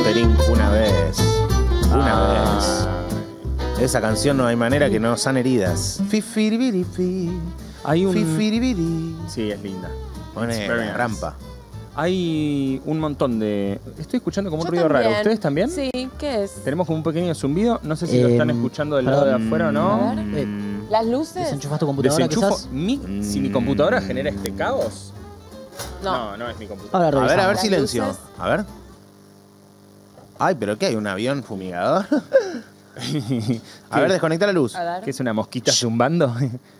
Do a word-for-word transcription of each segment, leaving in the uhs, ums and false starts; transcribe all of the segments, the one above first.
Perín una vez. Una Ah. vez. Esa canción no hay manera que no san heridas. Fifiribirifi. Hay un... Fifiribiri. Sí, es linda. Pone Experience. rampa. Hay un montón de... Estoy escuchando como un Yo ruido también. raro. ¿Ustedes también? Sí, ¿qué es? Tenemos como un pequeño zumbido. No sé si lo Eh, están escuchando del lado de perdón. afuera o no. A ver. Eh, ¿Las luces? ¿Desenchufas tu computadora Desenchufo. quizás? Mi- Si mi computadora genera este caos... No. No, no es mi computadora. Ahora A ver, a ver, revisamos. silencio. luces. A ver. Ay, ¿pero qué hay? ¿Un avión fumigador? A ver, desconecta la luz. A ver. ¿Qué es una mosquita zumbando?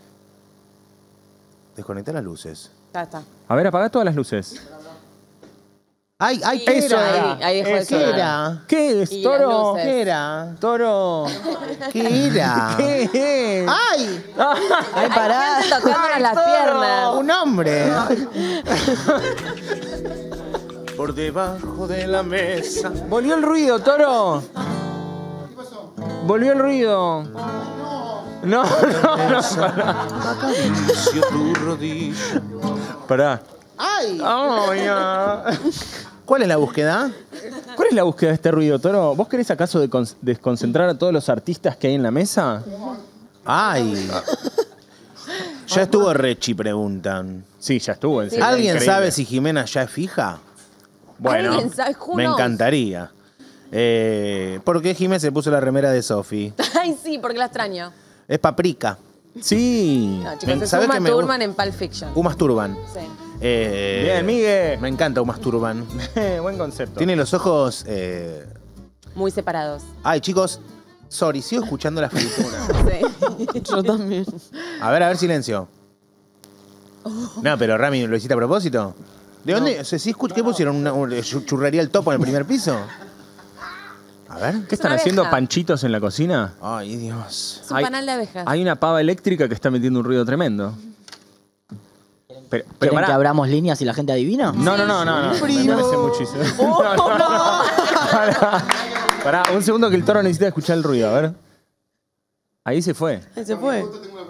Desconecta las luces. Ya está. A ver, apaga todas las luces. Ay, ay, Sí, ¿qué eso era? ahí, ahí dejó de ¿Qué sonar. era? ¿Qué es, Y toro? las luces. ¿Qué era? Toro. ¿Qué era? ¿Qué es? ¡Ay! ¡Ay, pará! Gente tocándonos las piernas. ¡Un hombre! Por debajo de la mesa. Volvió el ruido, toro. Volvió el ruido. No, no, no. Acaricio tu rodilla. Pará. ¡Ay! Oh, ya. ¿Cuál es la búsqueda? ¿Cuál es la búsqueda de este ruido, toro? ¿Vos querés acaso decon- desconcentrar a todos los artistas que hay en la mesa? ¡Ay! Ya estuvo Rechi, preguntan. Sí, ya estuvo. En serio, ¿Alguien increíble. sabe si Jimena ya es fija? Bueno, ¿Alguien sabe? Who me knows? encantaría. Eh, ¿Por qué Jimé se puso la remera de Sofi? Ay, sí, porque la extraño. Es Paprika. Sí. No, chicos, Me- es ¿sabes Uma que me Thurman gusta? en Pulp Fiction. Umas Turban. Sí. Eh, Bien, Migue. Me encanta Umas Turban. Buen concepto. Tiene los ojos... eh, Muy separados. Ay, chicos, sorry, sigo escuchando la fritura. Sí. Yo también. A ver, a ver, silencio. No, pero Rami, ¿lo hiciste a propósito? ¿De dónde? O sea, ¿sí escuch- ¿Qué pusieron? ¿Una, una churrería el topo en el primer piso? A ver. ¿Qué están una haciendo abeja. panchitos en la cocina? Ay, Dios. Es un Hay- panal de abejas. Hay una pava eléctrica que está metiendo un ruido tremendo. Pero, pero ¿Quieren pará. que abramos líneas y la gente adivina? No, no, no, no, no. Me Primo. parece muchísimo. No, no, no. Pará. Pará, un segundo que el toro necesita escuchar el ruido, a ver. Ahí se fue. Se fue.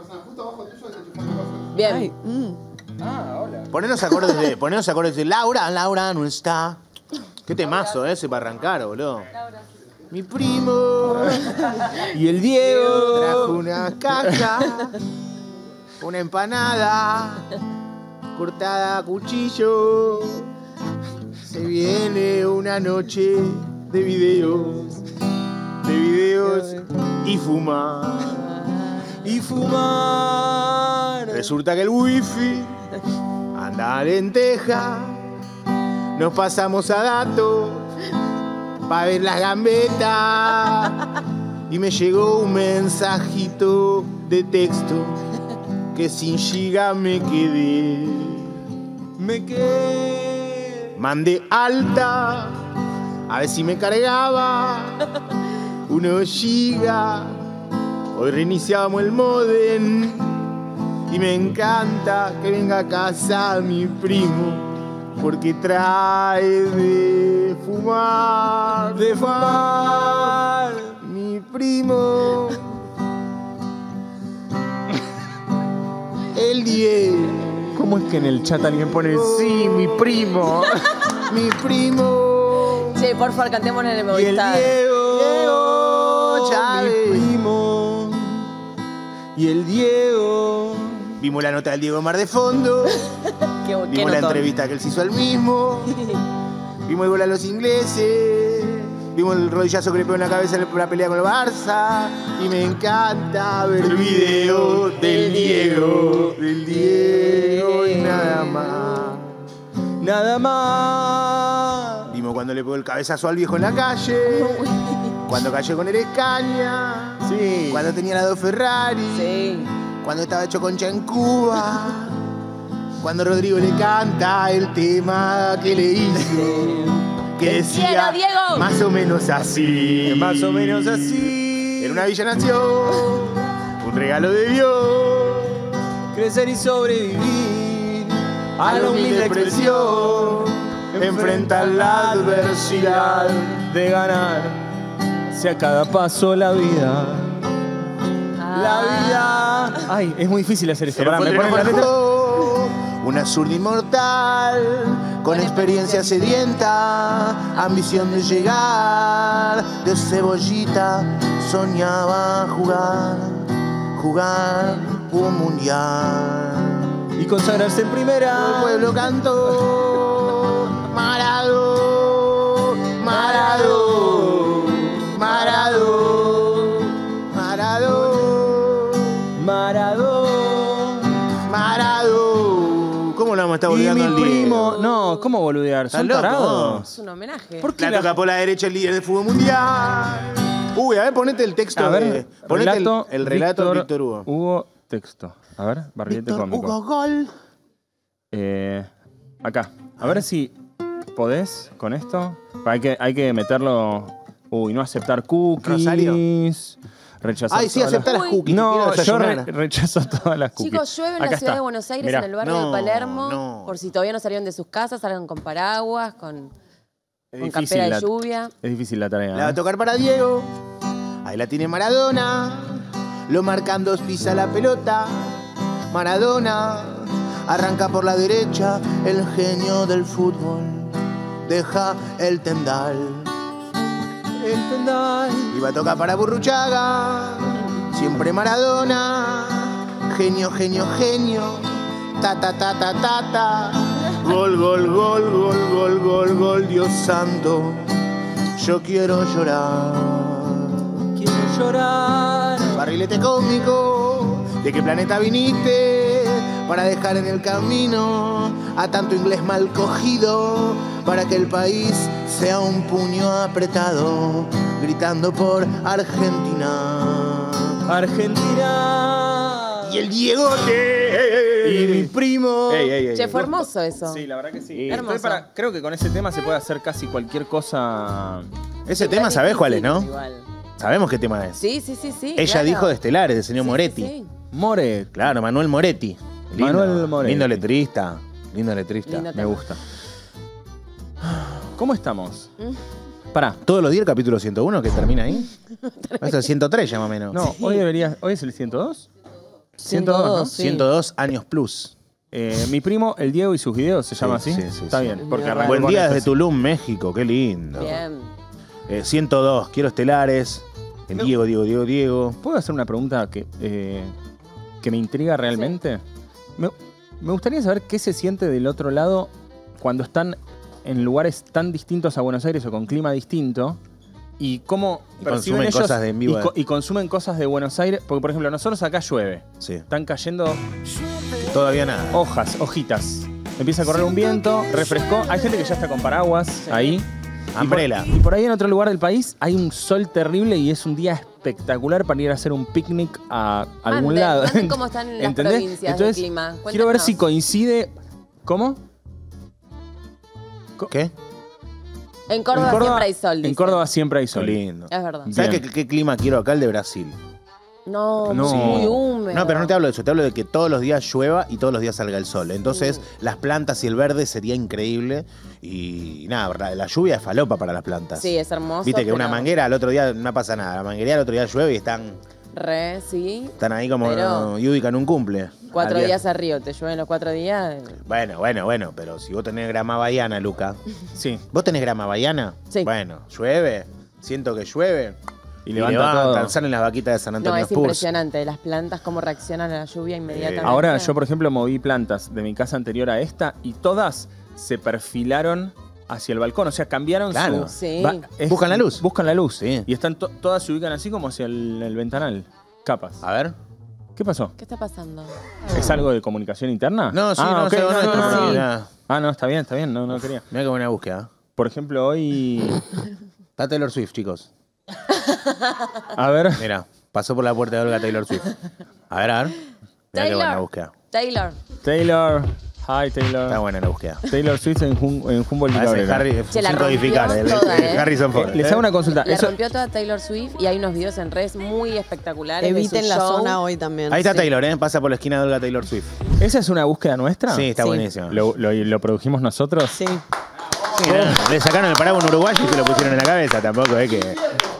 Bien. Ponenos acordes de, ponenos acordes de Laura, Laura no está. Qué temazo, ¿eh? Ese para arrancar, boludo. Mi primo Y el Diego. trajo una caja, una empanada, cortada a cuchillo. Se viene una noche de videos, de videos y fumar. Y fumar. Resulta que el wifi anda a lenteja. Nos pasamos a datos para ver las gambetas. Y me llegó un mensajito de texto que sin giga me quedé. Me quedé. Mandé alta a ver si me cargaba unos giga. Hoy reiniciamos el modem y me encanta que venga a casa mi primo porque trae de fumar, De fumar. mi primo. El diez, ¿Cómo es que en el chat alguien pone sí, mi primo? mi primo. Che, por favor, cantemos en el Y el Movistar. Diego. Diego Chávez. Mi primo. Y el Diego. Vimos la nota del Diego Mar de fondo. Qué, qué Vimos la notón. entrevista que él se hizo al mismo. Vimos el gol a los ingleses. Vimos el rodillazo que le pegó en la cabeza en la pelea con el Barça. Y me encanta ver el video del Diego. Del Diego y nada más. Nada más. Vimos cuando le pegó el cabezazo al viejo en la calle. Cuando cayó con el Escaña. Sí. Cuando tenía la dos Ferrari. Sí. Cuando estaba hecho concha en Cuba. Cuando Rodrigo le canta el tema que le hizo. Que decía quiero, Diego! más o menos así. Más o menos así. En una villa nació un regalo de Dios. Crecer y sobrevivir A la humilde expresión. Enfrentar la adversidad. de ganar. Si a cada paso la vida. La vida. Ay, es muy difícil hacer esto. Pero Pará, fue ¿me ponen la letra? triunfo. Una zurda inmortal, con experiencia sedienta, ambición de llegar. De cebollita soñaba jugar, jugar un mundial. Y consagrarse en primera. El pueblo cantó Marado, Marado, Marado, Marado, Maradó. Marado. ¿Cómo lo vamos a estar Y boludeando mi al líder? primo. No, ¿cómo boludear? ¿Estás Son loco? tarados. Es un homenaje. ¿Por qué La la- toca por la derecha el líder del fútbol mundial. Uy, a ver, ponete el texto. A ver, de, ponete relato, el, el relato Víctor, de Víctor Hugo. Hugo, texto. A ver, barrilete Víctor cómico. Hugo Gol. Eh, acá. A ver si podés con esto. Hay que, hay que meterlo. Uy, no aceptar cookies. Rosario. Rechazar Ay, sí, todas aceptar las Uy. cookies. No, quiero yo re- desayunar. rechazo todas las cookies. Chicos, llueve en Acá la ciudad está. de Buenos Aires, Mirá. en el barrio No, de Palermo. no. Por si todavía no salieron de sus casas, salgan con paraguas, con, Es con difícil campera de la- lluvia. Es difícil la tarea. La va a ¿eh? tocar para Diego. Ahí la tiene Maradona. Lo marcan dos, pisa la pelota. Maradona. Arranca por la derecha. El genio del fútbol. Deja el tendal. El tendal. Y va a tocar para Burruchaga. Siempre Maradona. Genio, genio, genio. Ta, ta, ta, ta, ta, ta. Gol, gol, gol, gol, gol, gol, gol. Dios santo. Yo quiero llorar. Quiero llorar. Barrilete cómico, ¿de qué planeta viniste? Para dejar en el camino a tanto inglés mal cogido, para que el país sea un puño apretado, gritando por Argentina. Argentina. Y el Diegote. Y mi primo. Ey, ey, ey. Che, fue hermoso eso. Sí, la verdad que sí. Sí. Estoy Hermoso. para- creo que con ese tema se puede hacer casi cualquier cosa. Ese tema, ¿sabés cuál es, no? Igual. Sabemos qué tema es. Sí, sí, sí, sí. Ella claro. dijo de Estelares, del señor Sí, Moretti. sí, sí. More. Claro, Manuel Moretti. Lindo, Manuel Moretti. Lindo letrista. Lindo letrista. Lindo Me tema. gusta. ¿Cómo estamos? Mm. Pará. Todos los días el capítulo ciento uno que termina ahí. Va a ser ciento tres ya más o menos. No, hoy debería. ¿Hoy es el ciento dos? ciento dos, ¿no? sí. ciento dos años plus. Eh, mi primo, el Diego y sus videos, ¿se llama Sí, así? sí, sí, Está sí. bien. Porque Muy arrancó Buen con día eso. desde Tulum, México. Qué lindo. Bien. Eh, ciento dos, quiero estelares. El No. Diego, Diego, Diego, Diego. ¿Puedo hacer una pregunta que, eh, que me intriga realmente? Me, me gustaría saber qué se siente del otro lado cuando están en lugares tan distintos a Buenos Aires o con clima distinto y cómo Y perciben consumen ellos cosas de en vivo, y, co- eh. y consumen cosas de Buenos Aires. Porque, por ejemplo, nosotros acá llueve. Sí. Están cayendo Todavía nada. hojas, hojitas. Empieza a correr un viento, refrescó. Hay gente que ya está con paraguas ahí. Umbrella. Y por, y por ahí en otro lugar del país hay un sol terrible y es un día espectacular para ir a hacer un picnic a algún Manden, lado. manden cómo están las ¿Entendés? provincias del Entonces, clima. quiero ver Cuéntanos. si coincide. ¿Cómo? ¿Qué? En Córdoba, siempre hay sol. En dicen. Córdoba siempre hay Qué sol. lindo. Es verdad. Bien. ¿Sabes qué, qué clima quiero acá? El de Brasil. No, No. muy húmedo. No, pero no te hablo de eso. Te hablo de que todos los días llueva y todos los días salga el sol. Entonces, Mm. las plantas y el verde sería increíble. Y nada, la, la lluvia es falopa para las plantas. Sí, es hermoso. Viste que una pero manguera al otro día no pasa nada. La manguería al otro día llueve y están, Re, sí. están ahí como Pero- Yudica en un cumple. Cuatro Al día- días arriba, te llueven los cuatro días. eh, Bueno, bueno, bueno, pero si vos tenés grama bahiana, Luca. Sí. ¿Vos tenés grama bahiana? Sí. Bueno, llueve, siento que llueve. Y levanta todo. Salen las vaquitas de San No, Antonio es Spurs. impresionante. Las plantas cómo reaccionan a la lluvia inmediatamente. Ahora yo, por ejemplo, moví plantas de mi casa anterior a esta y todas se perfilaron hacia el balcón. O sea, cambiaron Claro. su... Sí. va- es- Buscan la luz. Buscan la luz. Sí. Y están to- todas se ubican así como hacia el, el ventanal. Capas. A ver. ¿Qué pasó? ¿Qué está pasando? ¿Es algo de comunicación interna? No, sí, Ah, no, ok, sé, no, no, esto no, no, no. nada. Ah, no, está bien, está bien, no, no quería. Mirá qué buena búsqueda. Por ejemplo, hoy... Está Taylor Swift, chicos. A ver... Mira, pasó por la puerta de Olga Taylor Swift. A ver, a ver. Mirá qué Taylor. buena búsqueda. Taylor. Taylor. Hi, Taylor. Está buena la búsqueda. Taylor Swift en, Hum- en Humboldt y Parece Cabrera. Harry, Che, la sin rompió codificar. el- toda, el- ¿eh? Harrison Ford. Eh, Les hago una consulta. La Eso- rompió toda Taylor Swift y hay unos videos en redes muy espectaculares. de Eviten su la show. zona hoy también. Ahí está Sí. Taylor, ¿eh? Pasa por la esquina de Olga Taylor Swift. ¿Esa es una búsqueda nuestra? Sí, está Sí. buenísimo. ¿Lo, lo, lo produjimos nosotros? Sí. Sí, nada, le sacaron el paraguas a un uruguayo y se lo pusieron en la cabeza. Tampoco es que...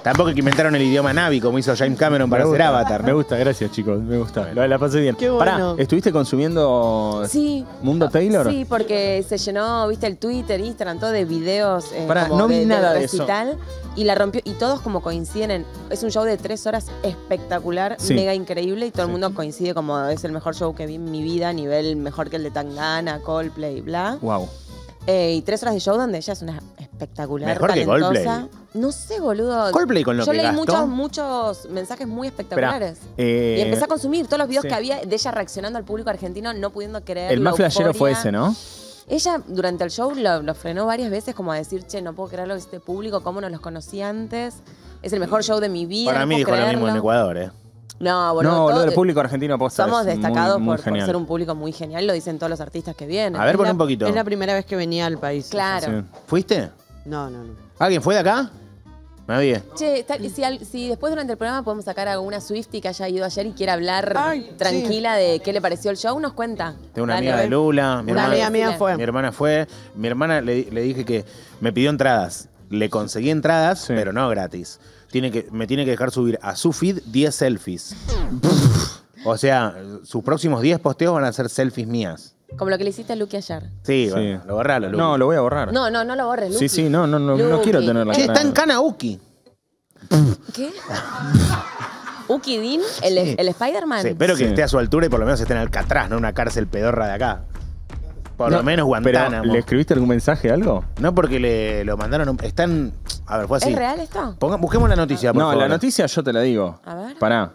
Tampoco es que inventaron el idioma Navi como hizo James Cameron para hacer Avatar. Me gusta, gracias chicos, me gusta. La, la pasé bien. Qué bueno. Pará, ¿estuviste consumiendo Sí. Mundo Taylor? Sí, porque se llenó, viste, el Twitter, Instagram, todo de videos. Eh, Pará, como no vi de, nada de recital, Y la rompió. Y todos como coinciden en. Es un show de tres horas espectacular, Sí. mega increíble. Y todo el mundo coincide como es el mejor show que vi en mi vida, a nivel mejor que el de Tangana, Coldplay, bla. Wow. Eh, y tres horas de show donde ella es una espectacular, Mejor que talentosa. Coldplay. No sé, boludo. Coldplay con lo Yo que leí gastó. muchos, muchos mensajes muy espectaculares. Eh, Y empecé a consumir todos los videos sí. que había de ella reaccionando al público argentino, no pudiendo creer. El la más flashero fue euforia. ese, ¿no? Ella durante el show lo, lo frenó varias veces como a decir, che, no puedo creerlo, este público, cómo no los conocí antes. Es el mejor show de mi vida. Para no mí puedo dijo lo mismo en creerlo". Ecuador, ¿eh? No, boludo. No, todo- lo del público argentino posta Somos es muy- destacados muy por, por genial. ser un público muy genial, lo dicen todos los artistas que vienen. A ver, Es pon la- un poquito. Es la primera vez que venía al país. Claro. Sí. ¿Fuiste? No, no, no. ¿Alguien fue de acá? Nadie. Che, tal- si, al- si después durante el programa podemos sacar a alguna Swiftie que haya ido ayer y quiera hablar Ay, tranquila de qué le pareció el show, nos cuenta. Tengo una Dale. amiga de Lula. Mi Una hermana, amiga mía fue. mi hermana fue. Mi hermana le, le dije que me pidió entradas. Le conseguí entradas, Sí. pero no gratis. Tiene que, me tiene que dejar subir a su feed diez selfies. O sea, sus próximos diez posteos van a ser selfies mías. Como lo que le hiciste a Lucky ayer. Sí, Sí. bueno, lo borralo, Luqui. No, lo voy a borrar. No, no, no lo borres, Lucky. Sí, sí, no, no, no, no Luqui. quiero tener la Che, cara. está en Kanauki. ¿Qué? Uki Dean, el, Sí. el Spider-Man. Sí, espero que Sí. esté a su altura y por lo menos esté en Alcatraz, no en una cárcel pedorra de acá. Por No, lo menos pero, Guantánamo. ¿le escribiste algún mensaje, algo? No porque le lo mandaron. un- Están. A ver, fue así. ¿Es real esto? Ponga- busquemos la noticia, por No, favor. la noticia yo te la digo. A ver. Pará.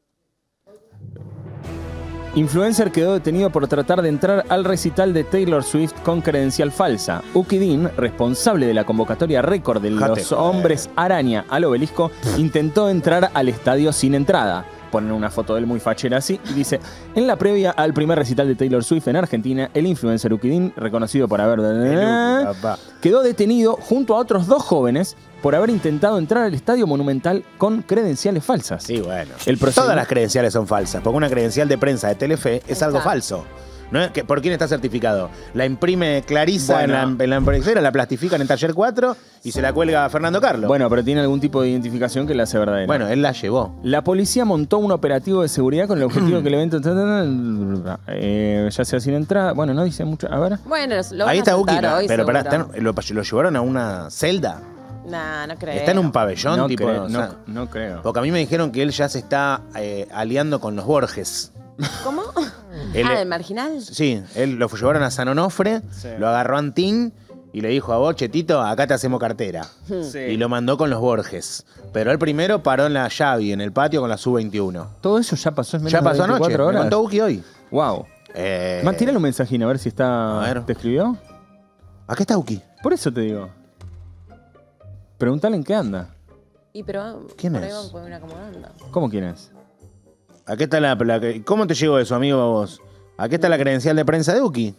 Influencer quedó detenido por tratar de entrar al recital de Taylor Swift con credencial falsa. Uki Dean, responsable de la convocatoria récord de Jate, los joder. hombres araña al obelisco, intentó entrar al estadio sin entrada. Ponen una foto de él muy fachera así y dice: en la previa al primer recital de Taylor Swift en Argentina, el influencer Uki Dean, reconocido por haber... El Uki, papá. quedó detenido junto a otros dos jóvenes por haber intentado entrar al estadio monumental con credenciales falsas. Sí, bueno. El procedimiento- Todas las credenciales son falsas, porque una credencial de prensa de Telefe es algo Exacto. falso. ¿No es que, ¿Por quién está certificado? La imprime Clarisa Bueno. en, la, en la impresora, la plastifican en Taller cuatro y se la cuelga a Fernando Carlos. Bueno, pero tiene algún tipo de identificación que la hace verdadera. Bueno, él la llevó. La policía montó un operativo de seguridad con el objetivo de que el evento... eh, ya sea sin entrada... Bueno, no dice mucho... A ver... Bueno, lo van Ahí a está Uki, soltar no, hoy, pero pará, seguro. están- lo, lo llevaron a una celda. Nah, no creo. Está en un pabellón, No, tipo. creo, o no, sea, no creo. porque a mí me dijeron que él ya se está eh, aliando con los Borges. ¿Cómo? Él- ah, ¿del marginal? Sí, él lo llevaron a San Onofre, Sí. lo agarró Antín y le dijo a vos, Chetito, acá te hacemos cartera. Sí. Y lo mandó con los Borges. Pero él primero paró en la Xavi, en el patio con la sub veintiuno. Todo eso ya pasó en menos Ya de pasó anoche, veinticuatro me horas. contó Uki hoy. Wow. Eh, Más, tirale un mensajino a ver si está... A ver. ¿Te escribió? ¿A qué está Uki? Por eso te digo. Preguntale en qué anda. Y pero ¿Quién por ahí es? vamos a poder ir acomodando. ¿Cómo quién es? ¿A qué está la, la- ¿Cómo te llegó eso, amigo, a vos? ¿A qué está la credencial de prensa de Uki?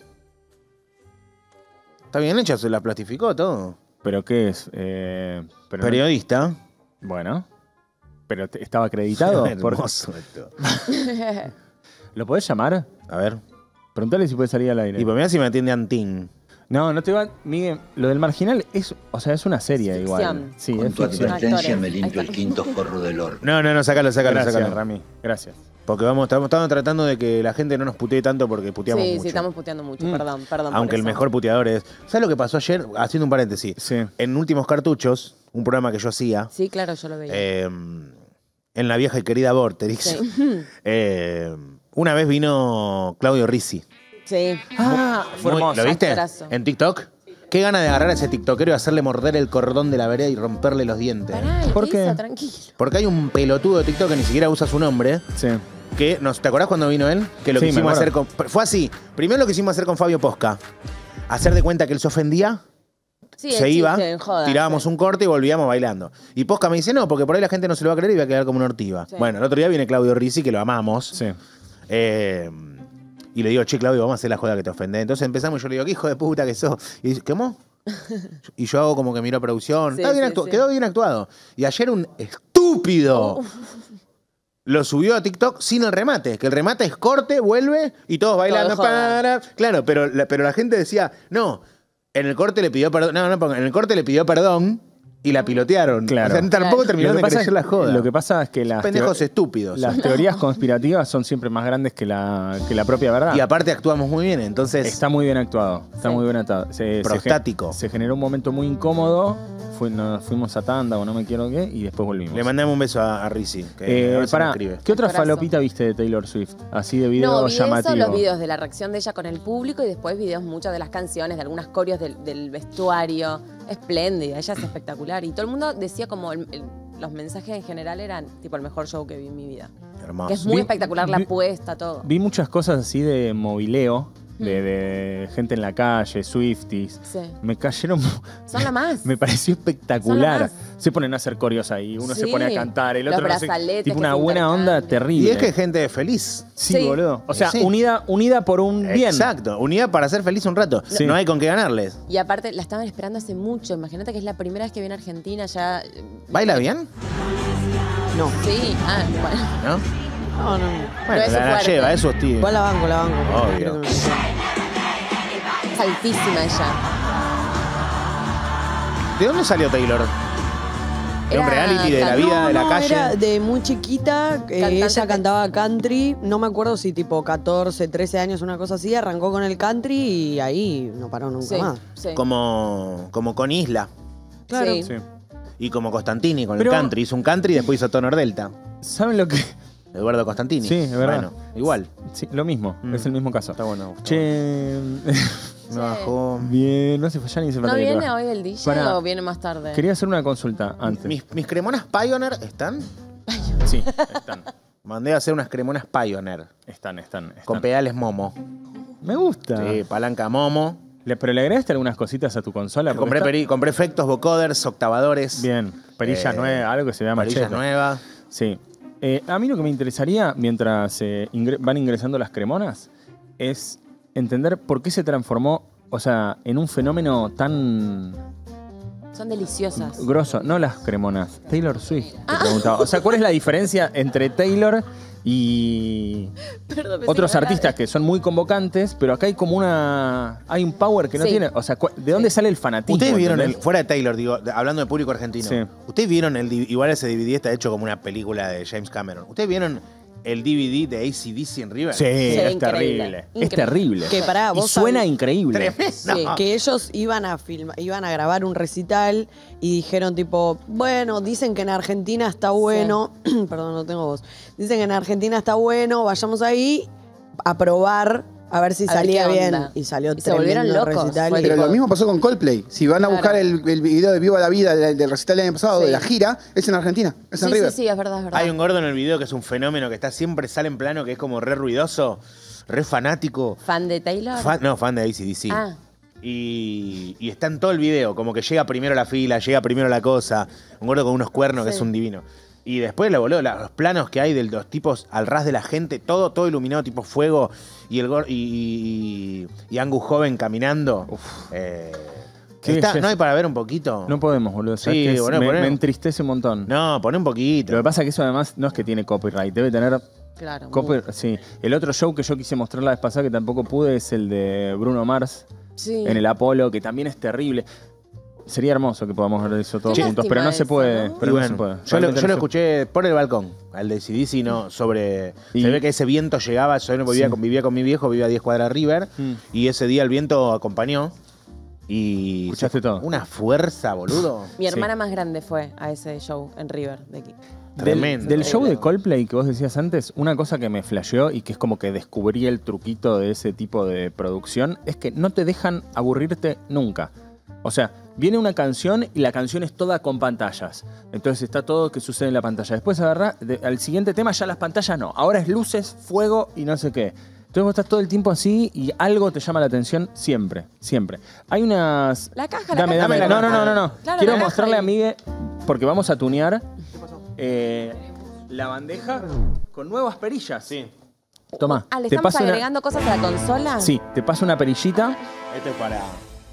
Está bien hecha, se la plastificó todo. ¿Pero qué es? Eh, pero no- Periodista. Bueno. ¿Pero te- estaba acreditado? Por- Hermoso esto. ¿Lo podés llamar? A ver. Preguntale si puede salir al aire. Y pues mirá si me atiende Antín. No, no te va... Miguel, lo del marginal es... O sea, es una serie igual. Ficción. Sí, Con es tu ficción. advertencia Actores. me limpio Ahí el está. quinto forro del horno. No, no, no, sácalo, sácalo, Gracias, sácalo. Rami. Gracias. Porque vamos, estamos, estamos tratando de que la gente no nos putee tanto porque puteamos Sí, mucho. sí, estamos puteando mucho. Mm. Perdón, perdón. por Aunque el eso. mejor puteador es... ¿Sabes lo que pasó ayer? Haciendo un paréntesis. Sí. En Últimos Cartuchos, un programa que yo hacía, Sí, claro, yo lo veía. eh, en la vieja y querida Vorterix, Sí. eh, una vez vino Claudio Rizzi. Sí. Ah, fue Muy- hermoso. ¿Lo viste? Actorazo. En TikTok. Qué gana de agarrar a ese tiktokero y hacerle morder el cordón de la vereda y romperle los dientes. Pará, ¿y ¿Por qué qué? hizo? Tranquilo. Porque hay un pelotudo de TikTok que ni siquiera usa su nombre. Sí. Que nos, ¿te acordás cuando vino él? Que lo Sí, me quisimos hacer acuerdo. con. Fue así. Primero lo quisimos hacer con Fabio Posca. Hacer de cuenta que él se ofendía, Sí, se el iba, chiste, en joda, tirábamos sí. un corte y volvíamos bailando. Y Posca me dice, no, porque por ahí la gente no se lo va a creer y va a quedar como una ortiva. Sí. Bueno, el otro día viene Claudio Rizzi, que lo amamos. Sí. Eh, y le digo, che, Claudio, vamos a hacer la joda que te ofende. Entonces empezamos y yo le digo, qué hijo de puta que sos. Y dice, ¿cómo? Y yo hago como que miro a producción. Sí, Está bien sí, actu- sí. Quedó bien actuado. Y ayer un estúpido lo subió a TikTok sin el remate. Que el remate es corte, vuelve y todos bailando. joda. Para. Claro, pero la, pero la gente decía, no, en el corte le pidió perdón. No, no, ponga, en el corte le pidió perdón y la pilotearon. Claro. O sea, tampoco Claro. terminaron de pasa crecer es, la joda. lo que pasa es que las, Pendejos teo- estúpidos. las teorías conspirativas son siempre más grandes que la, que la propia verdad. Y aparte actuamos muy bien, entonces... Está muy bien actuado. Está Sí. muy bien actuado. Se, Prostático. Se, ge- se generó un momento muy incómodo. Fui- nos fuimos a tanda o no me quiero qué y después volvimos. Le mandamos un beso a, a Rizzi, que a Eh, ver si pará, me escribe. ¿qué otra Abrazo. falopita viste de Taylor Swift? Así de video No, vi llamativo. eso, los videos de la reacción de ella con el público y después videos muchas de las canciones, de algunas coreos del, del vestuario. Espléndida, ella es espectacular. Y todo el mundo decía como el- el- los mensajes en general eran tipo el mejor show que vi en mi vida. Hermoso. Que es muy Vi- espectacular la vi- puesta, todo. Vi muchas cosas así de movileo, de, de gente en la calle, Swifties. Sí. Me cayeron. Son la más. Me pareció espectacular. Son la Se ponen a hacer coreos ahí, uno se Sí. pone a cantar, el Los otro no sé- brazaletes tipo que una se buena onda intercambian. terrible. Y es que es gente feliz. Sí, Sí. boludo. O sea, Sí. unida, unida por un bien. Exacto. Unidad para ser feliz un rato. Sí. No hay con qué ganarles. Y aparte, la estaban esperando hace mucho. Imagínate que es la primera vez que viene a Argentina ya. eh, ¿Baila bien? No. Sí, ah, bueno. ¿No? No, no, no. Bueno, es su la, la fuerte. lleva, eso es Igual la banco, la banco. Obvio. Creo que me- Es altísima ella. ¿De dónde salió Taylor? ¿De un Era reality de la can- vida, No, de la no, calle? era de muy chiquita, eh, Cantante ella de- cantaba country, no me acuerdo si tipo catorce, trece años, una cosa así, arrancó con el country y ahí no paró nunca Sí, más. sí. Como, como con Isla. Claro. Sí. Sí. Y como Costantini con Pero- el country. Hizo un country y después hizo Tonor Delta. ¿Saben lo que? Eduardo Costantini. Sí, es verdad. Bueno, igual. Sí, lo mismo. Mm. Es el mismo caso. Está bueno. Che. Me bajó. Bien, no se fue ya ni se ¿No falta que viene te va. hoy el D J Pará. o viene más tarde? Quería hacer una consulta antes. ¿Mis, mis cremonas Pioneer están? Sí, están. Mandé a hacer unas cremonas Pioneer. Están, están. están. Con pedales Momo. Me gusta. Sí, palanca Momo. Le- ¿Pero le agregaste algunas cositas a tu consola? Porque Compré, está- peri- compré efectos, vocoders, octavadores. Bien, perillas Eh, nuevas, algo que se llama Varillas cheto. nuevas. Sí. Eh, a mí lo que me interesaría, mientras eh, ingre- van ingresando las cremonas, es entender por qué se transformó, o sea, en un fenómeno tan Son deliciosas. grosso. No las cremonas, Taylor Swift, te preguntaba. O sea, ¿cuál es la diferencia entre Taylor y Perdón, pensé otros que era- artistas que son muy convocantes, pero acá hay como una... Hay un power que no Sí. tiene... O sea, cu- ¿de dónde sale el fanatismo? Ustedes vieron el, ¿entendés? fuera de Taylor, digo, de- hablando de público argentino. Sí. Ustedes vieron el, D- igual ese D V D está hecho como una película de James Cameron. ¿Ustedes vieron el D V D de A C D C en River? Sí, es increíble. terrible. Es Increíble. terrible. Que pará, y vos suena sabés- increíble. Tremendo. Sí. Que ellos iban a filmar, iban a grabar un recital y dijeron tipo, bueno, dicen que en Argentina está bueno, perdón, no tengo voz, dicen que en Argentina está bueno, vayamos ahí a probar a ver si A ver salía qué bien. onda. Y salió Y se volvieron tremendo locos, recital. fue y- Pero tipo- lo mismo pasó con Coldplay. Si van a Claro. buscar el, el video de Viva la Vida del, del recital del año pasado, Sí. de la gira, es en Argentina, es en Sí, River. sí, sí, es verdad, es verdad. Hay un gordo en el video que es un fenómeno que está siempre sale en plano, que es como re ruidoso, re fanático. ¿Fan de Taylor? Fan- no, fan de A C D C. Ah, Y, y está en todo el video, como que llega primero la fila, llega primero la cosa. Un gordo con unos cuernos que Sí. es un divino. Y después, la boludo, la- los planos que hay de los tipos al ras de la gente, todo, todo iluminado, tipo fuego, y el gor- y, y, y Angus joven caminando. Eh, Qué está- belleza. ¿No hay para ver un poquito? No podemos, boludo. ¿Sabes Sí, qué es? bueno, me, ponemos. me entristece un montón. No, poné un poquito. Lo que pasa es que eso además no es que tiene copyright, debe tener claro. copyright. Sí. El otro show que yo quise mostrar la vez pasada que tampoco pude es el de Bruno Mars Sí. en el Apolo, que también es terrible. Sería hermoso que podamos ver eso todos Qué juntos, lástima pero no se eso, puede. ¿no? Pero Y no bueno, se puede. yo, lo, Realmente yo no lo se- escuché por el balcón, al de A C D C, no, sobre... Y- Se ve que ese viento llegaba, yo no vivía, Sí. con, vivía con mi viejo, vivía a diez cuadras de River, Mm. y ese día el viento acompañó, y... Escuchaste todo. Una fuerza, boludo. Mi Sí. hermana más grande fue a ese show en River de aquí. Del, Tremendo. del show de Coldplay que vos decías antes, una cosa que me flasheó y que es como que descubrí el truquito de ese tipo de producción es que no te dejan aburrirte nunca. O sea, viene una canción y la canción es toda con pantallas. Entonces está todo que sucede en la pantalla. Después agarra, de- al siguiente tema ya las pantallas no. Ahora es luces, fuego y no sé qué. Entonces vos estás todo el tiempo así y algo te llama la atención siempre, siempre. Hay unas... La caja, la Dame, caja. dame. la No, no, caja. no, no, no. Claro, Quiero la caja mostrarle a ahí. Migue, porque vamos a tunear eh, la bandeja con nuevas perillas. Sí. Toma. Ah, ¿le te estamos paso una- agregando cosas a la consola? Sí, te paso una perillita. Esto es para...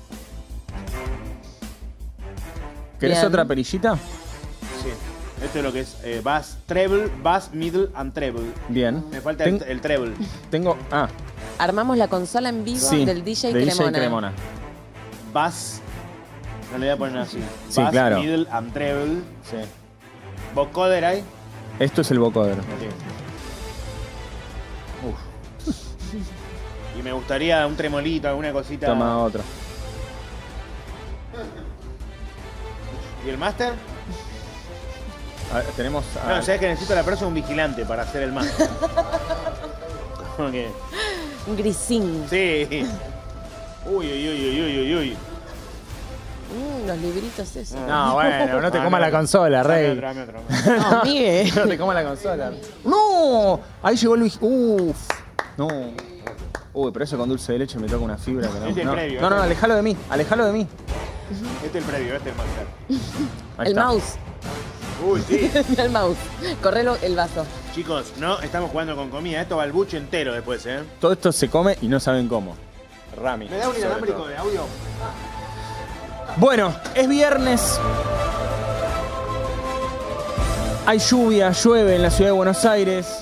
¿Querés Bien. otra perillita? Sí. Esto es lo que es eh, bass, treble, bass, middle and treble. Bien. Me falta Ten- el, el treble. Tengo... Ah, Armamos la consola en vivo sí. del D J de Cremona. Cremona. Bass, No le voy a poner así. Sí, Bass, claro. middle and treble. Sí. Vocoder ahí. Esto es el vocoder. Uf. Y me gustaría un tremolito, alguna cosita. Toma otro. ¿Y el máster? A ver, tenemos. a- No, sabes que necesito a la próxima un vigilante para hacer el máster. Como que. Un grisín. Sí. Uy, uy, uy, uy, uy, uy, uy. Mm, los libritos esos. No, bueno, no te Dame comas la otro. consola, Dame rey. otro, dame otro, dame otro. No, Miguel. No te comas la consola. ¡No! Ahí llegó el. Uf. No. Uy, pero eso con dulce de leche me toca una fibra que no. Este es no, previo, no, no, este. alejalo de mí, alejalo de mí. Este es el previo, este es el máster. Ahí El está. mouse. Uy, sí. el mouse. Correlo el vaso. Chicos, no estamos jugando con comida. Esto va al buche entero después, ¿eh? Todo esto se come y no saben cómo. Rami. ¿Me da un sobre inalámbrico todo. de audio? Bueno, es viernes. Hay lluvia, llueve en la ciudad de Buenos Aires.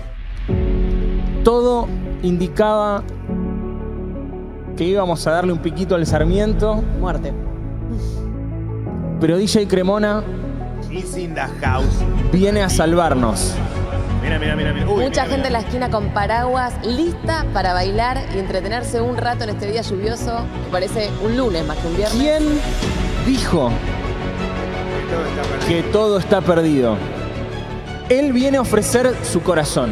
Todo indicaba que íbamos a darle un piquito al Sarmiento, Muerte. pero D J Cremona Is in the house. viene a salvarnos. Mira, mira, mira, mira. Uy, Mucha mira, gente en mira. la esquina con paraguas, lista para bailar y entretenerse un rato en este día lluvioso, que parece un lunes más que un viernes. ¿Quién dijo Todo está perdido. que todo está perdido? Él viene a ofrecer su corazón.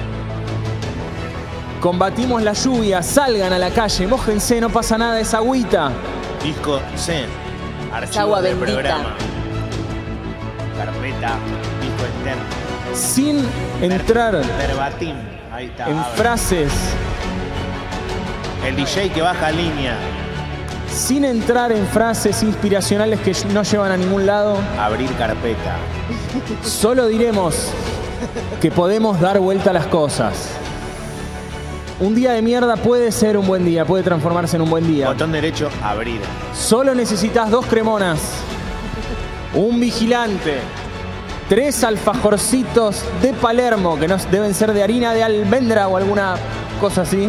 Combatimos la lluvia, salgan a la calle, mójense, no pasa nada, es agüita. Disco C. Archivo agua del bendita. programa. Carpeta. Disco externo. Sin entrar Verbatim. Ahí está. en abre. frases, El D J que baja línea. sin entrar en frases inspiracionales que no llevan a ningún lado, Abrir carpeta. solo diremos que podemos dar vuelta a las cosas. Un día de mierda puede ser un buen día, puede transformarse en un buen día. Botón derecho, abrir. Solo necesitas dos cremonas, un vigilante, tres alfajorcitos de Palermo, que no deben ser de harina de almendra o alguna cosa así.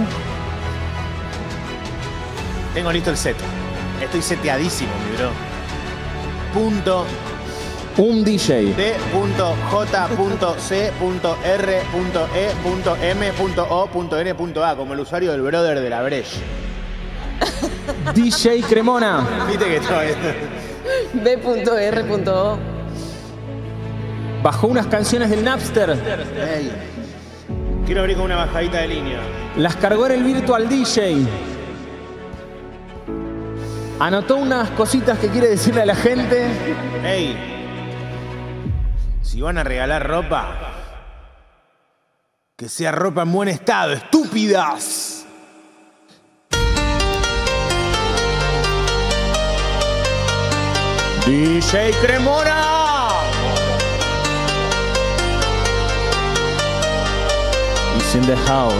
Tengo listo el set. Estoy seteadísimo, mi bro. Punto Un D J. D punto J punto C punto R punto E punto M punto O punto N punto A, como el usuario del brother de la Breche. D J Cremona. Viste que todo es. B R O. Bajó unas canciones del Napster, Ey. Quiero abrir con una bajadita de línea. las cargó en el Virtual D J. Anotó unas cositas que quiere decirle a la gente. Ey, si van a regalar ropa, que sea ropa en buen estado, estúpidas. D J Cremona. He's in the house.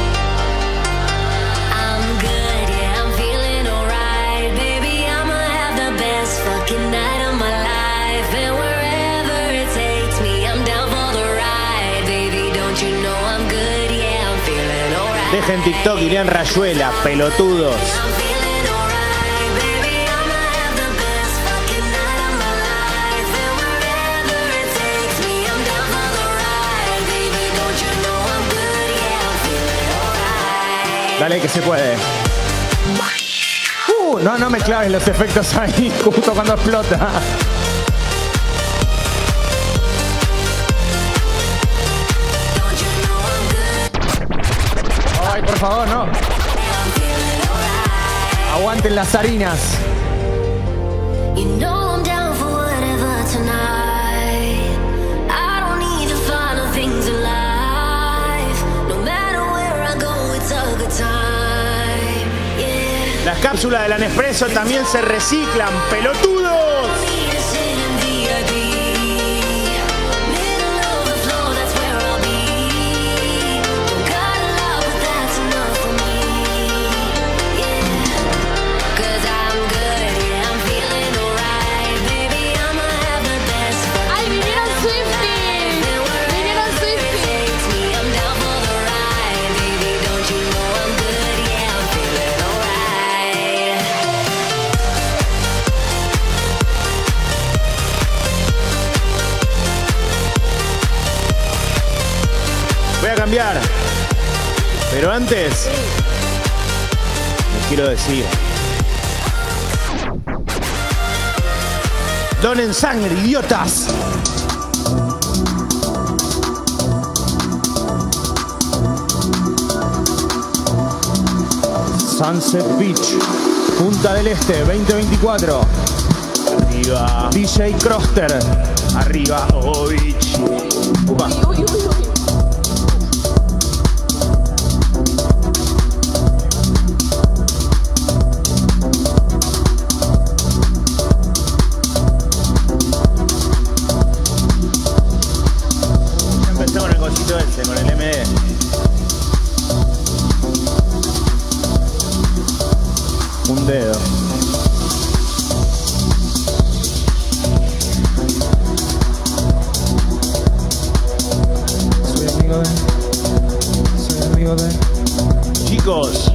I'm good, yeah, I'm feeling alright. Baby, I'ma have the best fucking night of my life. And wherever it takes me, I'm down for the ride. Baby, don't you know I'm good, yeah, I'm feeling alright. Dejen TikTok, Irian Rayuela, pelotudos. I'm feeling alright. Baby, I'ma have the best fucking night of my life. And wherever it takes me, I'm down for the ride. Baby, don't you know I'm good, yeah, I'm feeling alright. Dale que se puede. Uh, no, no me claves los efectos ahí, justo cuando explota. Don't you know I'm good? Ay, por favor, no. Aguanten las harinas. You know I'm down for whatever tonight. I don't need the final things in life. No matter where I go, it's a good time. Yeah. Las cápsulas de la Nespresso también se reciclan, pelotudos. Need to sit in V I P. Middle of the floor, that's where I'll be. Don't got a lot, but that's enough for me. Yeah. 'Cause I'm good, yeah, I'm feeling alright. Baby, I'ma have the best fucking ¡Ay, vinieron night of my Swifties! life. ¡Vinieron Wherever it Swifties! takes me, I'm down for the ride. Baby, don't you know I'm good, yeah, I'm feeling alright. cambiar. Pero antes, les quiero decir: donen sangre, idiotas. Sunset Beach, Punta del Este, veinte veinticuatro. Arriba, D J Croster. arriba, oh bitch. Upa. Uy, uy, uy, uy. Ya empezó con el cosito ese, con el M D. Un dedo. Soy amigo de. Soy amigo de. Chicos.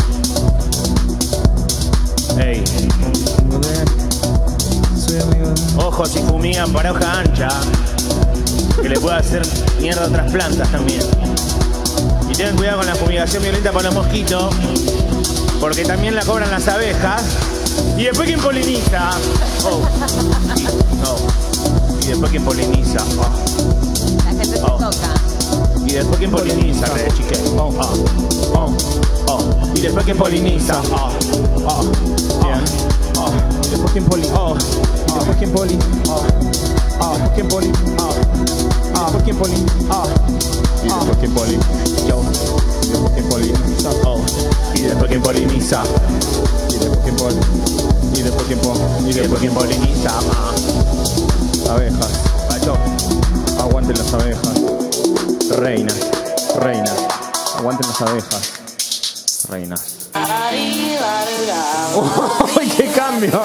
Ey, Amigo de. Soy amigo de. ojo si fumigan para hoja ancha, que le puede hacer mierda a otras plantas también. Y tengan cuidado con la fumigación violenta para los mosquitos, porque también la cobran las abejas. Y después quien poliniza. Oh. Y, no. Y después quien poliniza. Oh. La gente se Oh. toca. Y después quien poliniza, redes chique. Oh, oh, oh, oh. Y después quien poliniza. Oh, oh, bien. Oh. Y después quién poli. Oh, Y después quién poli. oh, Y después quién poli. Y después quién poli. Y después quién poli. yo. Y después quién poli. Oh. Y después quien poliniza. Y después quién poli. Y después quién poli. Y después quien poliniza. Ah. Abejas. Pacho. Aguanten las abejas. Reinas. Reinas. Aguanten las abejas. Reinas. ¡Uy, qué cambio!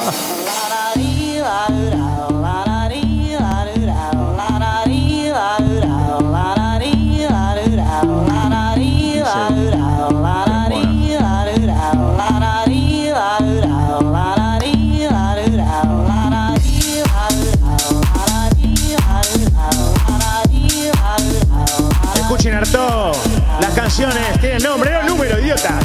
Escuchen harto. Las canciones tienen nombre, no número, idiota.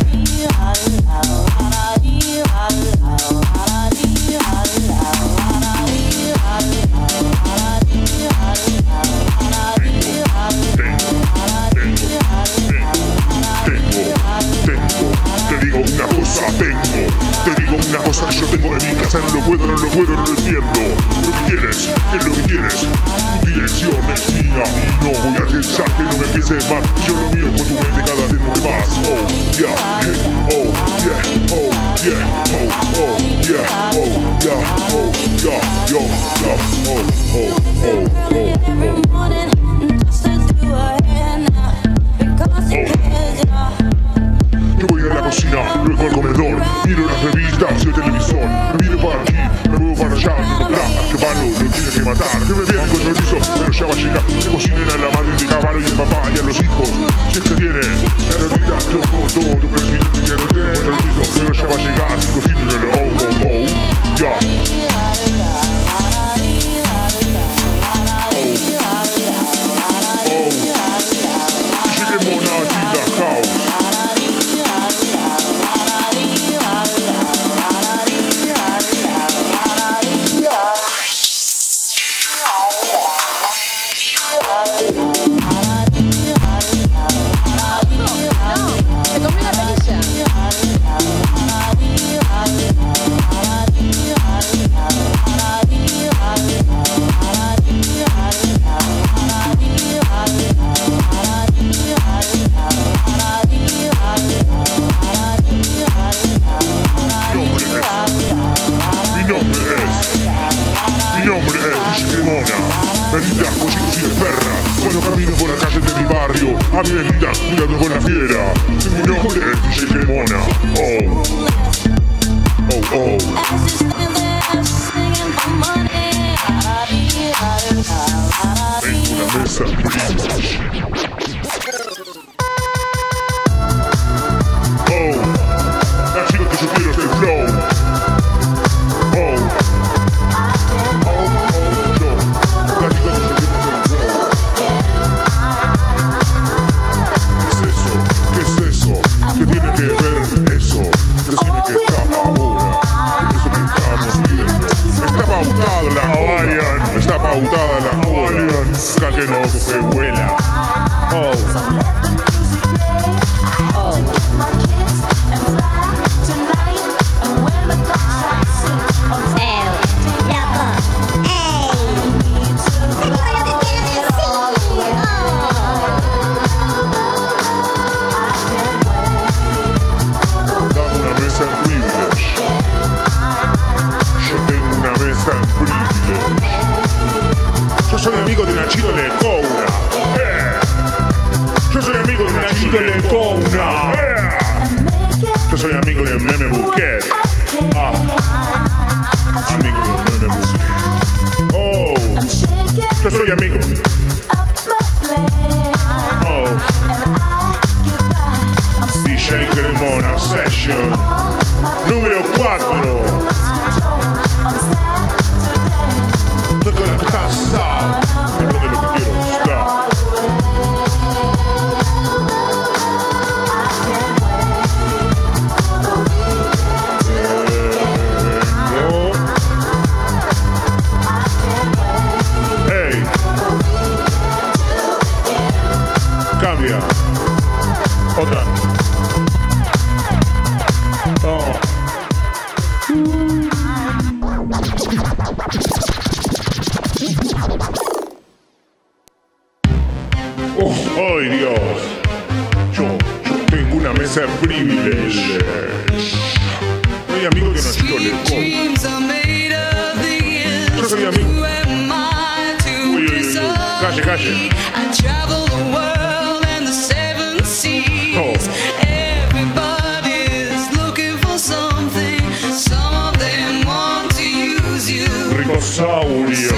Te digo una cosa, tengo, te digo una cosa que yo tengo en mi casa, no lo puedo, no lo puedo, no lo entiendo. Lo que quieres, ¿qué es lo que quieres? Tu dirección es mía, no voy a pensar que no me empieces mal. Yo lo mío con tu mente cada vez no más. Oh, yeah, yeah, oh, yeah, oh, yeah, oh, oh, yeah, oh, yeah, oh, yeah, yo, yeah, oh, oh, oh, oh, Every morning, just to do a hand because it is ya. Yo voy a la cocina, luego al comedor, miro las revistas y el televisor. Me miro para aquí, me muevo para allá, bla, que malo, lo tiene que matar. Que me viene con chorizo, pero ya va a llegar. Que cocinen a la madre de caballo y el papá y a los hijos. Si es que tiene, la realidad, yo con todo, tu presidente que no tiene con chorizo, pero ya va a llegar. Cocinen a oh, oh, oh, ya. Oh, llegué monadita house. Se comió la perilla. Mi nombre es, mi nombre es Digimona. Me gritan con chicos y de perra. Cuando camino por la calle de mi barrio, a mí me gritan cuidado con la fiera. Mi nombre es Digimona. Oh, oh, oh. En una mesa gris. Oh, la chica que yo quiero es el flow. Oh, oh, oh, yo. La chica que yo quiero es el flow. que no se vuela. Oh. Dame una mesa en privilege. Yo tengo una mesa en privilege. Yo soy amigo de Nachito Lecona. Eh. Yo soy amigo de Nachito Lecona. Eh. Yo soy amigo de Meme Buquet. Ah. Amigo de Meme Buquet. Oh. Yo soy amigo. Oh. D J Cremona Session. Número cuatro. Toca la casa. Hablo de lo que quiero estar. Hey. Cambia. Otra. Oh. Oh, ¡ay, Dios! Yo, yo tengo una mesa de privilege. Soy amigo de Nachito Lecona. Yo soy amigo. Uy, uy, uy, uy. Calle, calle. Oh. Ricosaurios.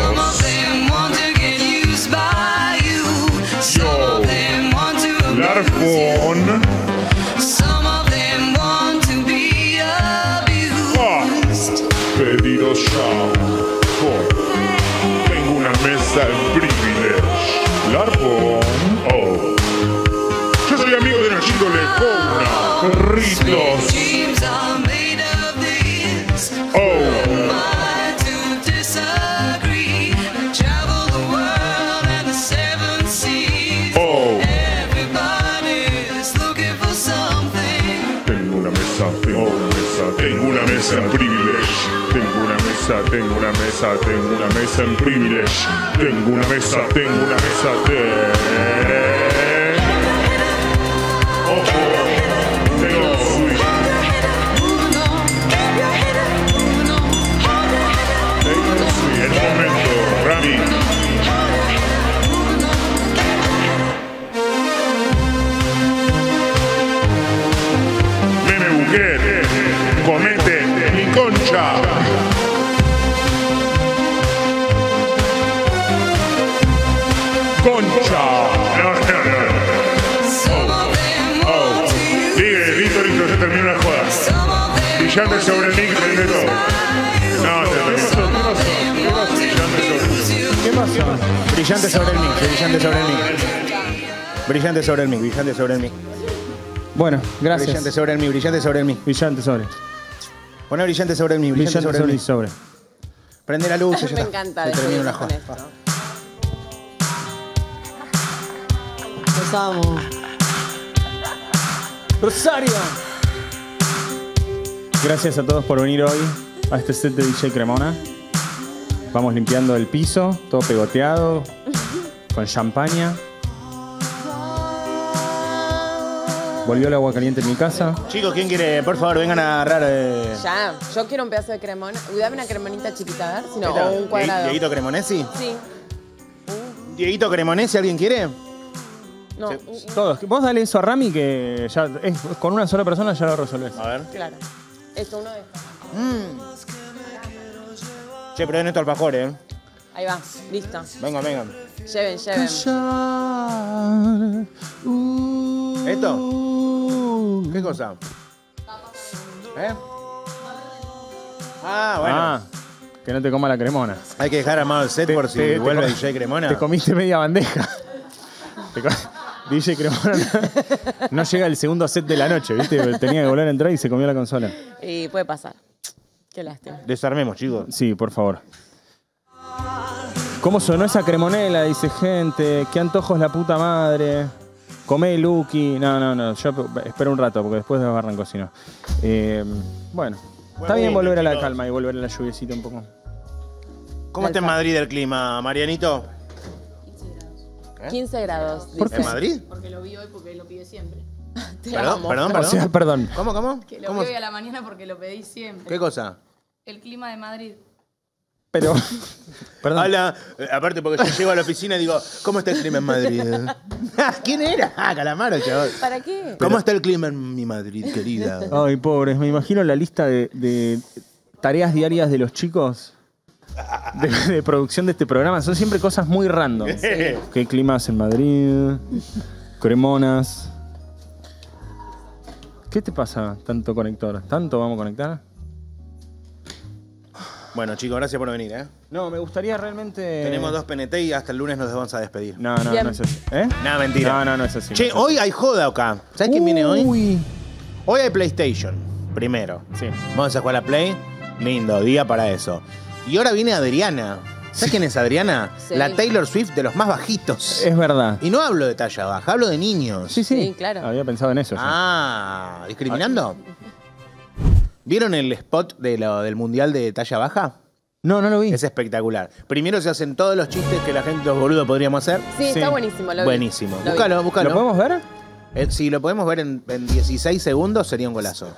Yo, Larfón. Ah, pedido ya. Oh. Tengo una mesa en privilege. Larfón. Oh. Yo soy amigo de Nachito Lecona. Perritos. Oh. Oh. Tengo una mesa, tengo una mesa, tengo una mesa en privilege. Tengo una mesa, tengo una mesa, tengo una mesa en privilege. Tengo una mesa, tengo una mesa de. Ojo, tengo switch. Tengo switch. El momento, Rami. Meme Buquet, comete mi concha. Concha. No, no, no. Oh, oh. Digue, listo, listo, se terminó la joda. Brillante sobre el mic, prende todo. No, se terminó. Brillante sobre. ¿Qué pasó? Brillante sobre el mic, brillante sobre el mic. Brillante sobre el mic, brillante sobre el mic. Bueno, gracias. Brillante sobre el mic, brillante sobre el mic. Brillante sobre. Poné brillante sobre el mic, brillante, Brillante sobre el sobre y mic. sobre. Prende la luz y ya Me está. encanta Se terminó la despedirnos joda. con esto. Los amo. Rosario. Gracias a todos por venir hoy a este set de D J Cremona. Vamos limpiando el piso, todo pegoteado, con champaña. Volvió el agua caliente en mi casa. Chicos, ¿quién quiere? Por favor, vengan a agarrar. Eh... Ya, yo quiero un pedazo de cremona. Uy, dame una cremonita chiquita, a ver. Si no, ¿Qué tal? o un cuadrado. ¿Dieguito Cremonesi? Sí. ¿Dieguito Cremonesi alguien quiere? No, Sí. un- un- Todos. Vos dale eso a Rami que ya es, con una sola persona ya lo resolvés. A ver. claro. Esto, uno de estos. Che, pero den esto alfajor, eh. Ahí va, listo. Vengan, vengan. Lleven, lleven. ¿Esto? ¿Qué cosa? ¿Eh? Ah, bueno. Ah, que no te coma la cremona. Hay que dejar armado el set Te- por si te- te vuelve com- D J Cremona. Te comiste media bandeja. Te co- D J Cremona no, no llega el segundo set de la noche, ¿viste? Tenía que volver a entrar y se comió la consola. Y puede pasar. Qué lástima. Desarmemos, chicos. Sí, por favor. ¿Cómo sonó esa cremonela? Dice gente. Qué antojos la puta madre. Comé Lucky. No, no, no. Yo espero un rato porque después arranco si no. Eh, bueno. Está bien volver a la calma y volver a la lluviecita un poco. ¿Cómo está en Madrid el clima, Marianito? quince grados. ¿Por dice. ¿En Madrid? Porque lo vi hoy porque lo pide siempre. Te Perdón, amo. perdón, O perdón. sea, perdón. ¿Cómo, cómo? Que lo ¿Cómo? vi hoy a la mañana porque lo pedí siempre. ¿Qué cosa? El clima de Madrid. Pero. Perdón. Hola. Eh, aparte porque yo llego a la oficina y digo, ¿cómo está el clima en Madrid? ¿Quién era? Ah, Calamaro, chaval. ¿Para qué? ¿Cómo está el clima en mi Madrid, querida? Ay, pobres. Me imagino la lista de, de tareas diarias de los chicos de, de producción de este programa. Son siempre cosas muy random. ¿Qué climas en Madrid? Cremonas. ¿Qué te pasa, tanto conector? ¿Tanto vamos a conectar? Bueno, chicos, gracias por venir, ¿eh? No, me gustaría realmente... Tenemos dos P N T y hasta el lunes nos vamos a despedir. No, no, Bien. no es así. ¿Eh? No, mentira. No, no, no es así. Che, no es así. hoy hay joda acá. ¿Sabes quién viene hoy? Uy. Hoy hay PlayStation, primero. Sí. Vamos a jugar a la Play. Lindo, día para eso. Y ahora viene Adriana. ¿Sabes quién es Adriana? Sí. La Taylor Swift de los más bajitos. Es verdad. Y no hablo de talla baja, hablo de niños. Sí, sí. Sí, claro. Había pensado en eso. sí. Ah, ¿discriminando? ¿Vieron el spot de lo- del mundial de talla baja? No, no lo vi. Es espectacular. Primero se hacen todos los chistes que la gente, los boludos, podríamos hacer. Sí, Sí. está buenísimo. Lo vi. Buenísimo. Lo vi. Búscalo, búscalo. ¿Lo podemos ver? Eh, si lo podemos ver en, en dieciséis segundos, sería un golazo.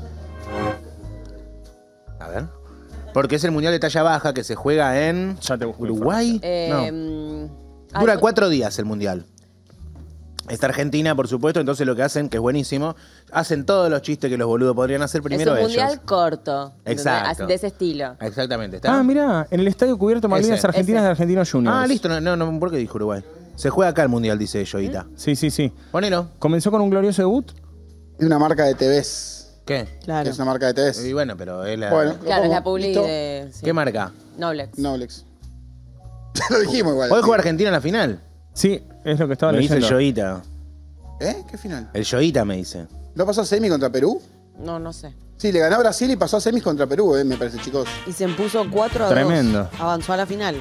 A ver. Porque es el mundial de talla baja que se juega en Ya te busco Uruguay. Eh, No. Dura ay, cuatro días el mundial. Está Argentina, por supuesto, entonces lo que hacen, que es buenísimo, hacen todos los chistes que los boludos podrían hacer primero es un ellos. mundial corto. Exacto. De ese estilo. Exactamente. ¿está? Ah, mirá, en el estadio cubierto Malvinas Ese. Argentinas Ese. de Argentinos Juniors. Ah, listo. No, no, no, ¿por qué dijo Uruguay? Se juega acá el mundial, dice Yoita. Sí, sí, sí. Ponelo. Comenzó con un glorioso debut. Es una marca de T Vs. ¿Qué? Claro. Es una marca de T Vs. Y bueno, pero es la... Bueno, Claro, es la ¿cómo? publi ¿Listo? de. sí. ¿Qué marca? Noblex. Noblex. Ya lo dijimos igual. Hoy juega Argentina en la final. Sí, es lo que estaba Me dice el leyendo. Yoita. ¿Eh? ¿Qué final? El Yoita me dice. ¿No pasó a semi contra Perú? No, no sé. Sí, le ganó a Brasil y pasó a semis contra Perú, eh, me parece, chicos. Y se impuso cuatro a dos. Tremendo. Avanzó a la final.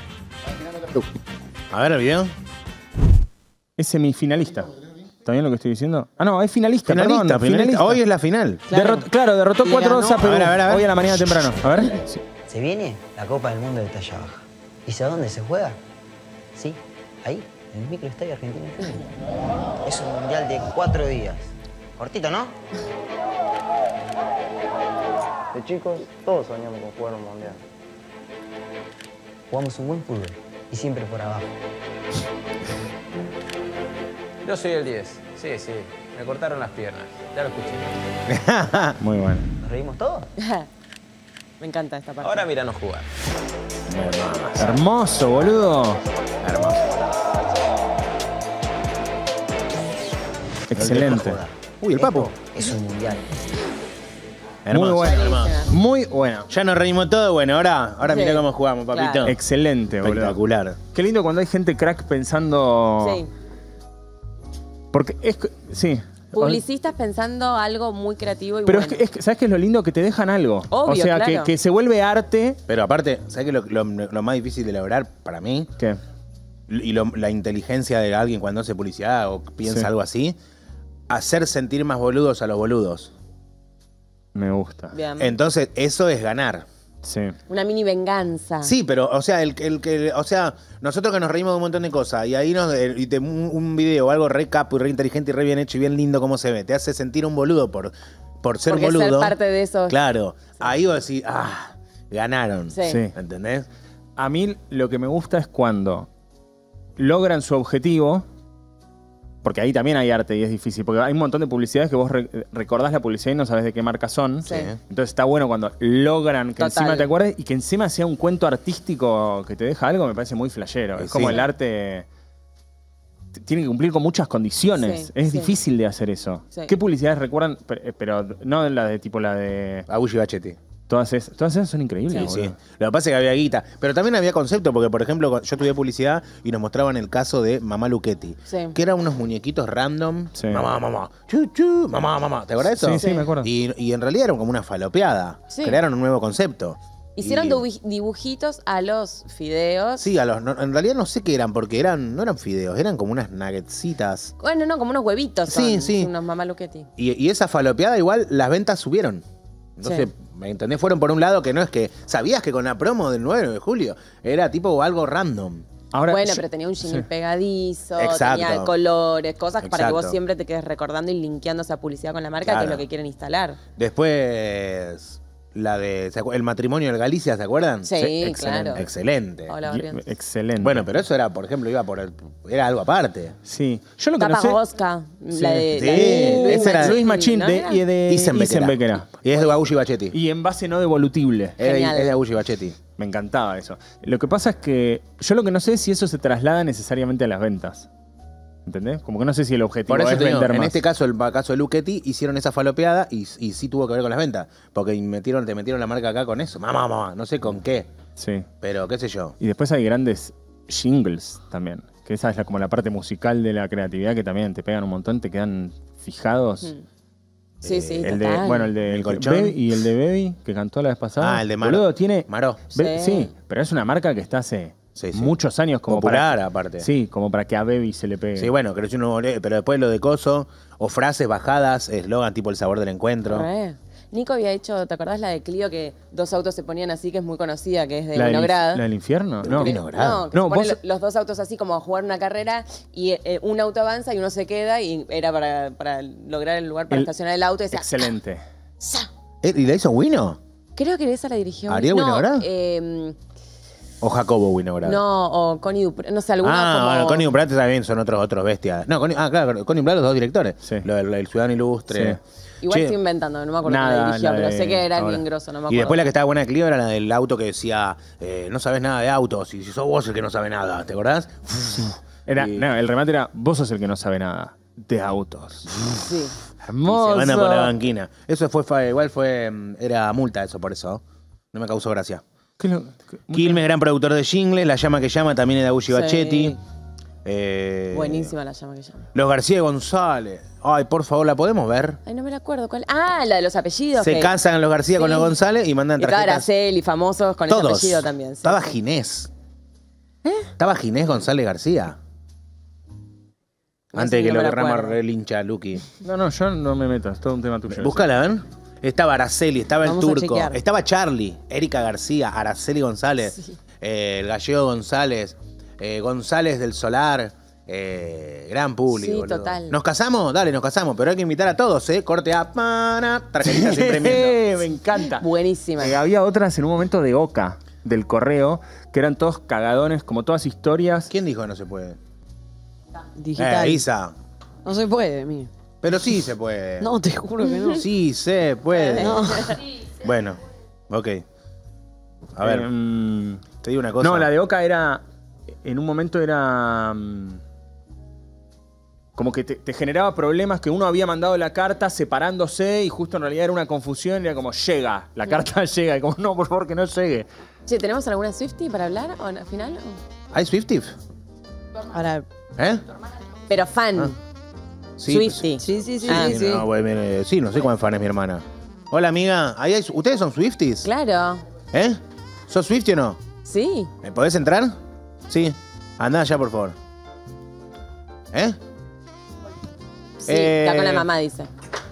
A ver el video. Es semifinalista. ¿Está bien lo que estoy diciendo? Ah, no, es finalista, Finalista, perdón, finalista. Hoy es la final. Claro. Derrot- claro, derrotó Le cuatro dos a ganó. Perú. A ver, a ver, a ver. Hoy a la mañana temprano. A ver. Sí. Se viene la Copa del Mundo de talla baja. ¿Y sabes dónde se juega? Sí, ahí, en el microestadio argentino. Es un mundial de cuatro días. Cortito, ¿no? De chicos, todos soñamos con jugar un mundial. Jugamos un buen fútbol y siempre por abajo. Yo soy el diez. Sí, sí. Me cortaron las piernas. Ya lo escuché. Muy bueno. ¿Nos reímos todos? Me encanta esta parte. Ahora míranos jugar. Hermoso, boludo. Hermoso. Excelente. Uy, el papo. Es un mundial. Hermoso. Muy bueno. Hermoso. Muy bueno. Ya nos reímos todo. Bueno, ahora, ahora Sí. mirá cómo jugamos, papito. Claro. Excelente, boludo. Espectacular. Qué lindo cuando hay gente crack pensando. Sí. Porque es que- sí. Publicistas pensando algo muy creativo y Pero bueno. es que, es que- ¿sabes qué es lo lindo? Que te dejan algo. Obvio, o sea, que, claro. que se vuelve arte. Pero aparte, ¿sabes qué es lo, lo- lo más difícil de lograr para mí? ¿Qué? Y lo- la inteligencia de alguien cuando hace publicidad o piensa Sí. algo así, hacer sentir más boludos a los boludos. Me gusta. Bien. Entonces, eso es ganar. Sí. Una mini venganza. Sí, pero, o sea, el, el que, o sea, nosotros que nos reímos de un montón de cosas y ahí nos, y te- un, un video o algo re capo y re inteligente y re bien hecho y bien lindo como se ve, te hace sentir un boludo por, por ser Porque boludo. ser parte de eso. Claro, ahí vos decís, ah, ganaron. Sí. Sí. ¿Entendés? A mí lo que me gusta es cuando logran su objetivo, porque ahí también hay arte y es difícil, porque hay un montón de publicidades que vos re- recordás la publicidad y no sabés de qué marca son. Sí. Entonces está bueno cuando logran que Total. encima te acuerdes y que encima sea un cuento artístico que te deja algo, me parece muy flashero. Es Sí. como el arte t- tiene que cumplir con muchas condiciones. Sí, es sí. difícil de hacer eso. Sí. ¿Qué publicidades recuerdan? Pero, pero no la de tipo la de... Agulli Bachetti. Todas esas, todas esas son increíbles. Sí, sí. boludo. Lo que pasa es que había guita. Pero también había concepto, porque, por ejemplo, yo estudié publicidad y nos mostraban el caso de Mamá Luchetti. Sí. Que eran unos muñequitos random. Sí. Mamá, mamá. Chu, chu, mamá, mamá. ¿Te acuerdas de eso? Sí, sí, me acuerdo. Y, y en realidad eran como una falopeada. Sí. Crearon un nuevo concepto. Hicieron Y- dibu- dibujitos a los fideos. Sí, a los, no- en realidad no sé qué eran, porque eran, no eran fideos, eran como unas nuggetsitas. Bueno, no, como unos huevitos. Sí, son, sí. Unos mamaluquetti. Y, y esa falopeada igual las ventas subieron. Entonces, Sí. ¿me entendés? Fueron por un lado que no es que... ¿Sabías que con la promo del nueve de julio era tipo algo random? Ahora, bueno, yo- pero tenía un jingle sí. pegadizo, Exacto. tenía colores, cosas para que vos Exacto. siempre te quedes recordando y linkeando esa publicidad con la marca, que Claro. es lo que quieren instalar. Después, la de... ¿se acu- El matrimonio de Galicia, ¿se acuerdan? Sí, excelente. claro. Excelente. Hola, Barrientos. Excelente. Bueno, pero eso era, por ejemplo, iba por el... Era algo aparte. Sí. Yo lo que no Tapa sé... Rosca, Sí. la de, Sí, la de Luis esa era- Machín, Luis Machín ¿no de, era? y de Isenbeck era. Isenbeck era. Y es de Agulli Bachetti. Y en base no devolutible. Es de, Genial. es de Agulli Bachetti. Me encantaba eso. Lo que pasa es que yo lo que no sé es si eso se traslada necesariamente a las ventas. ¿Entendés? Como que no sé si el objetivo Por eso es te digo, vender en más. este caso, el caso de Luchetti, hicieron esa falopeada y, y sí tuvo que ver con las ventas. Porque metieron, te metieron la marca acá con eso. Mamá, mamá, no sé con qué. Sí. Pero qué sé yo. Y después hay grandes jingles también. Que esa es la- como la parte musical de la creatividad que también te pegan un montón, te quedan fijados. Mm. Sí, sí, El de, total. bueno, el de El colchón. Baby y el de Baby, que cantó la vez pasada. Ah, el de Maro. Boludo, tiene. Maró. Be- Sí. sí, pero es una marca que está hace Sí, sí. muchos años como Popular, para. aparte. Sí, como para que a Baby se le pegue. Sí, bueno, creció un nuevo, pero después lo de coso, o frases bajadas, eslogan tipo el sabor del encuentro. Re. Nico había hecho, ¿te acordás la de Clio que dos autos se ponían así, que es muy conocida, que es de ¿La del, Winograd? la del infierno? ¿De No. Winograd? No, que No, se ponen vos- lo- los dos autos así como a jugar una carrera y eh, un auto avanza y uno se queda y era para, para lograr el lugar para El- estacionar el auto. Y decía, Excelente. ¡sa! ¿Eh, ¿Y la hizo Wino? Creo que esa la dirigió. ¿Ariel no, Winograd? eh, ¿O Jacobo Winograd? no, o Connie Duprat, no sé, alguna Ah, como... bueno, Connie Duprat también son otros, otros bestias. No, Connie, ah, claro, Connie Duprat, los dos directores. Sí. Lo del el Ciudadano Ilustre. Sí. Igual Che, estoy inventando, no me acuerdo Nada, quién la dirigió, la pero de sé que era ahora. bien grosso, no me acuerdo. Y después la que estaba buena de Clio era la del auto que decía, eh, no sabes nada de autos, y si sos vos el que no sabe nada, ¿te acordás? Era, Y- no, el remate era, vos sos el que no sabe nada de autos. Sí. Y Hermoso. se van a por la banquina. Eso fue, fue- igual fue, mm, era multa eso por eso. No me causó gracia. ¿Qué lo- qué- Quilmes, gran productor de jingles, La Llama que Llama también es de Agulli Sí. Bachetti. Eh, Buenísima la llama que llama. Los García González. Ay, por favor, ¿la podemos ver? Ay, no me la acuerdo. ¿Cuál? Ah, la de los apellidos. Se que- casan los García con Sí. los González y mandan Y estaba tarjetas. Araceli, famosos con Todos. ese apellido también. sí, Estaba sí. Ginés. Estaba Ginés González García. No Antes sé, de que no lo me la querramos acuerdo. el hincha Luqui. No, no, yo no me meto, es todo un tema tuyo. Búscala, ¿ven? Estaba Araceli, estaba Vamos a el turco, chequear. estaba Charlie, Erika García, Araceli González, Sí. eh, el gallego González, eh, González del Solar, eh, gran público. Sí, boludo. total. ¿Nos casamos? Dale, nos casamos, pero hay que invitar a todos, ¿eh? Corte a pana, tarjetitas imprimiendo. me encanta. Buenísima. Eh, había otras en un momento de Oca, del correo, que eran todos cagadones, como todas historias. ¿Quién dijo que no se puede? Digital. Eh, Isa. No se puede, mío. Pero sí se puede. No, te juro que no. Sí se puede. No. Bueno, ok. A ver, Eh, te digo una cosa. no, la de Oca era. En un momento era. mm, Como que te, te generaba problemas que uno había mandado la carta separándose y justo en realidad era una confusión. Era como, llega, la carta llega. Y como, no, por favor, que no llegue. Che, ¿tenemos alguna Swiftie para hablar o no, al final? o? ¿Hay Swiftie? Ahora, ¿Eh? Pero fan. Ah. Sí, Swiftie. sí, sí, sí, Ah, sí, sí. No, bueno, mire, sí, no sé cuán fan es mi hermana. Hola, amiga. ¿Ahí hay- ¿Ustedes son Swifties? Claro. ¿Eh? ¿Sos Swiftie o no? Sí. ¿Me podés entrar? Sí. Andá allá, por favor. ¿Eh? Sí, Eh, está con la mamá, dice.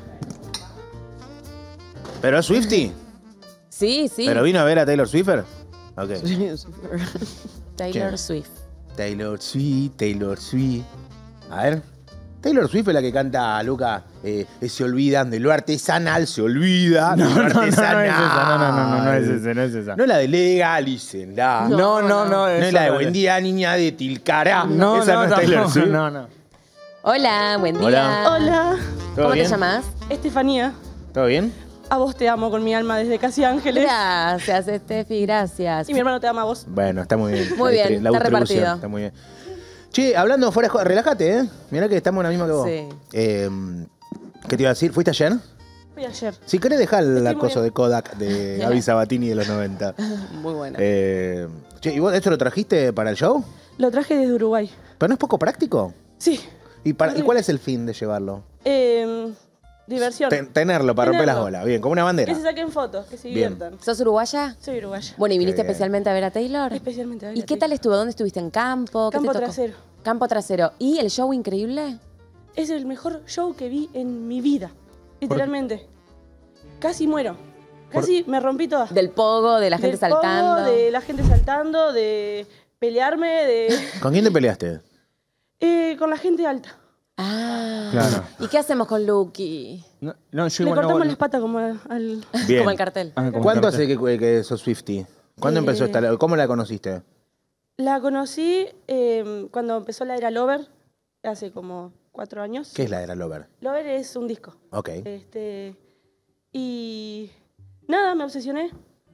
¿Pero es Swiftie? Sí, sí. ¿Pero vino a ver a Taylor Swiffer? Ok. Taylor ¿Qué? Swift. Taylor Swift, Taylor Swift. A ver. Taylor Swift es la que canta, Luca, eh, eh, se olvidan de lo artesanal, se olvida de No, lo no, no, no es artesanal. esa. No, no, no, no, no es esa, no es esa. No es la de legalícenla. No, No, no, no. No es esa la de no buen día, niña de Tilcara. No, Esa no, no es Taylor tampoco, Swift. no, no. Hola, buen día. Hola. Hola, ¿Todo ¿Cómo bien? te llamas? Estefanía. ¿Todo bien? A vos te amo con mi alma desde Casi Ángeles. Gracias, Steffi, gracias. Y mi hermano te ama a vos. Bueno, está muy bien. Muy La bien, distri- la está distribución, repartido. Está muy bien. Che, hablando fuera de joda, relájate, ¿eh? Mirá que estamos en la misma que vos. Sí. Eh, ¿Qué te iba a decir? ¿Fuiste ayer? Fui ayer. Si querés dejar la muy cosa bien. de Kodak de Gaby Sabatini de los noventa. Muy bueno. Eh, che, ¿y vos esto lo trajiste para el show? Lo traje desde Uruguay. ¿Pero no es poco práctico? Sí. ¿Y, para, ¿y cuál es el fin de llevarlo? Eh, Diversión. Ten- tenerlo para romper las Tenerlo. bolas. Bien, como una bandera. Que se saquen fotos, que se Bien. diviertan. ¿Sos uruguaya? Soy uruguaya. Bueno, ¿y viniste Qué bien. especialmente a ver a Taylor? Especialmente a ver ¿Y a qué ti. tal estuvo? ¿Dónde estuviste? ¿En campo? ¿Qué te Campo tocó? trasero. Campo trasero. ¿Y el show increíble? Es el mejor show que vi en mi vida. Literalmente. Casi muero. Casi me rompí toda. Del pogo, de la gente Del pogo, saltando. de la gente saltando, de pelearme, de... ¿Con quién te peleaste? Eh, con la gente alta. Ah. Claro. ¿Y qué hacemos con Lucky? No, no, yo Le igual cortamos no, las patas como al... Bien. Como el cartel. Ah, como ¿Cuánto cartel. hace que, que sos Swiftie? ¿Cuándo Eh, empezó esta? ¿Cómo la conociste? La conocí eh, cuando empezó la era Lover, hace como cuatro años. ¿Qué es la era Lover? Lover es un disco. Ok. Este, y nada, me obsesioné.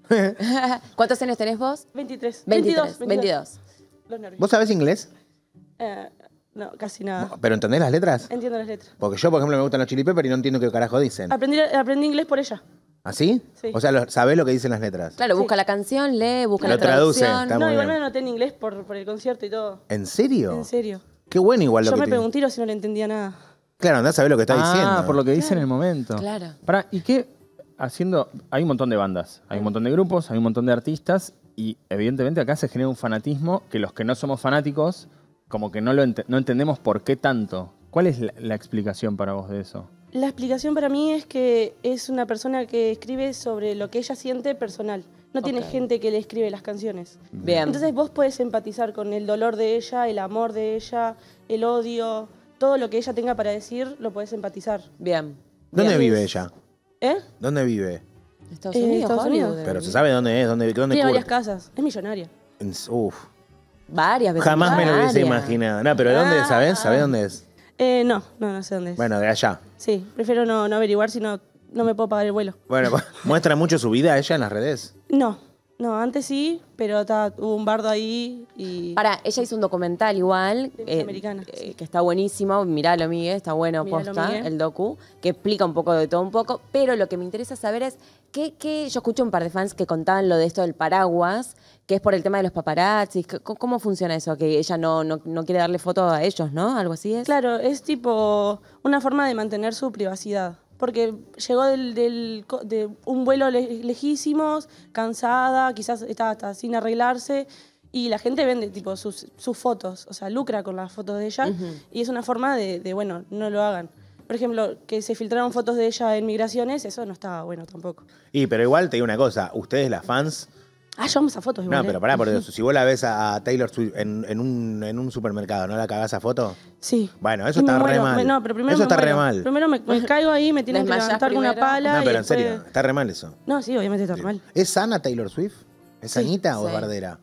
¿Cuántos años tenés vos? veintitrés. veintitrés. veintidós. veintidós. Los nervios. ¿Vos sabés inglés? Eh, no, casi nada. ¿Pero entendés las letras? Entiendo las letras. Porque yo, por ejemplo, me gustan los Chili Peppers y no entiendo qué carajo dicen. Aprendí, aprendí inglés por ella. ¿Así? Sí. O sea, lo- sabés lo que dicen las letras. Claro, busca la canción, lee, busca Lo la traduce, traducción. está No, muy igual bien. me anoté en inglés por, por el concierto y todo. ¿En serio? En serio. Qué bueno igual lo Yo que me te- pegué un tiro si no le entendía nada. Claro, andás a saber lo que está ah, diciendo. por lo que dice en el momento. Claro. Pará, ¿y qué haciendo? Hay un montón de bandas, hay un montón de grupos, hay un montón de artistas y evidentemente acá se genera un fanatismo que los que no somos fanáticos como que no, lo ente- no entendemos por qué tanto. ¿Cuál es la, la explicación para vos de eso? La explicación para mí es que es una persona que escribe sobre lo que ella siente personal. No tiene Ok. gente que le escribe las canciones. Bien. Entonces vos podés empatizar con el dolor de ella, el amor de ella, el odio, todo lo que ella tenga para decir, lo podés empatizar. Bien. ¿Dónde Bien. vive ella? ¿Eh? ¿Dónde vive? Estados Eh, Unidos, Estados Hollywood, Unidos. debe Pero vivir. se sabe dónde es, dónde, dónde Tiene varias curte. casas. Es millonaria. En- Uf, Varias veces. jamás me lo hubiese varias. imaginado. No, pero ¿de dónde Ah. sabés? ¿Sabés dónde es? Eh, no, no, no sé dónde es. Bueno, de allá. Sí, prefiero no, no averiguar si no, no me puedo pagar el vuelo. Bueno, muestra mucho su vida ella en las redes. No, no, antes sí, pero ta, hubo un bardo ahí y... Para, ella hizo un documental igual, De eh, Americana, eh, sí. que está buenísimo, miralo Miguel, está bueno Míralo, posta, Miguel. el docu, que explica un poco de todo un poco, pero lo que me interesa saber es que, que yo escucho un par de fans que contaban lo de esto del paraguas, que es por el tema de los paparazzis, que- ¿cómo, cómo funciona eso? Que ella no, no, no quiere darle foto a ellos, ¿no? Algo así es. Claro, es tipo una forma de mantener su privacidad. Porque llegó del, del co- de un vuelo le- lejísimos, cansada, quizás está hasta sin arreglarse, y la gente vende tipo sus, sus fotos, o sea, lucra con las fotos de ella, y es una forma de, de, bueno, no lo hagan. Por ejemplo, que se filtraron fotos de ella en migraciones, eso no estaba bueno tampoco. Y, pero igual te digo una cosa, ustedes las fans... Ah, llevamos a fotos igual. No, ¿eh? pero pará, por eso, si vos la ves a a Taylor Swift en, en un, en un supermercado, ¿no la cagás a foto? Sí. Bueno, eso Y me está re muero, mal. me- no, pero primero eso me está re muero. mal. Primero me, me caigo ahí, me tienen que Desmayás levantar con una primero. pala. No, y pero en serio, después- está re mal eso. No, sí, obviamente está mal. ¿Es sana Taylor Swift? ¿Es Sí, sanita o es sí. bardera?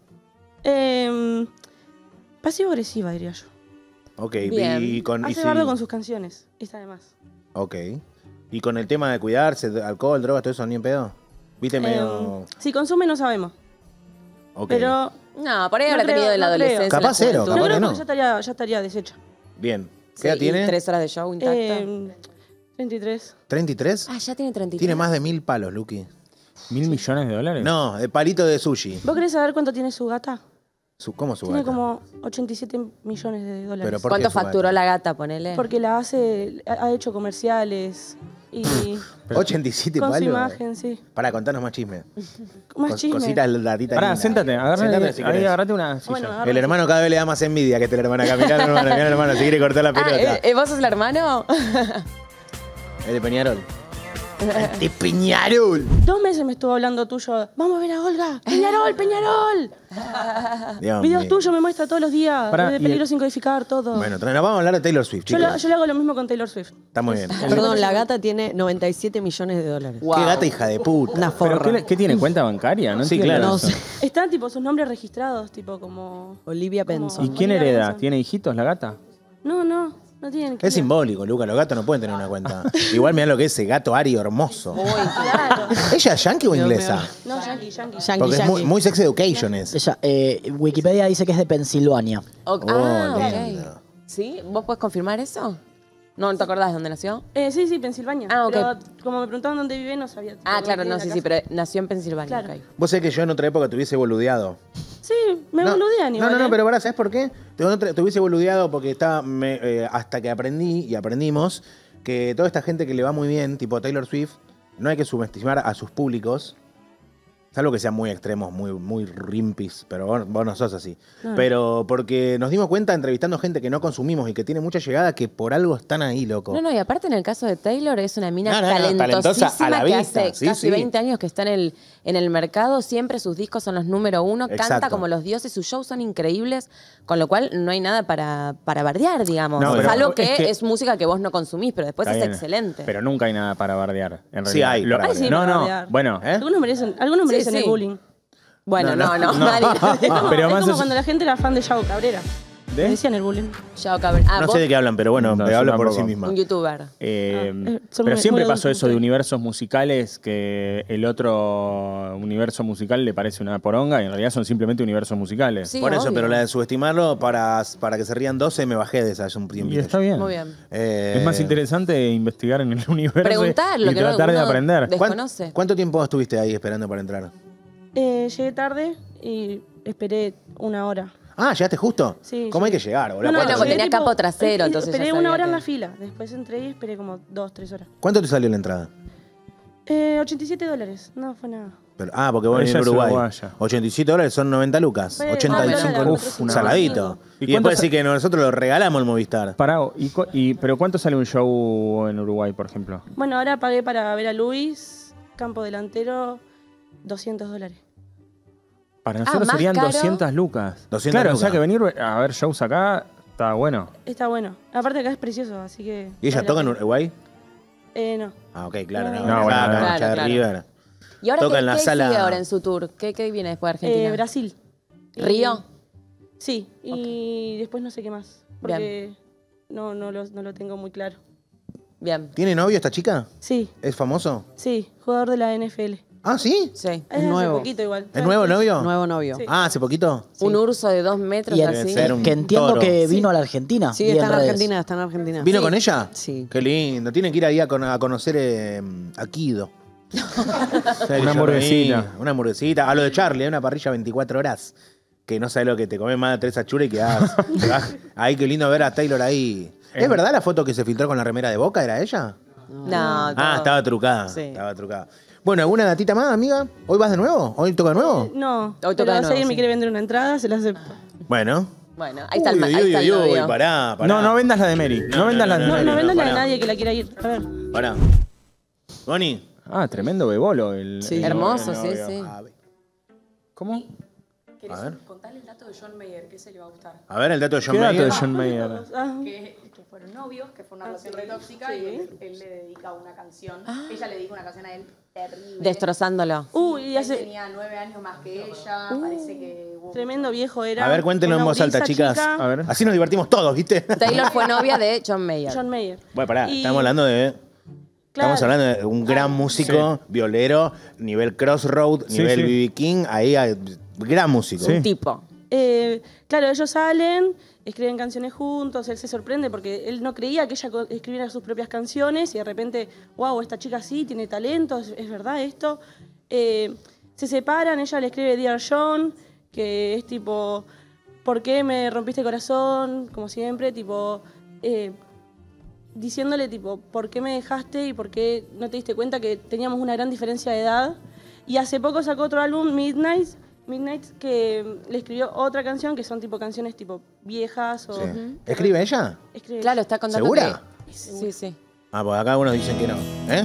Eh, Pasivo-agresiva, diría yo. Ok, Bien. y con... y Hace si- bardo con sus canciones. Y está de más. Ok. ¿Y con el tema de cuidarse, de alcohol, drogas, todo eso, ni en pedo? ¿Viste medio...? Eh, si consume, no sabemos. Ok. Pero. No, por ahí No habrá creo, tenido en la no creo. adolescencia. Capaz la cero, juventud. Yo capaz creo que que no. ya estaría, ya estaría deshecha. Bien. ¿Qué Sí, edad y tiene? tres horas de show intacta. Eh, treinta y tres. ¿treinta y tres? Ah, ya tiene treinta y tres. Tiene más de mil palos, Luqui. ¿Mil millones de dólares? No, de palito de sushi. ¿Vos querés saber cuánto tiene su gata? Su- ¿Cómo su Tiene gata? como ochenta y siete millones de dólares. Pero ¿por ¿Cuánto qué su facturó gata? la gata, ponele? Porque la hace, ha ha hecho comerciales y ochenta y siete con su palos. imagen, sí. Para contarnos más chisme. Más Cos- chisme. Cositas, datitas Pará, lindas. séntate, agarrate, Séntate si ahí, querés. agarrate una silla. Bueno, agarra- El hermano cada vez le da más envidia que este el hermano acá. Mirá el hermano, mirá el hermano, se quiere cortar la Ah, pelota. ¿eh, eh, ¿vos sos el hermano? El de Peñarol. El de Peñarol. Dos meses me estuvo hablando tuyo. Vamos a ver a Olga. Peñarol, Peñarol. Dios Videos mío. tuyos me muestra todos los días. Pará, de y peligro el- sin codificar, todo. Bueno, tra- nos vamos a hablar de Taylor Swift, yo, chicos. lo- yo le hago lo mismo con Taylor Swift. Está muy bien. Perdón, la gata tiene noventa y siete millones de dólares. Wow. Qué gata hija de puta. Una ¿Pero forra. qué, le- qué tiene? ¿Cuenta bancaria? No Sí, entiendo claro. No eso. sé. Están tipo sus nombres registrados, tipo como. Olivia Como- Benson. ¿Y quién Olivia hereda? Benson. ¿Tiene hijitos la gata? No, no, no tienen que. Es simbólico, Luca. Los gatos no pueden tener una cuenta. Igual mirá lo que es ese gato Ari hermoso. Claro. ¿Ella es yankee o Dios inglesa? mío. No, yankee, yankee. Yankee, Porque es muy, yankee. muy sex education es. Ella, eh, Wikipedia dice que es de Pensilvania. Ok, Oh, ah, lindo. ok. ¿Sí? ¿Vos podés confirmar eso? ¿No te acordás de dónde nació? Eh, sí, sí, Pensilvania. Ah, ok. Pero como me preguntaban dónde vive, no sabía. Ah, dónde claro, tiene no, la sí, sí, casa. pero nació en Pensilvania. Claro. ok. Vos sabés que yo en otra época te hubiese boludeado. Sí, me no, boludean No, igual. no, no, ¿eh? pero pará, ¿sabes por qué? Te, otra- te hubiese boludeado porque estaba, me- eh, hasta que aprendí y aprendimos, que toda esta gente que le va muy bien, tipo Taylor Swift, no hay que subestimar a sus públicos. Salvo que sean muy extremos, muy, muy rimpis, pero vos, vos no sos así. No. Pero porque nos dimos cuenta entrevistando gente que no consumimos y que tiene mucha llegada que por algo están ahí, loco. No, no, y aparte en el caso de Taylor es una mina No, no, no, talentosísima talentosa a la que vista, hace sí, casi sí. veinte años que está en el, en el mercado, siempre sus discos son los número uno, canta Exacto. como los dioses, sus shows son increíbles, con lo cual no hay nada para, para bardear, digamos. No, pero Salvo que es es, que- música que vos no consumís, pero después Está es bien, excelente. Pero nunca hay nada para bardear, en realidad. Sí hay Lo- para Ay, sí, no, para no, bardear. bueno. ¿Eh? Algunos merecen, algunos Sí, merecen sí. el bullying. Bueno, no, no, No, no. nadie. Es como, Pero es más como allá- cuando la gente era fan de Yao Cabrera. ¿De? Me decían el bullying. Yao Cabrera. Ah, No vos, sé de qué hablan, pero bueno, No, me yo hablo por tampoco. sí misma. un youtuber. Eh, Ah, eh, son pero muy- siempre muy pasó adultos eso de ustedes. universos musicales, que el otro universo musical le parece una poronga y en realidad son simplemente universos musicales. Sí, por eso, obvio. pero la de subestimarlo para, para que se rían doce me bajé de esa hace un Y tiempito. está bien. Muy bien. Eh, Es más interesante investigar en el universo Preguntar lo y que no- tratar de uno aprender. des- ¿cuán- desconoce. ¿Cuánto tiempo estuviste ahí esperando para entrar? Eh, llegué tarde y esperé una hora. Ah, ¿llegaste justo? Sí, ¿Cómo hay llegué. que llegar, boludo? No, no, ¿Cuánto, porque llegué tenía capo trasero, eh, entonces ya Esperé sabía una hora en que- la fila. Después entré y esperé como dos, tres horas. ¿Cuánto te salió la entrada? Eh, ochenta y siete dólares. No fue nada. Pero- ah, porque vos venís Ella de es Uruguay. uruguaya. ochenta y siete dólares son noventa lucas. Fue- ochenta y ah, cinco dólares, lucas. cuatrocientos. Un saladito. ¿Y Y, cuánto después sa- decir que nosotros lo regalamos el Movistar. Pará, y, cu- y- pero ¿cuánto sale un show en Uruguay, por ejemplo? Bueno, ahora pagué para ver a Luis, campo delantero, doscientos dólares. Para nosotros más serían caro. doscientas lucas. doscientas claro, o sea lucas. que venir a ver shows acá está bueno. Está bueno. Aparte acá es precioso, así que... ¿Y ella vale la toca en pena. Uruguay? Eh, no. Ah, ok, claro. No, No, no, no, bueno, acá, claro, cancha de claro. River. ¿Y ahora Toca qué, en la qué sala- sigue ahora en su tour? ¿Qué, qué viene después de Argentina? Eh, Brasil. ¿Río? Sí, y después no sé qué más. Porque no, no, lo, no lo tengo muy claro. Bien. ¿Tiene novio esta chica? Sí, ¿Es famoso? sí, jugador de la N F L. Ah, ¿sí? Sí. Es hace nuevo. poquito igual. ¿Es nuevo novio? Nuevo novio. Sí. Ah, ¿hace poquito? Un urso de dos metros Y así. Debe ser un que entiendo toro. que vino a la Argentina. Sí, vi está en redes. Argentina, está en Argentina. ¿Vino Sí. con ella? Sí. Qué lindo. Tienen que ir ahí a, con- a conocer eh, a Kido. Una hamburguesita. Una hamburguesita. A lo de Charlie, una parrilla veinticuatro horas. Que no sabes lo que te comes más de tres achuras y quedás. quedás- Ay, qué lindo ver a Taylor ahí. ¿Es verdad la foto que se filtró con la remera de Boca? ¿Era ella? No, Ah, todo. estaba trucada. Sí. Estaba trucada. Bueno, ¿alguna datita más, amiga? ¿Hoy vas de nuevo? ¿Hoy toca de nuevo? Eh, no, Hoy toca pero de si nuevo, alguien me sí. quiere vender una entrada, se la acepto. Bueno. Bueno, ahí está el, ma- Uy, ahí uy, está el uy, uy, novio. pará, pará. No, no vendas la de Mary. No, vendas la de No, Mary. no vendas la de pará. nadie que la quiera ir. A ver. Pará. Bonnie. Ah, tremendo bebolo. El, Sí. el- Hermoso, el sí, novio. sí. A ver. ¿Cómo? A ver. Contale el dato de John Mayer, que se le va a gustar. A ver, el dato de John ¿Qué dato Mayer. de John Mayer? Ah, Que, que fueron novios, que fue una relación re tóxica y él, él le dedica una canción. Ella le dedica una canción a él terrible. Destrozándolo. Uy, y Él hace tenía nueve años más que ella, parece que... hubo- tremendo viejo era. A ver, cuéntenlo en Una voz alta, brisa chicas. chica. A ver. Así nos divertimos todos, ¿viste? Taylor fue novia de John Mayer. John Mayer. Bueno, pará, Y- estamos hablando de. Claro. Estamos hablando de un gran músico, violero, nivel Crossroad, Sí, nivel sí. B B King, ahí hay gran músico. Sí. Un tipo. Eh, claro, ellos salen, escriben canciones juntos, él se sorprende porque él no creía que ella co- escribiera sus propias canciones y de repente, wow, esta chica sí, tiene talento, es, es verdad esto. Eh, se separan, ella le escribe Dear John, que es tipo, ¿por qué me rompiste el corazón? Como siempre, tipo, eh, diciéndole tipo, ¿por qué me dejaste y por qué no te diste cuenta que teníamos una gran diferencia de edad? Y hace poco sacó otro álbum, Midnight, Midnight, que le escribió otra canción, que son tipo canciones tipo viejas o... Sí. ¿Escribe ella? Escribe- Claro, está contando ¿Segura? que... Sí, sí. Ah, pues acá algunos dicen que no. ¿Eh?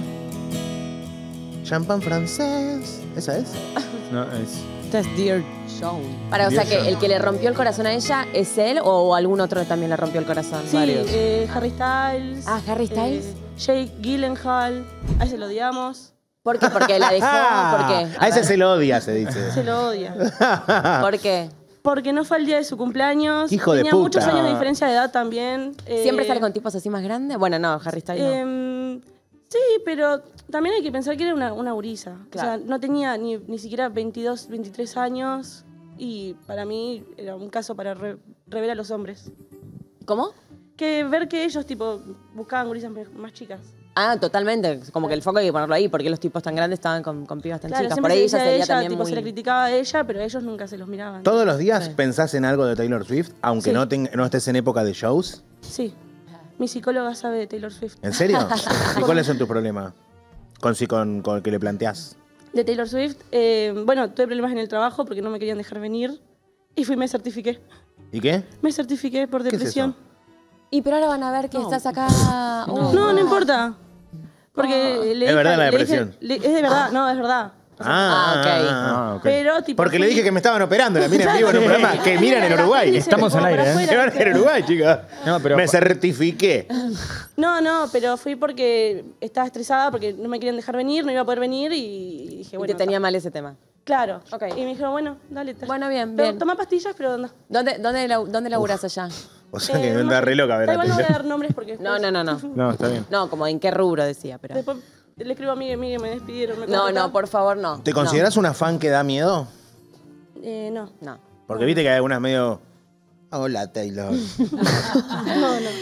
Champán francés. ¿Esa es? No, es- Esta es Dear John. Para, o sea, Dios. que el que le rompió el corazón a ella es él o algún otro también le rompió el corazón. Sí, Varios. eh, Harry Styles. Ah, Harry Styles. eh, Jake Gyllenhaal. A ese lo odiamos. ¿Por qué? Porque la dejó. ¿Por qué? A ese se lo odia, se dice. Se lo odia. ¿Por qué? Porque no fue el día de su cumpleaños. Hijo de Tenía puta. muchos años de diferencia de edad también. eh, ¿Siempre sale con tipos así más grandes? Bueno, no, Harry Styles no. Em, sí, pero también hay que pensar que era una, una gurisa. Claro. O sea, no tenía ni, ni siquiera veintidós, veintitrés años. Y para mí era un caso para re- rever a los hombres. ¿Cómo? Que ver que ellos, tipo, buscaban gurisas más chicas. Ah, totalmente. Como que el foco hay que ponerlo ahí, porque los tipos tan grandes estaban con, con pibas tan Claro, chicas. siempre Por ahí se ella decía sería ella, también tipo, muy... se le criticaba a ella, pero ellos nunca se los miraban. ¿Todos los días Sí. pensás en algo de Taylor Swift, aunque Sí. no, ten- no estés en época de shows? Sí. Mi psicóloga sabe de Taylor Swift. ¿En serio? ¿Y cuáles son tus problemas? Con, si- con, con el que le planteás. De Taylor Swift, eh, bueno, tuve problemas en el trabajo porque no me querían dejar venir. Y fui y me certifiqué. ¿Y qué? Me certifiqué por ¿Qué es depresión. eso? Y pero ahora van a ver que estás acá. No, no, importa. Porque le Es verdad la le dije- depresión. le- es de verdad, no, es verdad. Ah, ok. Ah, ok. Pero, tipo, Porque le fui- dije que me estaban operando, la mina en vivo en un programa que miran en Uruguay. Estamos al aire, ¿eh? Que van en Uruguay, chicas. No, pero- Me certifiqué. No, no, pero fui porque estaba estresada, porque no me querían dejar venir, no iba a poder venir y dije, Y bueno. te tenía mal ese tema. Claro. Ok. Y me dijeron, bueno, dale. te- Bueno, bien, pero bien. Toma pastillas, pero anda. ¿Dónde, dónde, lau- dónde laburás allá? O sea que Eh, me anda re loca, Da ¿verdad? igual no voy a dar nombres porque No, no, no, no. No, está bien. No, como en qué rubro decía, pero. después le escribo a Miguel, Miguel, me despidieron. Me No, cortaron. no, por favor, no. ¿Te consideras una fan que da miedo? Eh, no. No. Porque viste que hay algunas medio... Hola, Taylor. No, no.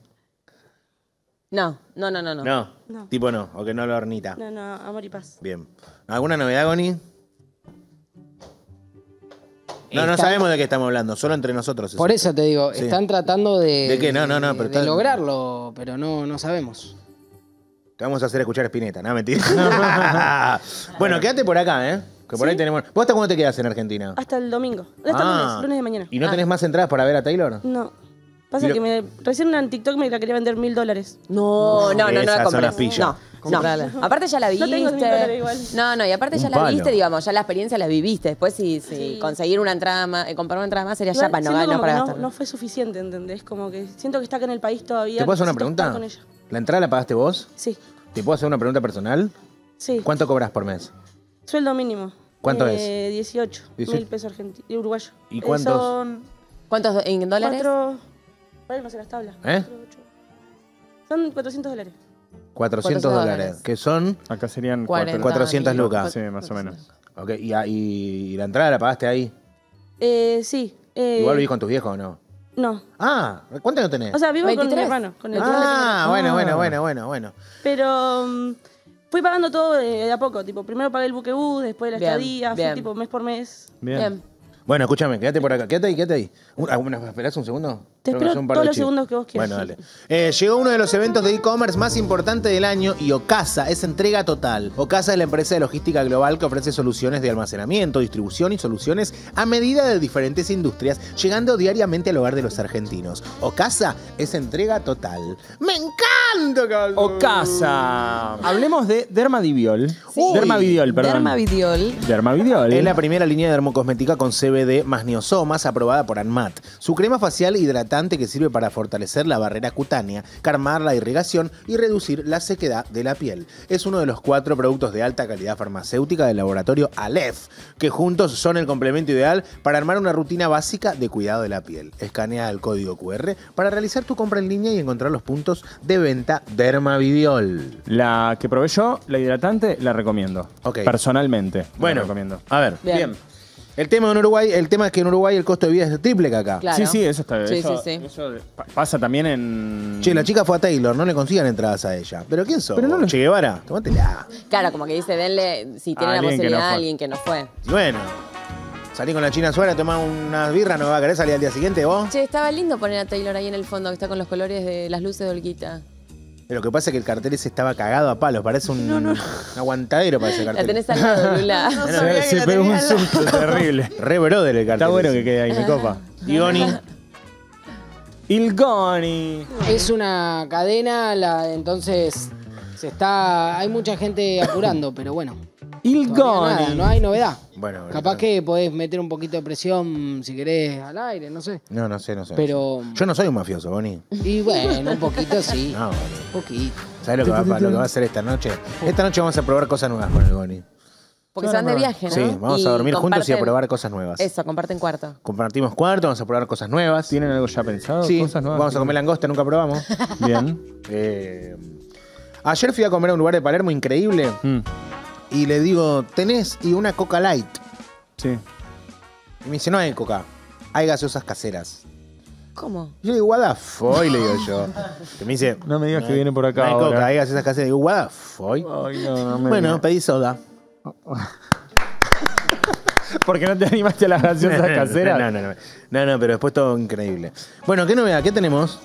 No, no, no, no, no. No, No. tipo no, o que no lo hornita. No, no, amor y paz. Bien. ¿Alguna novedad, Goni? No, no Está- sabemos de qué estamos hablando, solo entre nosotros. Por eso te digo, Sí. están tratando de, ¿De qué? No, no, no, pero de está- lograrlo, pero no, no sabemos. Te vamos a hacer escuchar Spinetta, no, mentira. Bueno, quédate por acá, ¿eh? Que por ahí tenemos... ¿Vos hasta cuándo te quedas en Argentina? Hasta el domingo. Hasta Ah. lunes, lunes de mañana. ¿Y no tenés más entradas para ver a Taylor? No. Pasa Y lo- que me, recién en TikTok me la quería vender mil dólares. No, no, no, no Esas la son compré. las pillas. No, no. Comprala. Aparte ya la No viste. tengo mil dólares igual. No, no, y aparte Un ya la palo. viste, digamos, ya la experiencia la viviste. Después si, si Sí. conseguir una entrada más, eh, comprar una entrada más sería ya Igual para no, siento no como para que gastar. no, no fue suficiente, ¿entendés? Como que siento que está acá en el país todavía. ¿Te puedo hacer una necesito pregunta? estar con ella. ¿La entrada la pagaste vos? Sí, ¿Te puedo hacer una pregunta personal? sí. ¿Cuánto cobras por mes? Sueldo mínimo. ¿Cuánto eh, dieciocho dieciocho. mil pesos argentinos, uruguayos. ¿Y Eh, cuántos? son ¿Cuántos en dólares? cuatro... Bueno, no sé las tablas. ¿Eh? Cuatro, ocho. Son cuatrocientos dólares. cuatrocientos cuatrocientos dólares. dólares. Que son... Acá serían cuarenta cuatro- cuatrocientas y- lucas. Sí, más o menos. Ok, y, a- y la entrada la pagaste ahí. Eh, sí. eh, ¿Igual vivís con tus viejos o no? No. Ah, ¿cuánto no tenés? O sea, vivo con mi veintitrés. hermano. Con el ah, bueno, Ah. bueno, bueno, bueno, bueno. Pero mm, fui pagando todo de, de a poco. Tipo, primero pagué el buquebús, después la Bien, estadía, fui bien. tipo mes por mes. Bien. Bien. Bueno, escúchame, quédate por acá. Quédate ahí, quédate ahí. Un- ah, bueno, ¿esperás un segundo? Te Tengo que espero hacer un par todos de los chivos. segundos que vos quieras. Bueno, dale. Eh, llegó uno de los eventos de e-commerce más importantes del año y Ocasa es entrega total. Ocasa es la empresa de logística global que ofrece soluciones de almacenamiento, distribución y soluciones a medida de diferentes industrias, llegando diariamente al hogar de los argentinos. Ocasa es entrega total. ¡Me encanta, cabrón! Ocasa. Hablemos de Dermadiviol. Sí. Dermavidiol, perdón. Dermavidiol. Dermavidiol. Es la primera línea de dermocosmética con C B D más neosomas aprobada por ANMAT. Su crema facial hidratante que sirve para fortalecer la barrera cutánea, calmar la irrigación y reducir la sequedad de la piel. Es uno de los cuatro productos de alta calidad farmacéutica del laboratorio Aleph, que juntos son el complemento ideal para armar una rutina básica de cuidado de la piel. Escanea el código Q R para realizar tu compra en línea y encontrar los puntos de venta Dermavidiol. La que probé yo, la hidratante, la recomiendo. Ok. Personalmente. Bueno, la recomiendo. a ver, Bien. bien. El tema en Uruguay, el tema es que en Uruguay el costo de vida es triple que acá. Claro. Sí, sí, eso está bien. Sí, eso, sí, sí. eso pa- pasa también en. Che, la chica fue a Taylor, no le consigan entradas a ella. ¿Pero quién sos? Pero no vos? lo- Che Guevara, tomátela. Claro, como que dice, denle, si tiene la Alguien que posibilidad no a fue. alguien que no fue. Y bueno, salí con la China Suárez a tomar unas birras, ¿no va a querer salir al día siguiente vos? Che, estaba lindo poner a Taylor ahí en el fondo, que está con los colores de las luces de Olguita. Pero lo que pasa es que el cartel ese estaba cagado a palos, parece un, un aguantadero para ese La cartel. tenés al lado, Lula. Se, se pegó un susto terrible. Re brother el cartel. Está bueno ese. que quede ahí, me copa. Dioni. Il Goni. Es una cadena, la, entonces se está, hay mucha gente apurando, pero bueno. Il todavía nada, Goni. no hay novedad. Bueno, Capaz que podés meter un poquito de presión si querés al aire, no sé. No, no sé, no sé. Pero- Yo no soy un mafioso, Boni. Y bueno, un poquito sí. No, Boni. Un poquito. ¿Sabes lo que, va, lo que va a hacer esta noche? Esta noche vamos a probar cosas nuevas con el Boni. Porque se van de viaje, ¿no? Sí, vamos Y a dormir juntos y a comparten- probar cosas nuevas. Eso, comparten cuarto. Compartimos cuarto, vamos a probar cosas nuevas. ¿Tienen algo ya pensado? Sí, ¿Cosas nuevas? vamos a comer langosta, nunca probamos. Bien. Eh, ayer fui a comer a un lugar de Palermo increíble Mm, y le digo, ¿tenés? Y una Coca Light. sí. Y me dice, no hay Coca, hay gaseosas caseras. ¿Cómo? Y yo digo, what the fuck, le digo yo. Que me dice, No me digas que viene por acá no hay ahora. Coca, hay gaseosas caseras. Digo, what the fuck. Ay, no, no me Bueno, digas. pedí soda. ¿Por qué no te animaste a las gaseosas caseras? No, no, no. No, no, pero después todo increíble. Bueno, ¿qué novedad? ¿Qué tenemos?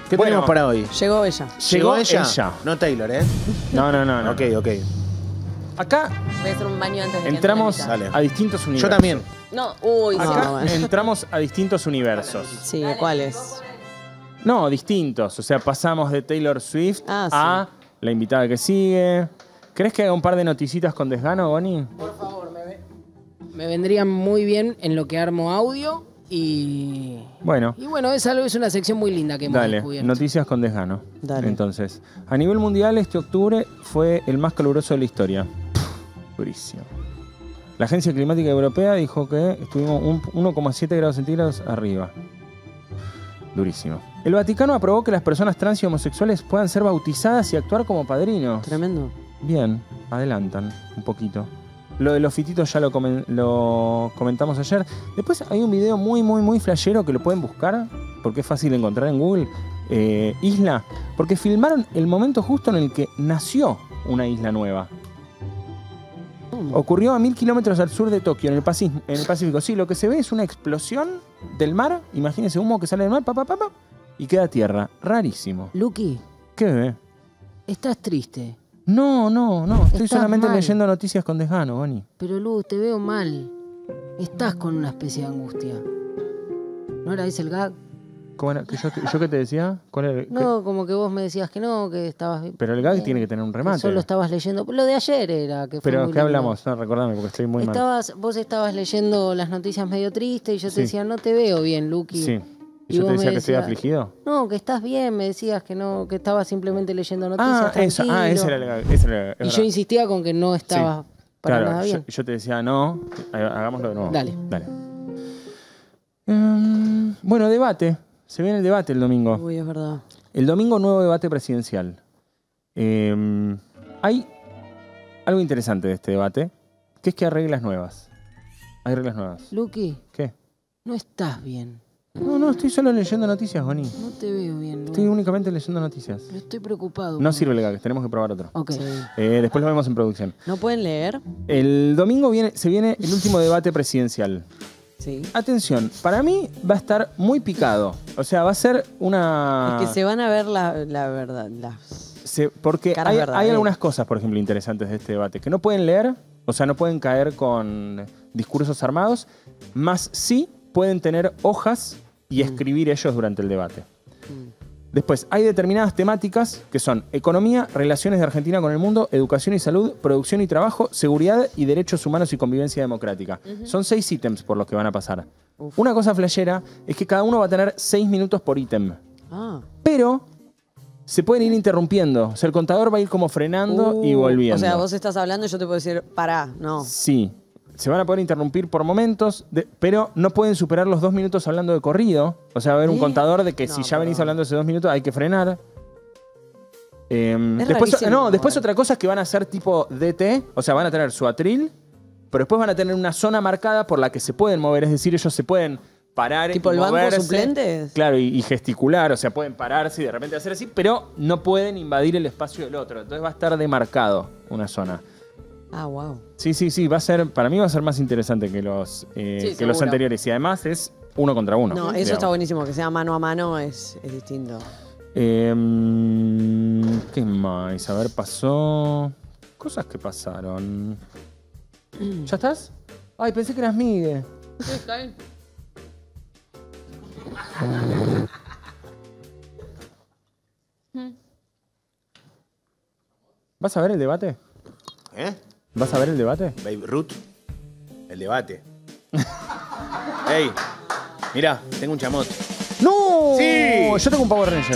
¿Qué Bueno. tenemos para hoy? Llegó ella. Llegó ella. No Taylor, ¿eh? No, no, no. no. Ok, ok. Acá Voy a hacer un baño antes de que entramos entre la Dale. a distintos universos. Yo también. mitad. No, uy, Acá No, bueno. entramos a distintos universos. Sí, ¿cuál es? No, distintos. O sea, pasamos de Taylor Swift Ah, a la invitada que sigue. ¿Crees que haga un par de noticitas con desgano, Bonnie? Por favor, me, ve- me vendría muy bien en lo que armo audio y... Bueno, Y bueno, es algo, es una sección muy linda que hemos dale. descubierto. Noticias con desgano. Dale. Entonces, a nivel mundial, este octubre fue el más caluroso de la historia. Durísimo. La Agencia Climática Europea dijo que estuvimos un uno coma siete grados centígrados arriba. Durísimo. El Vaticano aprobó que las personas trans y homosexuales puedan ser bautizadas y actuar como padrinos. Tremendo. Bien, adelantan un poquito. Lo de los fititos ya lo, comen- lo comentamos ayer. Después hay un video muy, muy, muy flashero que lo pueden buscar, porque es fácil de encontrar en Google. Eh, isla, porque filmaron el momento justo en el que nació una isla nueva. Ocurrió a mil kilómetros al sur de Tokio, en el, Paci- en el Pacífico. Sí, lo que se ve es una explosión del mar. Imagínense humo que sale del mar, pa, pa, pa, pa, y queda tierra. Rarísimo. Luqui, ¿Qué bebé? estás triste. No, no, no. Estoy Estás solamente mal. leyendo noticias con desgano, Bonnie. Pero Lu, te veo mal. Estás con una especie de angustia. ¿No era ese el gag? ¿Cómo era? ¿Que yo, ¿Yo qué te decía? ¿Cuál era? ¿Qué? No, como que vos me decías que no, que estabas bien. Pero el gag Eh, tiene que tener un que remate. Solo estabas leyendo. Lo de ayer era que fue Pero, muy ¿qué lindo. hablamos? No, recordame, porque estoy muy mal. Estabas, vos estabas leyendo las noticias medio tristes y yo te Sí. decía, no te veo bien, Luqui. Sí. ¿Y Y yo vos te me decía que estoy decías, afligido? No, que estás bien, me decías que no, que estabas simplemente leyendo noticias. Ah, eso. Ah, tranquilo. ese era el gag. Ese era, es Y verdad. yo insistía con que no estabas para Claro, nada yo, bien. yo te decía, no, hagámoslo de nuevo. Dale. Dale. Mm, bueno, debate. Se viene el debate el domingo. Uy, es verdad. El domingo, nuevo debate presidencial. Eh, hay algo interesante de este debate, que es que hay reglas nuevas. Hay reglas nuevas. Luqui, ¿Qué? no estás bien. No, no, estoy solo leyendo noticias, Bonnie. No te veo bien, Lu. Estoy únicamente leyendo noticias. Pero estoy preocupado. No por- sirve el gag, tenemos que probar otro. Ok. Eh, después lo vemos en producción. ¿No pueden leer? El domingo viene, se viene el último debate presidencial. Sí. Atención, para mí va a estar muy picado. O sea, va a ser una... Es que se van a ver la, la verdad. Las... Se- porque Caras hay, verdaderas. hay algunas cosas, por ejemplo, interesantes de este debate, que no pueden leer, o sea, no pueden caer con discursos armados, más sí pueden tener hojas y escribir ellos durante el debate. Después, hay determinadas temáticas que son economía, relaciones de Argentina con el mundo, educación y salud, producción y trabajo, seguridad y derechos humanos y convivencia democrática. Son seis ítems por los que van a pasar. Una cosa flashera es que cada uno va a tener seis minutos por ítem. Ah. Pero se pueden ir interrumpiendo. O sea, el contador va a ir como frenando y Uh, volviendo. O sea, vos estás hablando y yo te puedo decir, pará, no. Sí. Se van a poder interrumpir por momentos, de- pero no pueden superar los dos minutos hablando de corrido. O sea, va a haber un ¿Eh? contador de que No, si ya venís hablando hace dos minutos hay que frenar. Eh, Es después, rarísimo, no, después igual. otra cosa es que van a ser tipo D T, o sea, van a tener su atril, pero después van a tener una zona marcada por la que se pueden mover, es decir, ellos se pueden parar ¿Tipo y el banco moverse. suplentes? Claro, y, y gesticular, o sea, pueden pararse y de repente hacer así, pero no pueden invadir el espacio del otro. Entonces va a estar demarcado una zona. Ah, wow. Sí, sí, sí, va a ser, para mí va a ser más interesante que los, eh, Sí, que los seguro. anteriores. Y además es uno contra uno. No, eso digamos. está buenísimo, que sea mano a mano es, es distinto. Eh, ¿Qué más? A ver, pasó. Cosas que pasaron. ¿Ya estás? Ay, pensé que eras Miguel. ¿Vas a ver el debate? ¿Eh? ¿Vas a ver el debate? Baby Ruth, el debate. Ey, mirá, tengo un chamot. ¡No! ¡Sí! Yo tengo un Power Ranger.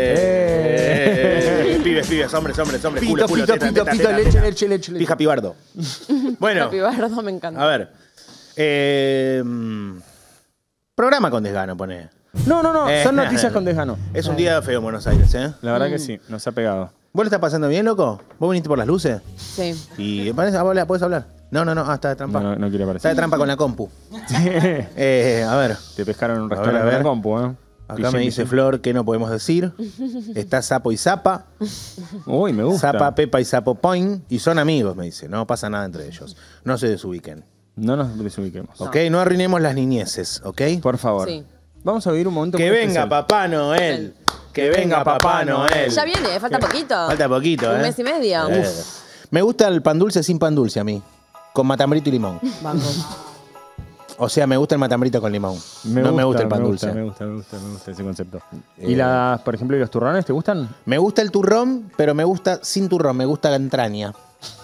¡Eh! Pibes, pibes, hombres, hombres, hombres. Pito, culo, culo, pito, teta, pito, teta, pito, teta, leche, teta. leche, leche, leche. Pija pibardo. Bueno, Capibardo me encanta. a ver. Eh, mm, programa con desgano, pone. No, no, no, Eh, son noticias con desgano. Es un día feo en Buenos Aires, ¿eh? La verdad que sí, nos ha pegado. ¿Vos lo estás pasando bien, loco? ¿Vos viniste por las luces? Sí. Y parece, ah, habla, ¿puedes hablar? No, no, no, ah, está de trampa. No, no, no quiere Está aparecer. de trampa con la compu. Eh, a ver. Te pescaron en un A ver, restaurante a ver. con la compu, ¿eh? Acá Pillín, me dice pillín. Flor que no podemos decir. Está Sapo y Zapa. Uy, me gusta. Zapa, Pepa y Sapo Point. Y son amigos, me dice. No pasa nada entre ellos. No se desubiquen. No nos desubiquemos. ¿Ok? No arruinemos las niñeces, ¿ok? Por favor. Sí. Vamos a vivir un momento Que muy venga especial. Papá Noel. Que venga Papá Noel. Ya viene, falta poquito. Falta poquito, ¿eh? Un mes y medio. Eh. Me gusta el pan dulce sin pan dulce a mí. Con matambrito y limón. O sea, me gusta el matambrito con limón. no me gusta el pan me dulce. Gusta, me gusta, me gusta, me gusta ese concepto. ¿Y las, por ejemplo, y los turrones te gustan? Me gusta el turrón, pero me gusta sin turrón, me gusta la entraña.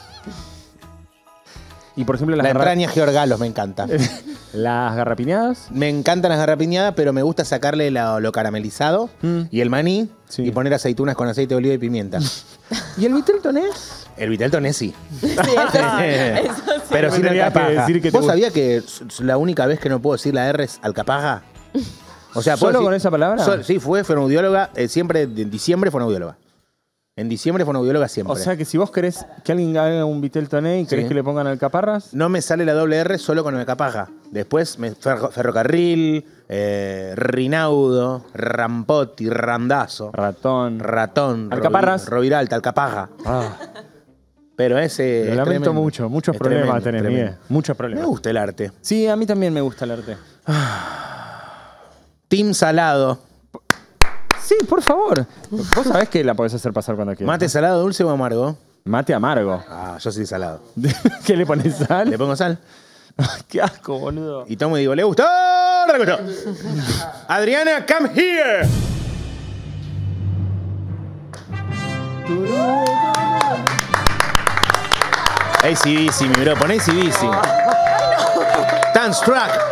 Y por ejemplo, las La garra- entraña Georgalos me encanta. ¿Las garrapiñadas? Me encantan las garrapiñadas, pero me gusta sacarle lo, lo caramelizado y el maní y poner aceitunas con aceite de oliva y pimienta. ¿Y el vitel tonés? El vitel tonés sí. Sí, eso sí. Eso sí. Pero Me sin tenías que alcapaja. decir que te ¿Vos gusta. sabías que s- la única vez que no puedo decir la R es alcapaja? O sea, puedo ¿Solo decir- con esa palabra? Sol- sí, fue fonoaudióloga, eh, siempre, en diciembre fonoaudióloga. En diciembre fonoaudióloga siempre. O sea que si vos querés que alguien haga un vitel toné y querés Sí. que le pongan alcaparras, No me sale la doble R solo con alcapaja. Después me, ferro- ferrocarril, eh, rinaudo, rampotti, randazo, ratón, ratón, Alcaparras. rovi- roviralta, alcapaja. Pero ese lo es lamento tremendo. mucho. Muchos Es problemas tremendo, tenés, tremendo. Miguel. Muchos problemas. Me gusta el arte. Sí, a mí también me gusta el arte. Team salado. Sí, por favor. Vos sabés que la podés hacer pasar cuando quieras. ¿Mate salado, dulce o amargo? Mate amargo. Ah, yo soy salado. ¿Qué le pones sal? Le pongo sal. Qué asco, boludo. Y tomo y digo, ¿le gustó? ¿No le gustó? Adriana, come here. A C D C, mi bro, pon A C D C. Dance track.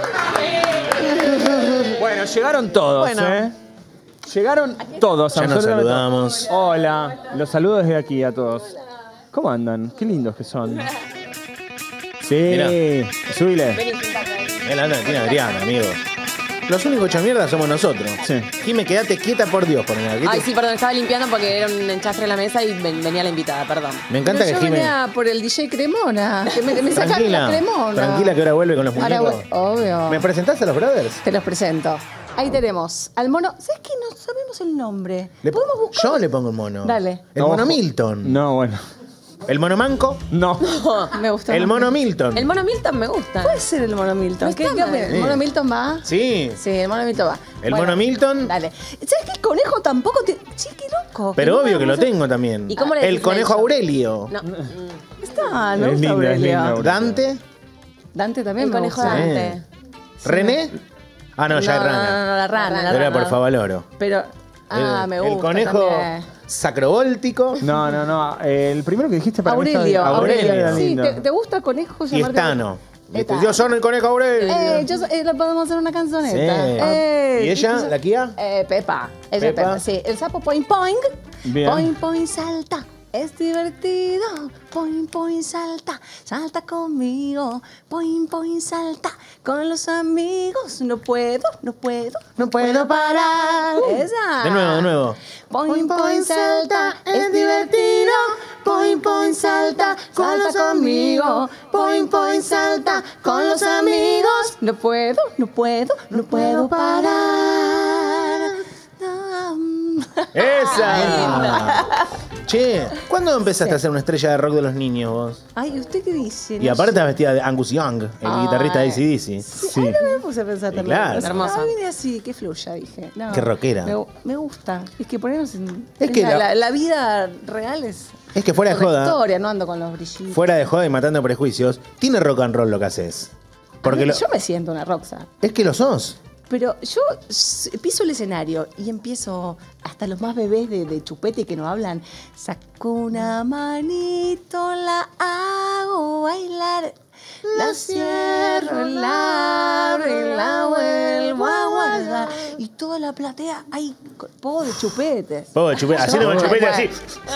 Bueno, llegaron todos, Bueno. ¿eh? Llegaron todos. Ya nos absolutamente saludamos. todos. Hola. Los saludo desde aquí a todos. ¿Cómo andan? Qué lindos que son. Sí. Mirá. Subile. El anda tiene Adriana, amigo. Los únicos hechos mierda somos nosotros. Sí. Jime, quédate quieta por Dios, por nada. Ay, sí, perdón, estaba limpiando porque era un enchastre en la mesa y ven- venía la invitada, perdón. Me encanta Pero que yo Jime. venía por el D J Cremona. Que me, me sacaron la Tranquila, Cremona. tranquila que ahora vuelve con los Ahora muñecos. vu- obvio. ¿Me presentás a los brothers? Te los presento. Ahí tenemos al mono. ¿Sabes qué? No sabemos el nombre. Le po- ¿Podemos buscar? Yo le pongo el mono. Dale. El No, mono ojo. Milton. No, bueno. El mono manco. No. Me gustó. El mono Milton. El mono Milton me gusta. Puede ser el mono Milton. No ¿Qué, está qué mal. opinas? ¿El mono Milton va? Sí. Sí, el mono Milton va. El Bueno, mono Milton. Dale. ¿Sabes qué? El conejo tampoco te. Sí, qué loco. Pero que obvio que lo vamos a- tengo también. ¿Y cómo le El decís conejo a ella? Aurelio. No. Está, me Es gusta lindo, es Aurelio. lindo, Aurelio. Dante. Dante también El me conejo gusta. Dante. René. Ah, no, ya es no, rana. no, no, la rana, la Era rana. por Favaloro. Pero. Ah, el, me gusta. El conejo también. sacrobóltico. No, no, no. El primero que dijiste para mí Aurelio, estaba- Aurelio. era Sí, lindo. ¿te, te gusta conejo? Y llamarte- Estano. Etano. Yo soy el conejo Aurelio. Eh, yo, so- eh, le podemos hacer una canzoneta. Sí. Eh, ¿Y ella, yo- la Kia? Eh, Pepa. Ella es Pepa. Pepa. Sí, el sapo poing poing. Bien. Poing poing salta. Es divertido. Poing poing salta. Salta conmigo. Poing poing salta. Con los amigos. No puedo, no puedo, no puedo parar. Esa. De nuevo, de nuevo. Poing poing salta, es divertido. Poing poing salta, salta conmigo. Poing poing salta, con los amigos. No puedo, no puedo, no puedo parar. ¡Esa! Che, ¿cuándo empezaste a ser una estrella de rock de los niños vos? Ay, ¿usted qué dice? Y aparte estás vestida de Angus Young, el Ay. guitarrista de A C D C. Sí. Ay, no me puse a pensar Y también. claro. No, Hermoso. vine así, que fluya, dije. No, Qué rockera. Me, me gusta. Es que ponernos en. Es que la, la- la- la vida real es. Es que fuera de otra joda, historia, no ando con los brillitos. fuera de joda y matando prejuicios, tiene rock and roll lo que haces. Porque A mí- lo- Yo me siento una rockstar. es que lo sos. Pero yo s- piso el escenario y empiezo, hasta los más bebés de, de chupete que no hablan, saco una manito, la hago bailar, la cierro, la abro y la vuelvo a guardar. Y toda la platea, hay poco de chupetes. Pobre chupete, haciendo con Yo- chupete así.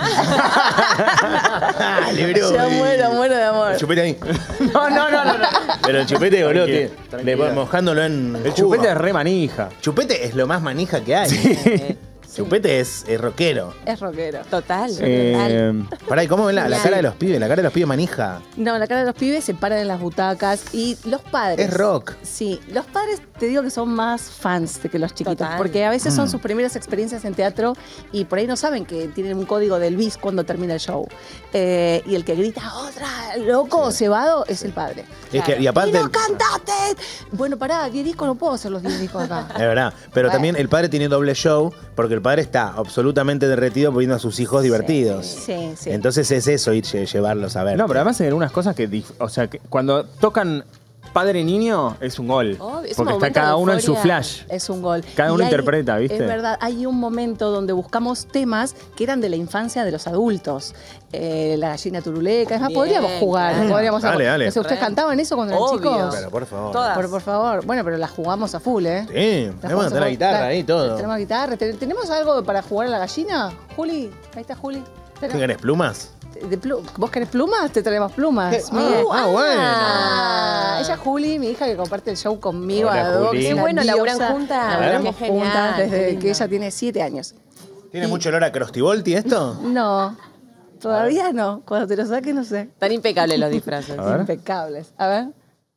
Dale, bro. Yo muero, muero de amor. El chupete ahí. No, no, no, no. no. Pero el chupete, boludo, Tranquila, que- le- mojándolo en El jugo. chupete es re manija. Chupete es lo más manija que hay. Chupete es, es rockero. Es rockero. Total. Eh, Pará, ¿y cómo ven la, la Genial. cara de los pibes? La cara de los pibes manija. No, la cara de los pibes se paran en las butacas y los padres. Es rock. Sí, los padres te digo que son más fans de que los chiquitos, Total. porque a veces son Mm. sus primeras experiencias en teatro y por ahí no saben que tienen un código del bis cuando termina el show. Eh, y el que grita, otra, loco, cebado, es el padre. Es que, y aparte, ¡Y no cantaste! Bueno, pará, diez discos no puedo hacer los diez discos acá. es verdad. Pero Bueno. también el padre tiene doble show porque el padre está absolutamente derretido viendo a sus hijos divertidos. Sí, sí. Entonces es eso, ir lle- llevarlos a ver. no, pero además hay algunas cosas que, dif- o sea, que cuando tocan padre y niño es un gol. Obvio, es un porque está momento cada de uno en su euforia. flash. Es un gol. Cada Y uno hay- interpreta, ¿viste? Es verdad, hay un momento donde buscamos temas que eran de la infancia de los adultos. Eh, la gallina turuleca, es más, Bien, podríamos jugar. claro. Podríamos Dale, dale. No sé, ¿ustedes Re. cantaban eso cuando eran Obvio. chicos? Pero por favor. Todas. Por, por favor. Bueno, pero la jugamos a full, ¿eh? Sí, La tenemos jugamos que a tener la full. guitarra Claro. ahí todo. Tenemos guitarra. ¿Ten- ¿Tenemos algo para jugar a la gallina? Juli, ahí está Juli. ¿Qué querés, plumas? De plu- ¿Vos querés plumas? Te traemos plumas. ¿Qué? Miguel. Ah, bueno. Ah, ella es Juli, mi hija que comparte el show conmigo. Hola, a dos, Juli. que es Qué una bueno, diosa. laburan juntas. Laburamos Qué genial, juntas qué desde lindo. que ella tiene siete años. ¿Tiene mucho olor a Crostivolti esto? No, todavía no. Cuando te lo saque, no sé. Tan impecables los disfraces. A ver. Impecables. A ver.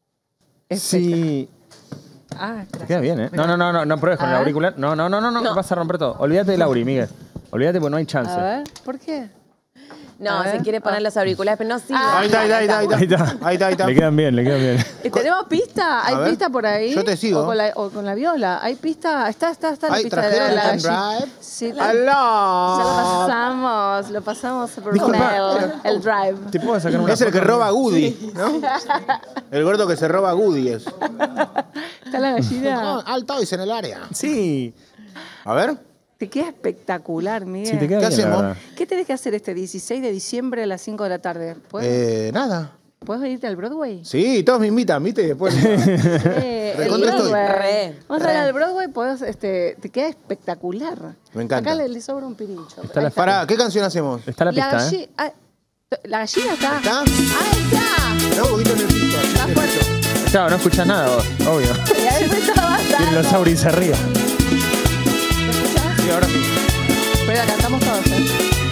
Sí. Ah, Te queda bien, ¿eh? No, no, no, no, no pruebes con el A ver. auricular. No, no, no, no, no, vas a romper todo. Olvídate de Lauri, Miguel. Olvídate porque no hay chance. A ver, ¿por qué? No, A ver. se quiere poner los auriculares, pero no sirve. Ahí está, ahí está, ahí está. Ahí Ahí está, está. ahí está. Ahí está. Le quedan bien, le quedan bien. Eh, ¿Tenemos pista? ¿Hay A ver. pista por ahí? Yo te sigo. O con la, o con la viola. ¿Hay pista? Está, está, está la Ahí pista de trajeron la el gallina. drive. Sí, la- ¡Aló! Ya lo pasamos, lo pasamos por Disculpa. el, el drive. ¿Te puedo sacar una Es el que foto? roba a Goody, ¿no? El gordo que se roba a Goody es. Está la gallina. Altois en el área. Sí. A ver. Te queda espectacular, Miguel. Sí, te queda ¿Qué bien, la hacemos? verdad. ¿Qué tenés que hacer este dieciséis de diciembre a las cinco de la tarde? ¿Puedes, Eh, nada. ¿puedes venirte al Broadway? Sí, todos me invitan, ¿viste? Y después. Eh, el Recontra estoy. Broadway. Re, Vamos a re. ver al Broadway, podés, este, te queda espectacular. Me encanta. Acá le, le sobra un pirincho. Está la, Pará, ¿qué canción hacemos? está la La, pista, ¿eh? galli- ah, la gallina está. ¿Está? ¡Ahí está! No, un poquito en el piso. así Está en el fuerte. piso. Claro, no escuchás nada vos, obvio. Y ahí me está Tienen avanzando. los auris arriba. ¿Me escuchás? Sí, ahora sí. Espera, cantamos todos, ¿eh?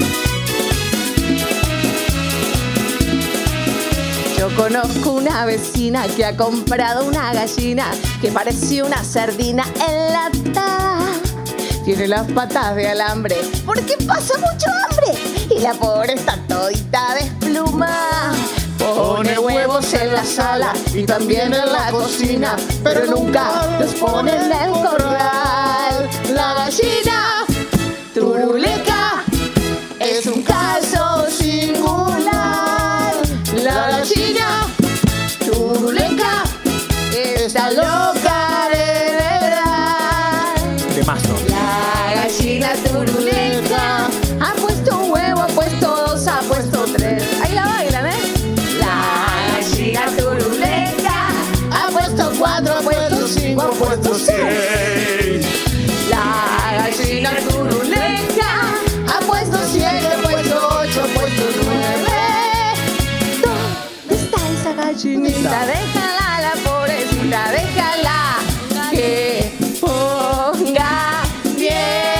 Yo conozco una vecina que ha comprado una gallina que parece una sardina enlatada. Tiene las patas de alambre porque pasa mucho hambre y la pobre está todita desplumada. Pone huevos en la sala y también en la cocina, pero nunca los pone en el corral. La gallina turuleca es un caso singular. La gallina turuleca está loca de verdad. De mazo. La gallina turuleca ha puesto un huevo, ha puesto dos, ha puesto tres. Ahí la bailan, ¿eh? La gallina turuleca ha puesto cuatro, ha puesto cinco, ha puesto seis. La gallina turuleca ha puesto siete, ha puesto ocho, ha puesto nueve. ¿Dónde está esa gallinita? Déjala, la pobrecita, déjala que ponga bien.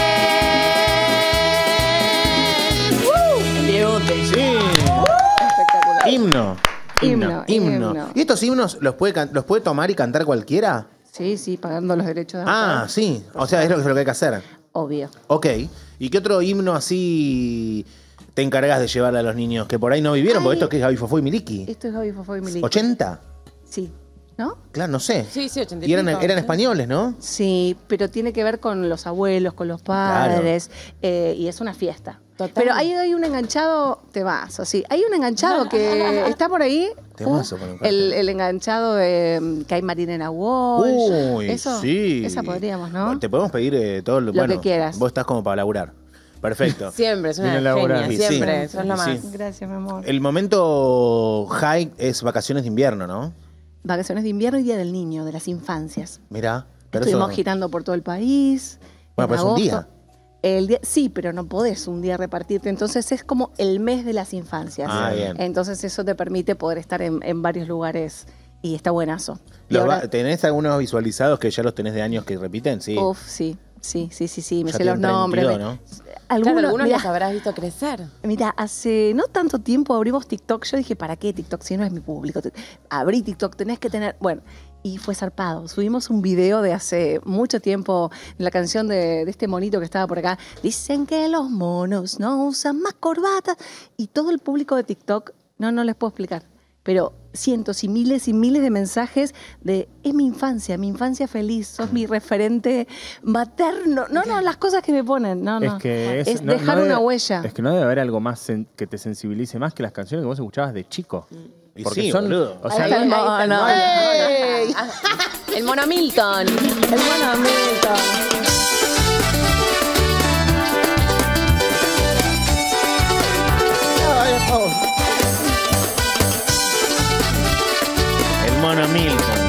¡Uh! Diegote. Sí. Espectacular. Himno. Himno, himno. ¿Y estos himnos los puede, can- los puede tomar y cantar cualquiera? Sí, sí, pagando los derechos de Ah, autor. sí. O sea, es lo, es lo que hay que hacer. Obvio. Ok. ¿Y qué otro himno así te encargas de llevarle a los niños que por ahí no vivieron? Porque Ay. esto que es Gaby Fofó y Miliki. Esto es Gaby Fofó y Miliki. ¿ochenta? Sí. ¿No? Claro, no sé. Sí, sí, ochenta y Y eran, pico, eran sí. españoles, ¿no? Sí, pero tiene que ver con los abuelos, con los padres, eh, y es una fiesta. Total. Pero ahí hay un enganchado, te vas, así. Hay un enganchado que está por ahí. Temazo uh, con un cartel. el, el enganchado de que hay Marinela Walsh. Uy, Eso, sí. Esa podríamos, ¿no? Te podemos pedir eh, todo lo, bueno, que quieras. Vos estás como para laburar. Perfecto. Siempre, es una Viene a laburar. genia, Sí, sí. siempre, sos lo Sí. más. Gracias, mi amor. El momento high es vacaciones de invierno, ¿no? Vacaciones de invierno y Día del Niño, de las infancias. Mirá. Pero Estuvimos eso- girando por todo el país. Bueno, en pero es un agosto. día. El día. Sí, pero no podés un día repartirte. Entonces es como el mes de las infancias. Ah, bien. Entonces eso te permite poder estar en, en varios lugares y está buenazo. Y Los ahora- va- ¿Tenés algunos visualizados que ya los tenés de años que repiten? Sí. Uf, sí, sí, sí, sí, sí, me Ya sé los tienen nombres. treinta y me- dos, ¿no? Algunos, Claro, algunos mirá, los habrás visto crecer. Mira, hace no tanto tiempo abrimos TikTok. Yo dije, ¿para qué TikTok si no es mi público? Abrí TikTok, tenés que tener... Bueno, y fue zarpado. Subimos un video de hace mucho tiempo, la canción de, de este monito que estaba por acá. Dicen que los monos no usan más corbatas. Y todo el público de TikTok, no, no les puedo explicar, pero cientos y miles y miles de mensajes de es mi infancia, mi infancia feliz, sos mi referente materno. No, no, las cosas que me ponen, no, no. Es que es, Es no- dejar no una debe- huella. Es que no debe haber algo más sen- que te sensibilice más que las canciones que vos escuchabas de chico. Y Porque sí, son, boludo. o sea, Ahí está el mono. ¡Ey! El mono Milton. El mono Milton. El mono Milton.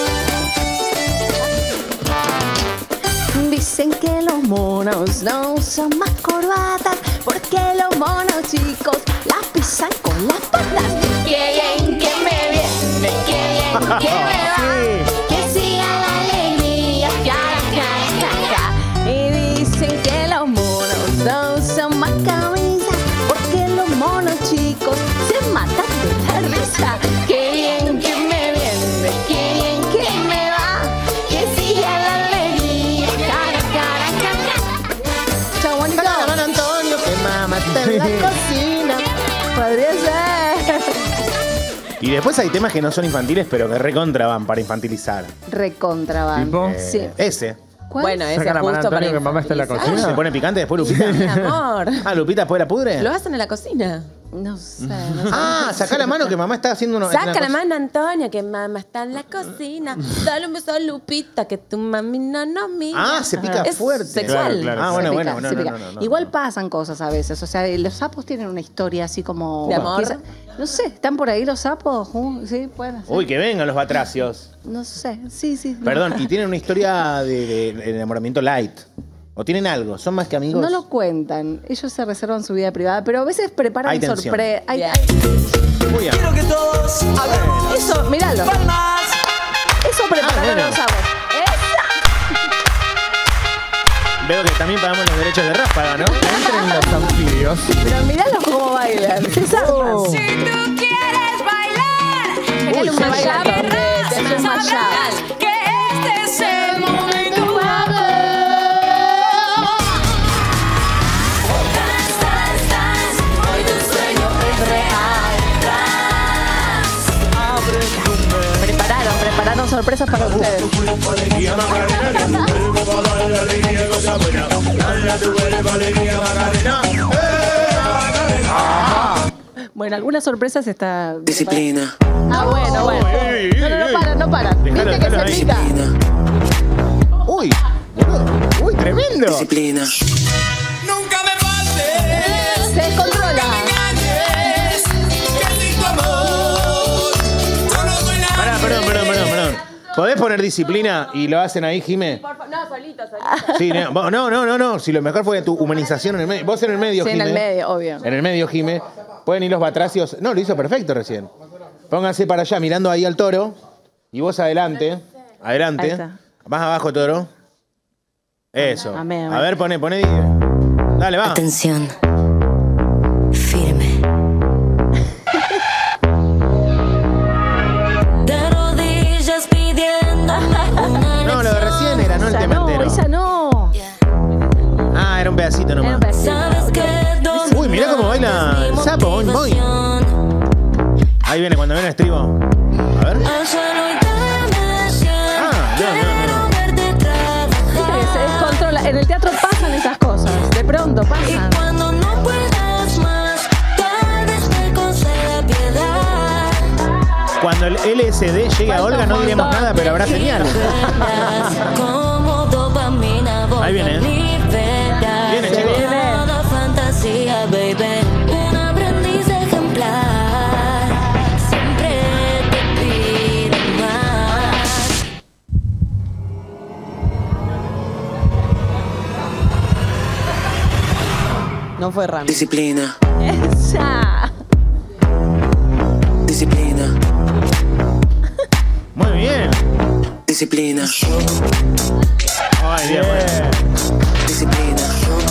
Dicen que los monos no usan más corbatas porque los monos chicos las pisan con las patas. Qué bien que me viene, qué bien que me va, que siga la alegría, cara, cara, cara. Y dicen que los monos no usan más camisas porque los monos chicos se matan de la risa. Qué bien que me viene, qué bien que me va, que siga la alegría, cara, cara, cara. Chau, bonito. Saca la mano, Antonio, que mamá está en la cocina. Podría ser. Y después hay temas que no son infantiles, pero que recontra van para infantilizar. Recontraban. ¿Tipo? Eh, Sí. Ese. ¿Cuál? Bueno, ese Saca es la mano, justo para Antonio, que mamá está en la infantilizar. cocina. ¿Se pone picante después, Lupita? Mi amor. Ah, ¿Lupita después la pudre? Lo hacen en la cocina. No sé, no sé. Ah, sacá la mano que mamá está haciendo uno. Saca una la cosa- mano, Antonio, que mamá está en la cocina. Dale un beso a Lupita, que tu mami no nos mira. Ah, se pica Es fuerte. sexual. Claro, claro. Ah, bueno, Se bueno, pica, no, se no, pica. no, no, no, Igual no. pasan cosas a veces. O sea, los sapos tienen una historia así como. ¿De amor? quizá- no sé, ¿están por ahí los sapos? Uh, sí, bueno. sí. Uy, que vengan los batracios. No sé, sí, sí. no. Perdón, y tienen una historia de, de- de enamoramiento light. ¿O tienen algo? ¿Son más que amigos? No lo cuentan. Ellos se reservan su vida privada, pero a veces preparan Hay tensión. sorpresas. Bien. Muy bien. Quiero que todos hagamos Eso, míralo. palmas. Eso prepararon Ah, bueno. los sapos. Veo que también pagamos los derechos de ráfaga, ¿no? Entren los anfibios. Pero míralos cómo bailan. Se zarpan. Oh. Si tú quieres bailar, Sacale un sí, mashup, sí. hombre, te hace un mashup. sabrás que este es el momento. Hoy tu sueño es real. Prepararon, prepararon sorpresas para ustedes. Bueno, algunas sorpresas está. Disciplina. Ah, bueno, bueno. Ey, ey, No, no, no ey. paran, no paran. Dejalo, Viste que dejalo se ahí. pica. Uy, boludo. Uy, tremendo. Disciplina. Nunca me faltes. Se descontrola. Engañes. Que sin tu amor yo no soy nada. Pará, perdón, perdón, perdón, perdón. ¿Podés poner disciplina y lo hacen ahí, Jime? No, solito, solito. Sí, no, vos- no, no, no, no. Si lo mejor fue tu humanización en el medio. Vos en el medio, Sí, en Jime. el medio, obvio. En el medio, Jime. Pueden ir los batracios. No, lo hizo perfecto recién. Pónganse para allá, mirando ahí al toro. Y vos adelante. Ahí Adelante. está. Más abajo, toro. Eso. Amén, amén. A ver, poné, poné. Dale, va. Atención. Firme. De rodillas pidiendo una No, lo de recién era, no el Esa tema no, entero. esa no. Ah, era un pedacito Era nomás. un pedacito. Sabes que dos Uy, mirá cómo baila el sapo, boing, boing. Ahí viene, cuando viene el estribo. A ver. Hazlo y dame siempre. Ah, no, no, no. Quiero verte trabajar. Viste que se descontrola. En el teatro pasan esas cosas. De pronto Y pasan. cuando no puedas más, tal vez me conceda piedad. Cuando el L S D llegue a Olga no diremos nada, pero habrá señal. Como dopamina voy Ahí viene. a liberar. Viene, chicos. Toda fantasía, baby. Un aprendiz ejemplar. Siempre te pido más. No fue Rami. Disciplina. Esa. Disciplina. Disciplina. Ay, bien. Disciplina.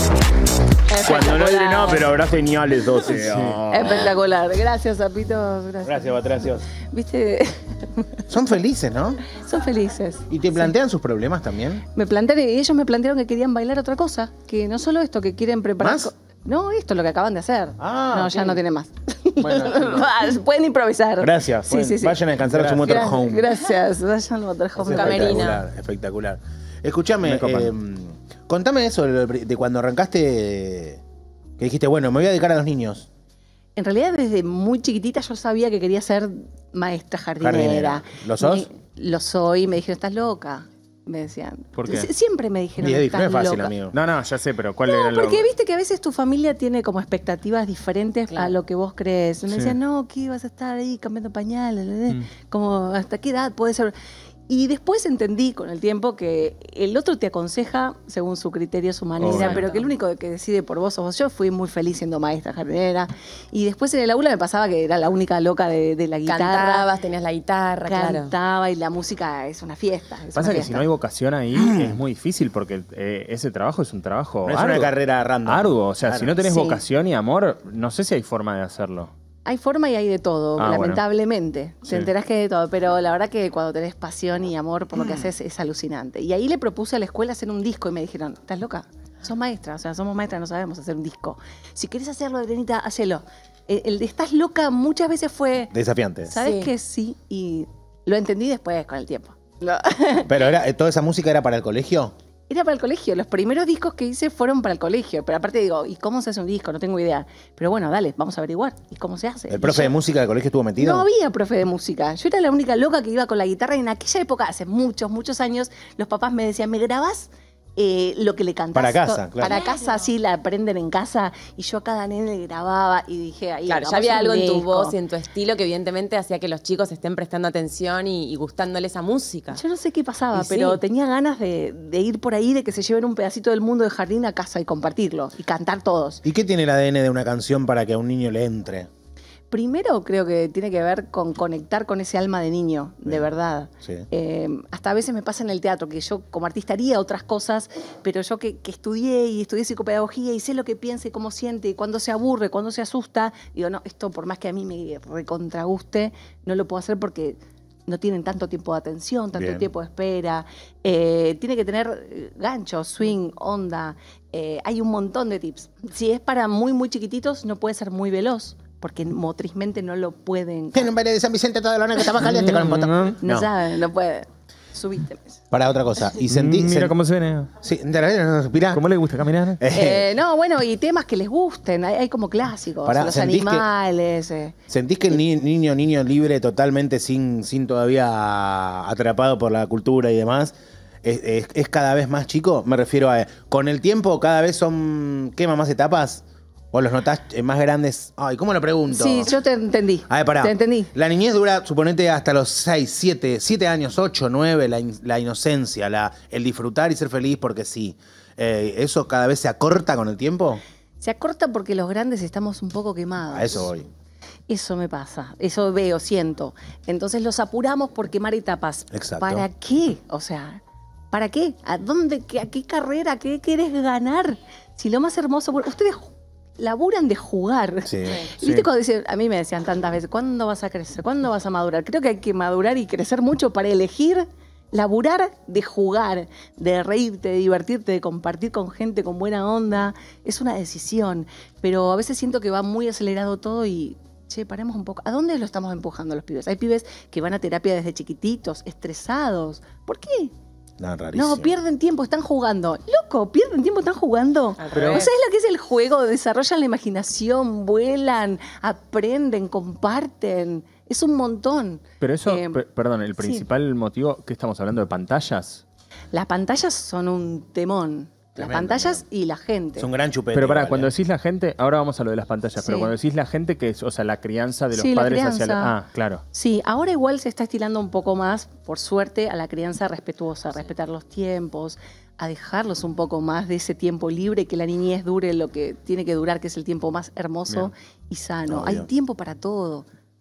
Cuando no diré no, pero habrá geniales doce. Oh. Espectacular. Gracias, Zapito. Gracias. Gracias, Patracios. Viste, Son felices, ¿no? son felices. ¿Y te plantean sus problemas también? Me plantearon, ellos me plantearon que querían bailar otra cosa, que no solo esto, que quieren preparar. ¿Más? co- No, esto es lo que acaban de hacer. Ah, no, ok. ya no tiene más. Bueno, Pueden improvisar. gracias. Sí, Bueno, sí, sí. vayan a descansar a su Gracias. motorhome. Gracias, vayan al motorhome. Espectacular, espectacular. Escúchame, Me copan. eh, contame eso de, de cuando arrancaste, que dijiste, bueno, me voy a dedicar a los niños. En realidad, desde muy chiquitita yo sabía que quería ser maestra jardinera. Jardinera. ¿Lo sos? Me- lo soy, me dijeron, estás loca. Me decían. ¿Por qué? Sie- Siempre me dijeron, Y es, estás no es fácil, loca. amigo. No, no, ya sé, pero ¿cuál era No, lo...? porque viste que a veces tu familia tiene como expectativas diferentes a lo que vos crees. Me Sí. decían, no, ¿qué vas a estar ahí cambiando pañales? Mm. Como, ¿hasta qué edad puede ser? Y después entendí con el tiempo que el otro te aconseja según su criterio, su manera, Obvio. pero que el único que decide por vos sos vos. Yo fui muy feliz siendo maestra jardinera. Y después en el aula me pasaba que era la única loca de, de la guitarra. Cantabas, tenías la guitarra, claro. Cantaba y la música es una fiesta. Es Pasa una que fiesta. si no hay vocación ahí es muy difícil porque eh, ese trabajo es un trabajo No es arduo. una carrera random. Arduo, o sea, Claro. si no tenés Sí. vocación y amor, no sé si hay forma de hacerlo. Hay forma y hay de todo, Ah, bueno. lamentablemente. Sí. Te enterás que hay de todo, pero la verdad que cuando tenés pasión y amor por lo que haces es alucinante. Y ahí le propuse a la escuela hacer un disco y me dijeron, ¿estás loca? Sos maestra, o sea, somos maestras, no sabemos hacer un disco. Si querés hacerlo, Adrianita, hacelo. El, el de estás loca muchas veces fue, Desafiante. ¿sabes Sí. qué? Sí, y lo entendí después con el tiempo. Lo- Pero era, eh, toda esa música era para el colegio. Era para el colegio. Los primeros discos que hice fueron para el colegio. Pero aparte digo, ¿y cómo se hace un disco? No tengo idea. Pero bueno, dale, vamos a averiguar. ¿Y cómo se hace? ¿El Y profe yo- de música del colegio estuvo metido? No había profe de música. Yo era la única loca que iba con la guitarra y en aquella época, hace muchos, muchos años, los papás me decían, ¿me grabás eh, lo que le cantás? Para casa, To- claro. Para casa, así la aprenden en casa. Y yo a cada nene le grababa y dije, ahí Claro, ya hagamos había un algo en tu disco. voz y en tu estilo que evidentemente hacía que los chicos estén prestando atención y, y gustándole esa música. Yo no sé qué pasaba, Y pero sí. tenía ganas de, de ir por ahí, de que se lleven un pedacito del mundo de jardín a casa y compartirlo y cantar todos. ¿Y qué tiene el A D N de una canción para que a un niño le entre? Primero creo que tiene que ver con conectar con ese alma de niño, de verdad. Sí. Eh, hasta a veces me pasa en el teatro que yo como artista haría otras cosas, pero yo que, que estudié y estudié psicopedagogía y sé lo que piensa y cómo siente, y cuándo se aburre, cuándo se asusta, digo, no, esto por más que a mí me recontraguste, no lo puedo hacer porque no tienen tanto tiempo de atención, tanto Bien. tiempo de espera. Eh, tiene que tener eh, gancho, swing, onda. Eh, hay un montón de tips. Si es para muy, muy chiquititos, no puede ser muy veloz, porque motrizmente no lo pueden. Tiene un baile de San Vicente toda la hora que estaba caliente con un botón. No, No. saben, no puede. Subiste. Para otra cosa. Y sentí. Mira sen- cómo se viene. Sí, mirá. ¿Cómo le gusta caminar? Eh, no, bueno, y temas que les gusten. Hay, hay como clásicos. Pará, los ¿sentís que- animales. eh. ¿Sentís que el ni- niño, niño libre, totalmente sin, sin todavía atrapado por la cultura y demás, es, es- es cada vez más chico? Me refiero a. ¿Con el tiempo cada vez son. quema más etapas? ¿O los notás eh, más grandes? Ay, ¿cómo lo pregunto? Sí, yo te entendí. A ver, pará. Te entendí. La niñez dura, suponete, hasta los seis, siete, siete años, ocho, nueve, la, in- la inocencia, la, el disfrutar y ser feliz porque sí. Eh, ¿Eso cada vez se acorta con el tiempo? Se acorta porque los grandes estamos un poco quemados. A eso voy. Eso me pasa, eso veo, siento. Entonces los apuramos por quemar etapas. Exacto. ¿Para qué? O sea, ¿para qué? ¿A dónde? qué- ¿A qué carrera? ¿Qué querés ganar? Si lo más hermoso... bueno, ustedes ju- laburan de jugar. Sí. ¿Viste cuando dicen, a mí me decían tantas veces, ¿cuándo vas a crecer? ¿Cuándo vas a madurar? Creo que hay que madurar y crecer mucho para elegir laburar de jugar, de reírte, de divertirte, de compartir con gente con buena onda. Es una decisión. Pero a veces siento que va muy acelerado todo y, che, paremos un poco. ¿A dónde lo estamos empujando a los pibes? Hay pibes que van a terapia desde chiquititos, estresados. ¿Por qué? No, rarísimo. No, pierden tiempo, están jugando. Loco, pierden tiempo, están jugando. Pero- ¿No sabes lo que es el juego? Desarrollan la imaginación, vuelan, aprenden, comparten. Es un montón. Pero eso, Eh, per- perdón, el sí. principal motivo, que estamos hablando de pantallas. Las pantallas son un temón. Las Tremendo, pantallas y la gente. Es un gran chupete. Pero pará, igual, cuando eh. decís la gente, ahora vamos a lo de las pantallas, pero Sí. cuando decís la gente, que es, o sea, la crianza de los Sí, la padres hacia crianza. la. Ah, claro. Sí, ahora igual se está estilando un poco más, por suerte, a la crianza respetuosa, a respetar los tiempos, a dejarlos un poco más de ese tiempo libre, que la niñez dure lo que tiene que durar, que es el tiempo más hermoso Bien. y sano. Obvio. Hay tiempo para todo.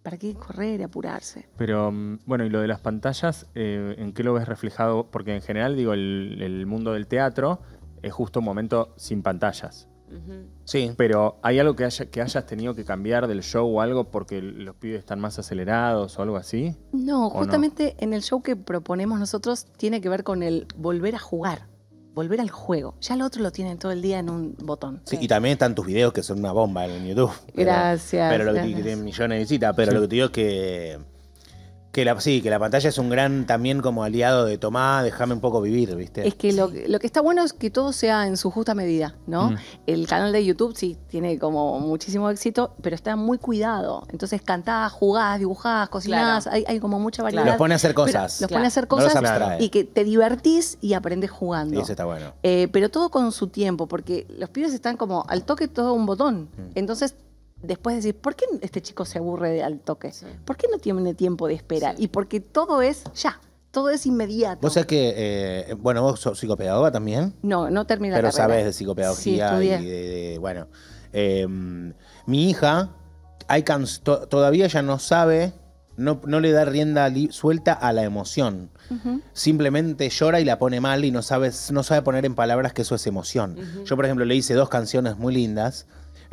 ¿para qué correr y apurarse? Pero, mm, bueno, y lo de las pantallas, eh, ¿en qué lo ves reflejado? Porque en general, digo, el, el mundo del teatro es justo un momento sin pantallas. Sí. Pero ¿hay algo que, haya, que hayas tenido que cambiar del show o algo porque los pibes están más acelerados o algo así? No, ¿O justamente en el show que proponemos nosotros tiene que ver con el volver a jugar, volver al juego. Ya el otro lo tienen todo el día en un botón. Sí, y también están tus videos que son una bomba en YouTube. Pero- Gracias, Pero lo que gracias. tienen millones de visitas, pero Sí. lo que te digo es que, que la, sí, que la pantalla es un gran también como aliado de tomá, déjame un poco vivir, ¿viste? Es que lo, lo que está bueno es que todo sea en su justa medida, ¿no? Mm. El canal de YouTube sí tiene como muchísimo éxito, pero está muy cuidado. Entonces cantás, jugás, dibujás, cocinás, Claro. hay, hay como mucha variedad. Los pone a hacer Pero cosas. Los Claro. pone a hacer No los cosas abstrae. y que te divertís y aprendes jugando. Y eso está bueno. Eh, pero todo con su tiempo, porque los pibes están como al toque todo un botón. Mm. Entonces, después decir, ¿por qué este chico se aburre de al toque? ¿Por qué no tiene tiempo de espera? Y porque todo es ya, todo es inmediato. Vos sabés que, eh, bueno, vos sos psicopedagoga también, No, no termina pero la carrera. sabés de Sí, psicopedagogía y estudié. de, de- bueno. eh, mi hija, hay can- to- todavía ya no sabe, no, no le da rienda li- suelta a la emoción. Ujú. Simplemente llora y la pone mal y no sabe, no sabe poner en palabras que eso es emoción. Ujú. Yo, por ejemplo, le hice dos canciones muy lindas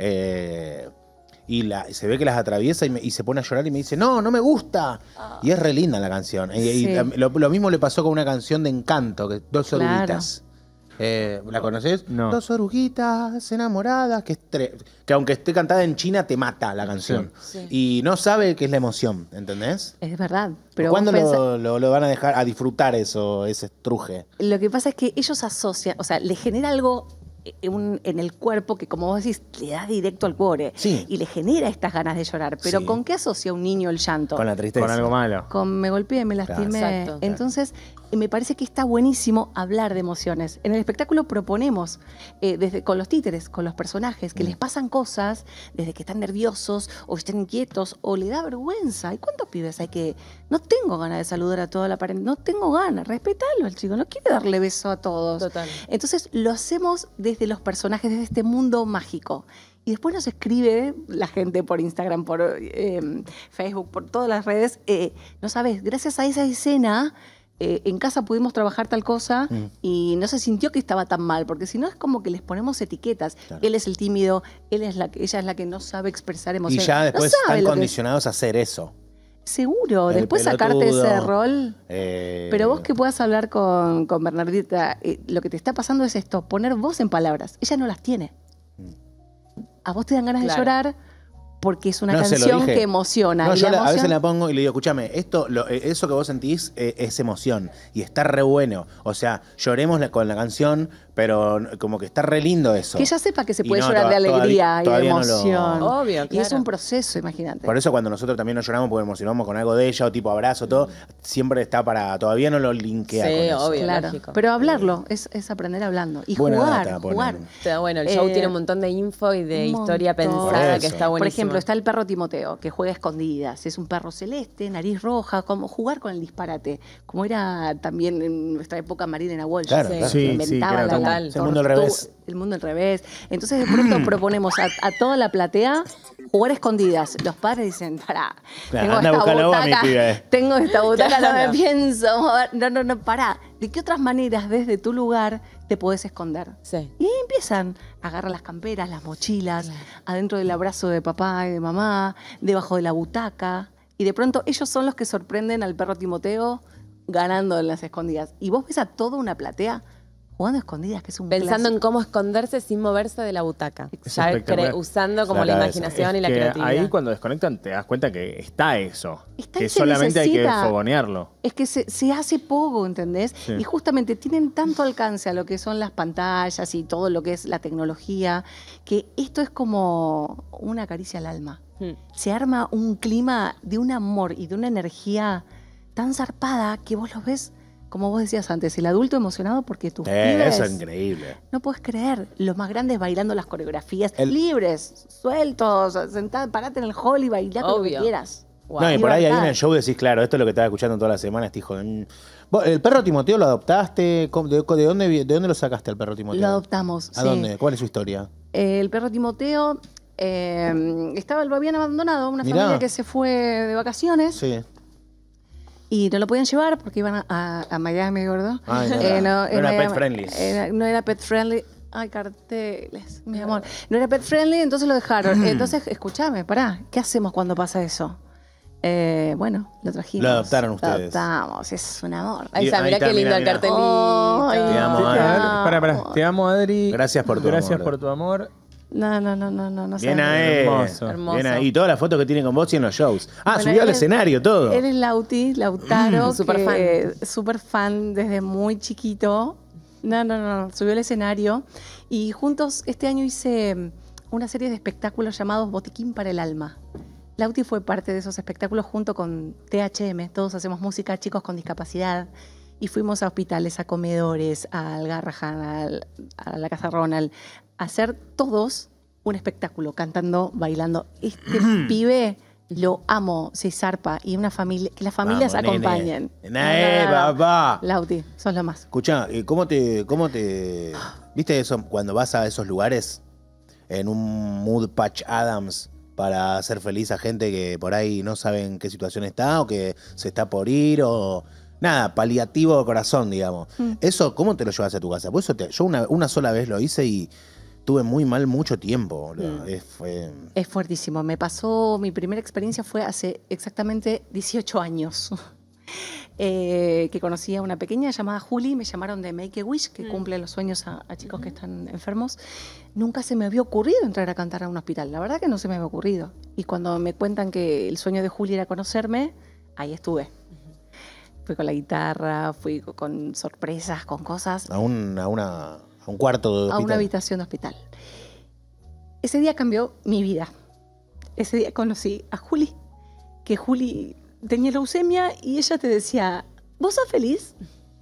eh, y la, se ve que las atraviesa y, me- y se pone a llorar y me dice, no, no me gusta. Y es re linda la canción. Y- y Sí. lo, lo mismo le pasó con una canción de Encanto, que Dos Claro. oruguitas. Eh, ¿La conoces? No. Dos oruguitas enamoradas, que, es tre- que aunque esté cantada en China, te mata la canción. Sí. Y no sabe qué es la emoción, ¿entendés? Es verdad. Pero ¿Cuándo vos pensá- lo, lo- lo van a dejar a disfrutar eso, ese truje? Lo que pasa es que ellos asocian, o sea, le genera algo en, un- en el cuerpo que, como vos decís, le da directo al cuore. Sí. Y le genera estas ganas de llorar. Pero Sí. ¿con qué asocia un niño el llanto? Con la tristeza. Con algo malo. Con me golpeé, me lastimé. Claro. Exacto. Entonces, eh, me parece que está buenísimo hablar de emociones. En el espectáculo proponemos, eh, desde con los títeres, con los personajes, que les pasan cosas desde que están nerviosos o están inquietos o le da vergüenza. ¿Y cuántos pibes hay que no tengo ganas de saludar a toda la pared? No tengo ganas, respetalo al chico, no quiere darle beso a todos. Total. Entonces, lo hacemos desde los personajes, desde este mundo mágico. Y después nos escribe la gente por Instagram, por eh, Facebook, por todas las redes. eh, no sabes, gracias a esa escena, eh, en casa pudimos trabajar tal cosa Mm. y no se sintió que estaba tan mal, porque si no es como que les ponemos etiquetas. Él es el tímido, él es la que, ella es la que no sabe expresar Y emociones. ya No después sabe están lo que es. condicionados a hacer eso. Seguro, El después sacarte ese pelotudo, rol. eh, Pero vos que puedas hablar con, con Bernardita, eh, lo que te está pasando es esto, poner voz en palabras. Ella no las tiene. A vos te dan ganas Claro. de llorar porque es una No, se lo canción dije. que emociona. No, y yo la la- a emoción- veces la pongo y le digo, escúchame, esto, lo- eh, eso que vos sentís eh, es emoción y está re bueno. O sea, lloremos la- con la canción, pero como que está re lindo eso. Que ella sepa que se Y puede no, llorar de toda- alegría y de todavía no lo- emoción. Obvio, Y es claro. un proceso, imagínate. Por eso cuando nosotros también nos lloramos porque emocionamos con algo de ella o tipo abrazo, todo, siempre está para, todavía no lo linkea Sí, con eso. obvio. Claro. lógico. Pero hablarlo es, es aprender hablando. Y Buena jugar, data, jugar. ponen. Está bueno, el show Eh, tiene un montón de info y de un historia montón. pensada Por que eso. está buenísimo. Por ejemplo, está el perro Timoteo, que juega a escondidas. Es un perro celeste, nariz roja, como jugar con el disparate. Como era también en nuestra época Marilena Walsh. Claro, que claro. Sí, inventaba sí, que era la- como- la Es el tortuga, mundo al revés. El mundo al revés. Entonces, de pronto proponemos a, a toda la platea jugar a escondidas. Los padres dicen, pará, Claro, tengo anda a esta buscarlo vos a mi butaca, pibe. tengo esta butaca, no me Claro. pienso mover. No, no, no, pará. ¿De qué otras maneras desde tu lugar te podés esconder? Sí. Y ahí empiezan a agarrar las camperas, las mochilas, adentro del abrazo de papá y de mamá, debajo de la butaca. Y de pronto ellos son los que sorprenden al perro Timoteo ganando en las escondidas. Y vos ves a toda una platea jugando a escondidas, que es un Pensando en clásico. cómo esconderse sin moverse de la butaca. Es Ya espectacular. cre- usando como La la, cabeza. imaginación Es y la que creatividad. ahí cuando desconectan te das cuenta que está eso. Está que y se solamente hay que necesita. fogonearlo. Es que se, se hace poco, ¿entendés? Sí. Y justamente tienen tanto alcance a lo que son las pantallas y todo lo que es la tecnología, que esto es como una caricia al alma. Hmm. Se arma un clima de un amor y de una energía tan zarpada que vos los ves, como vos decías antes, el adulto emocionado porque tus Eh, pibes, eso es increíble. no puedes creer, los más grandes bailando las coreografías, El- libres, sueltos, sentados, parate en el hall y bailá con lo que Obvio. quieras. Wow. No, y por ahí, ahí en Libertad. el show decís, claro, esto es lo que estaba escuchando toda la semana, este hijo de... mm. Vos, ¿el perro Timoteo lo adoptaste? ¿Cómo- ¿De, de dónde, vi- de dónde lo sacaste al perro Timoteo? Lo adoptamos, ¿A sí. dónde? ¿Cuál es su historia? Eh, el perro Timoteo Eh, estaba, lo habían abandonado, una Mirá. familia que se fue de vacaciones. Sí. Y no lo podían llevar porque iban a, a, a Miami, gordo. Ay, no, Eh, no, no en era Miami- pet friendly. era- no era pet friendly. Ay, carteles, mi amor. No era pet friendly, entonces lo dejaron. Entonces, escúchame, pará, ¿qué hacemos cuando pasa eso? Eh, bueno, lo trajimos. Lo adoptaron ustedes. Lo adoptamos, es un amor. Ahí está, Ahí mirá está, qué lindo mirá, el mirá. cartelito. Ay, Te amo, te Adri. amo. Pará, pará. Te amo, Adri. Gracias por tu Gracias amor. por tu amor. No, no, no, no, no, no Bien sabes. ahí. Hermoso. Hermoso. Bien ahí. Todas las fotos que tiene con vos y en los shows. Ah, Bueno, subió al él es- escenario todo. Él es Lauti, Lautaro, Mm. Súper que- súper fan desde muy chiquito. No, no, no, subió al escenario. Y juntos este año hice una serie de espectáculos llamados Botiquín para el Alma. Lauti fue parte de esos espectáculos junto con T H M. Todos hacemos música, chicos con discapacidad. Y fuimos a hospitales, a comedores, al Garrahan, al- a la Casa Ronald, a hacer todos un espectáculo, cantando, bailando. Este pibe lo amo, se zarpa. Y una familia, que las familias Vamos, nene. acompañen. Nene, papá. Lauti, sos lo más. Escuchá, eh, ¿cómo te, cómo te. ¿Viste eso cuando vas a esos lugares en un mood Patch Adams para hacer feliz a gente que por ahí no sabe en qué situación está o que se está por ir o. Nada, paliativo de corazón, digamos. Mm. Eso, ¿cómo te lo llevas a tu casa? Pues eso te- yo una, una sola vez lo hice y tuve muy mal mucho tiempo. boludo. Mm. Es- fue- Es fuertísimo. Me pasó, mi primera experiencia fue hace exactamente dieciocho años. Eh, que conocí a una pequeña llamada Juli, me llamaron de Make a Wish, que cumple los sueños a, a chicos que están enfermos. Nunca se me había ocurrido entrar a cantar a un hospital, la verdad que no se me había ocurrido. Y cuando me cuentan que el sueño de Juli era conocerme, ahí estuve. Fui con la guitarra, fui co- con sorpresas, con cosas, a, un, a, una, a un cuarto de a una hospital. habitación de hospital. Ese día cambió mi vida. Ese día conocí a Juli, que Juli tenía leucemia y ella te decía, ¿vos sos feliz?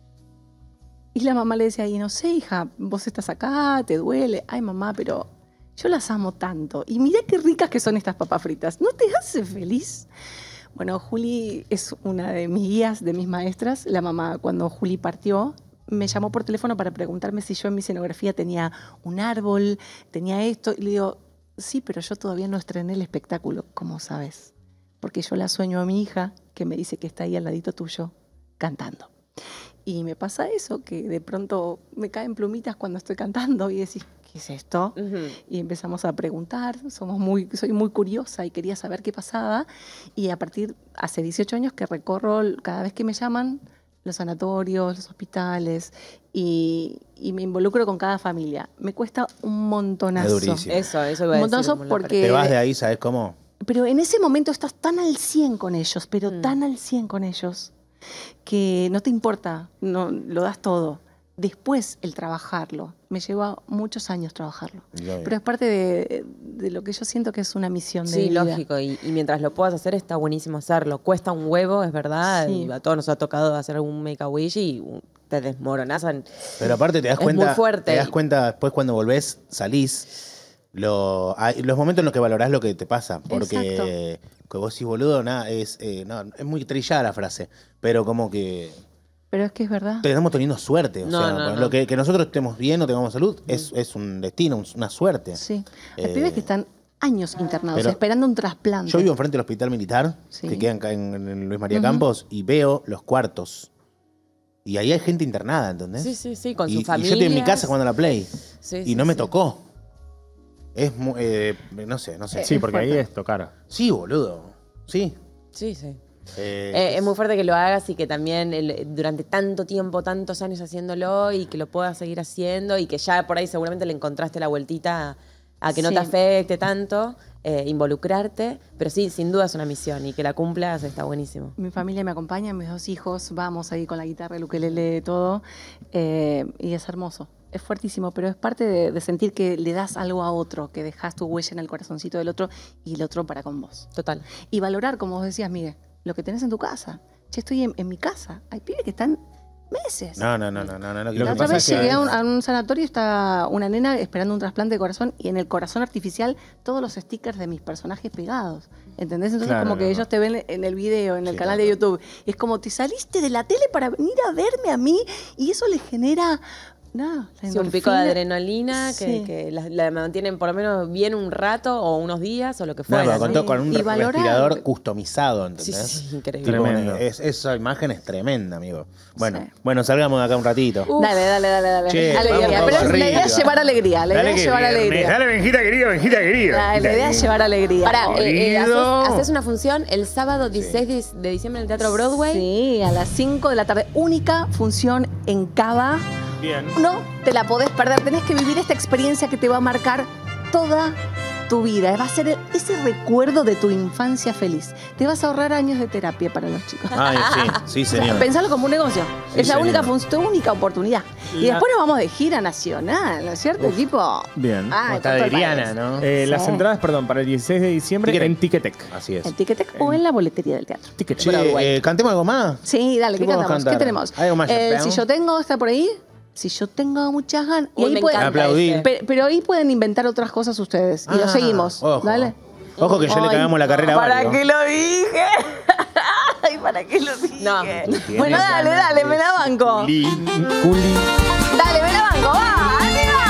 Y la mamá le decía, y no sé, hija, vos estás acá, te duele. Ay, mamá, pero yo las amo tanto. Y mira qué ricas que son estas papas fritas. ¿No te hace feliz? Bueno, Juli es una de mis guías, de mis maestras. La mamá, cuando Juli partió, me llamó por teléfono para preguntarme si yo en mi escenografía tenía un árbol, tenía esto. Y le digo, sí, pero yo todavía no estrené el espectáculo, ¿cómo sabes? Porque yo la sueño a mi hija, que me dice que está ahí al ladito tuyo, cantando. Y me pasa eso, que de pronto me caen plumitas cuando estoy cantando y decís, ¿qué es esto? Y empezamos a preguntar, somos muy, soy muy curiosa y quería saber qué pasaba. Y a partir, hace dieciocho años que recorro, cada vez que me llaman, los sanatorios, los hospitales, y, y me involucro con cada familia. Me cuesta un montonazo. Es durísimo. Eso, eso iba a Un decir. montonazo como la porque... Te vas de ahí, ¿sabes cómo? Pero en ese momento estás tan al cien con ellos, pero Mm. tan al cien con ellos, que no te importa, no, lo das todo. Después, el trabajarlo. Me lleva muchos años trabajarlo. Ya ves. Pero es parte de, de lo que yo siento que es una misión de Sí, vida. lógico. Y, y mientras lo puedas hacer, está buenísimo hacerlo. Cuesta un huevo, es verdad. Sí. A todos nos ha tocado hacer algún make-a-wish y uh, te desmoronás. en- Pero aparte te das Es cuenta. muy fuerte. Te das cuenta después cuando volvés, salís. Lo, hay los momentos en los que valorás lo que te pasa. Porque que vos decís, boludo, nada, es, eh, no, es muy trillada la frase. Pero como que Pero es que es verdad. te estamos teniendo suerte. O No, sea, no, no. lo que, que nosotros estemos bien o tengamos salud es, es un destino, un- una suerte. Sí. Hay Eh, pibes que están años internados, pero esperando un trasplante. Yo vivo enfrente del hospital militar, Sí. que queda acá en, en Luis María Ujú. Campos, y veo los cuartos. Y ahí hay gente internada, ¿entendés? Sí, sí, sí, con y, sus y familias. yo estoy en mi casa jugando a la Play. Sí, y sí, no me sí. tocó. Es muy. eh, no sé, no sé. Sí, porque ahí es tocar. Sí, boludo. Sí. Sí, sí. Eh, Eh, es muy fuerte que lo hagas y que también el- durante tanto tiempo, tantos años haciéndolo y que lo puedas seguir haciendo y que ya por ahí seguramente le encontraste la vueltita a, a que no Sí. te afecte tanto, eh, involucrarte, pero sí, sin duda es una misión y que la cumplas está buenísimo. Mi familia me acompaña, mis dos hijos, vamos ahí con la guitarra, el ukelele, todo. eh, y es hermoso. Es fuertísimo, pero es parte de, de sentir que le das algo a otro, que dejas tu huella en el corazoncito del otro y el otro para con vos. Total. Y valorar, como vos decías, Miguel, lo que tenés en tu casa. Che, estoy en, en mi casa. Hay pibes que están meses. no, no, no, no, no, no. Lo que La otra pasa vez es que- llegué a un, a un sanatorio, está una nena esperando un trasplante de corazón y en el corazón artificial todos los stickers de mis personajes pegados. ¿Entendés? Entonces Claro, como que no, ellos no. te ven en el video, en el Sí, canal claro. de YouTube. Y es como te saliste de la tele para venir a verme a mí y eso les genera No, la Sí, un pico de endorfina. adrenalina que, Sí. que la, la mantienen por lo menos bien un rato o unos días o lo que fuera. No, pero con, ¿no? todo- con un Y valorar- respirador customizado, ¿entendés? Sí, sí, increíble. Tipo, Tremendo. es- esa imagen es tremenda, amigo. Bueno, bueno, salgamos de acá un ratito. Dale, dale, dale, dale. Che, alegría. vamos Pero todos la idea es arriba. llevar alegría. La idea Dale es que llevar viernes. alegría. Dale, Benjita querido, Benjita querido. La, la idea es llevar alegría. Pará, eh, eh, haces, Querido. haces una función el sábado dieciséis de, de diciembre en el Teatro Broadway. Sí, a las cinco de la tarde. Única función en Cava. Bien. No te la podés perder. Tenés que vivir esta experiencia que te va a marcar toda tu vida. Va a ser el- ese recuerdo de tu infancia feliz. Te vas a ahorrar años de terapia para los chicos. Ay, sí, sí, O sea, señor. pensalo como un negocio. Sí, es la señor. única función, tu única oportunidad. Y La- después nos vamos de gira nacional, ¿no es cierto? Tipo. Bien. Ah, Está con de todo el Iriana, país. ¿no? Eh, Las Sí. entradas, perdón, para el dieciséis de diciembre Ticketek. en Ticketek. Así es. En Ticketek o en la boletería del teatro. Ticketek. Che, eh, ¿cantemos algo más? Sí, dale, ¿qué, ¿Qué podemos cantamos? cantar? ¿Qué tenemos? ¿Algo más, Eh, Chapeau? si yo tengo, ¿está por ahí? Si yo tengo muchas ganas. Y Uy, ahí me pueden, encanta Aplaudir. ese. Pe- pero ahí pueden inventar otras cosas ustedes. Y lo Ah, seguimos. ojo. Dale. Ojo que ya le Ay, cagamos la carrera a ¿Para varios. qué lo dije? Ay, ¿para qué lo dije? No. Bueno, dale, dale, me la banco. Juli, Juli. Dale, me la banco, va, arriba.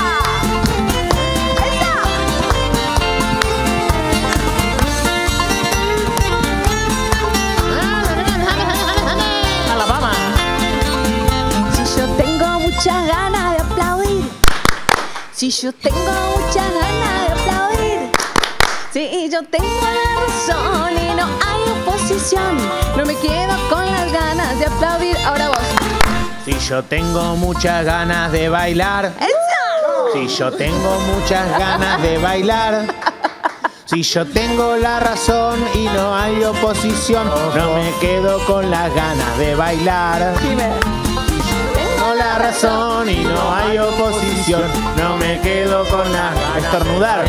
Alabama. Si yo tengo muchas ganas de aplaudir, si yo tengo muchas ganas de aplaudir, si yo tengo la razón y no hay oposición, no me quedo con las ganas de aplaudir. Ahora vos. Si yo tengo muchas ganas de bailar. Si yo tengo muchas ganas de bailar. Si yo tengo la razón y no hay oposición, no me quedo con las ganas de bailar. Tengo la razón y no hay oposición, no me quedo con las ganas. Estornudar.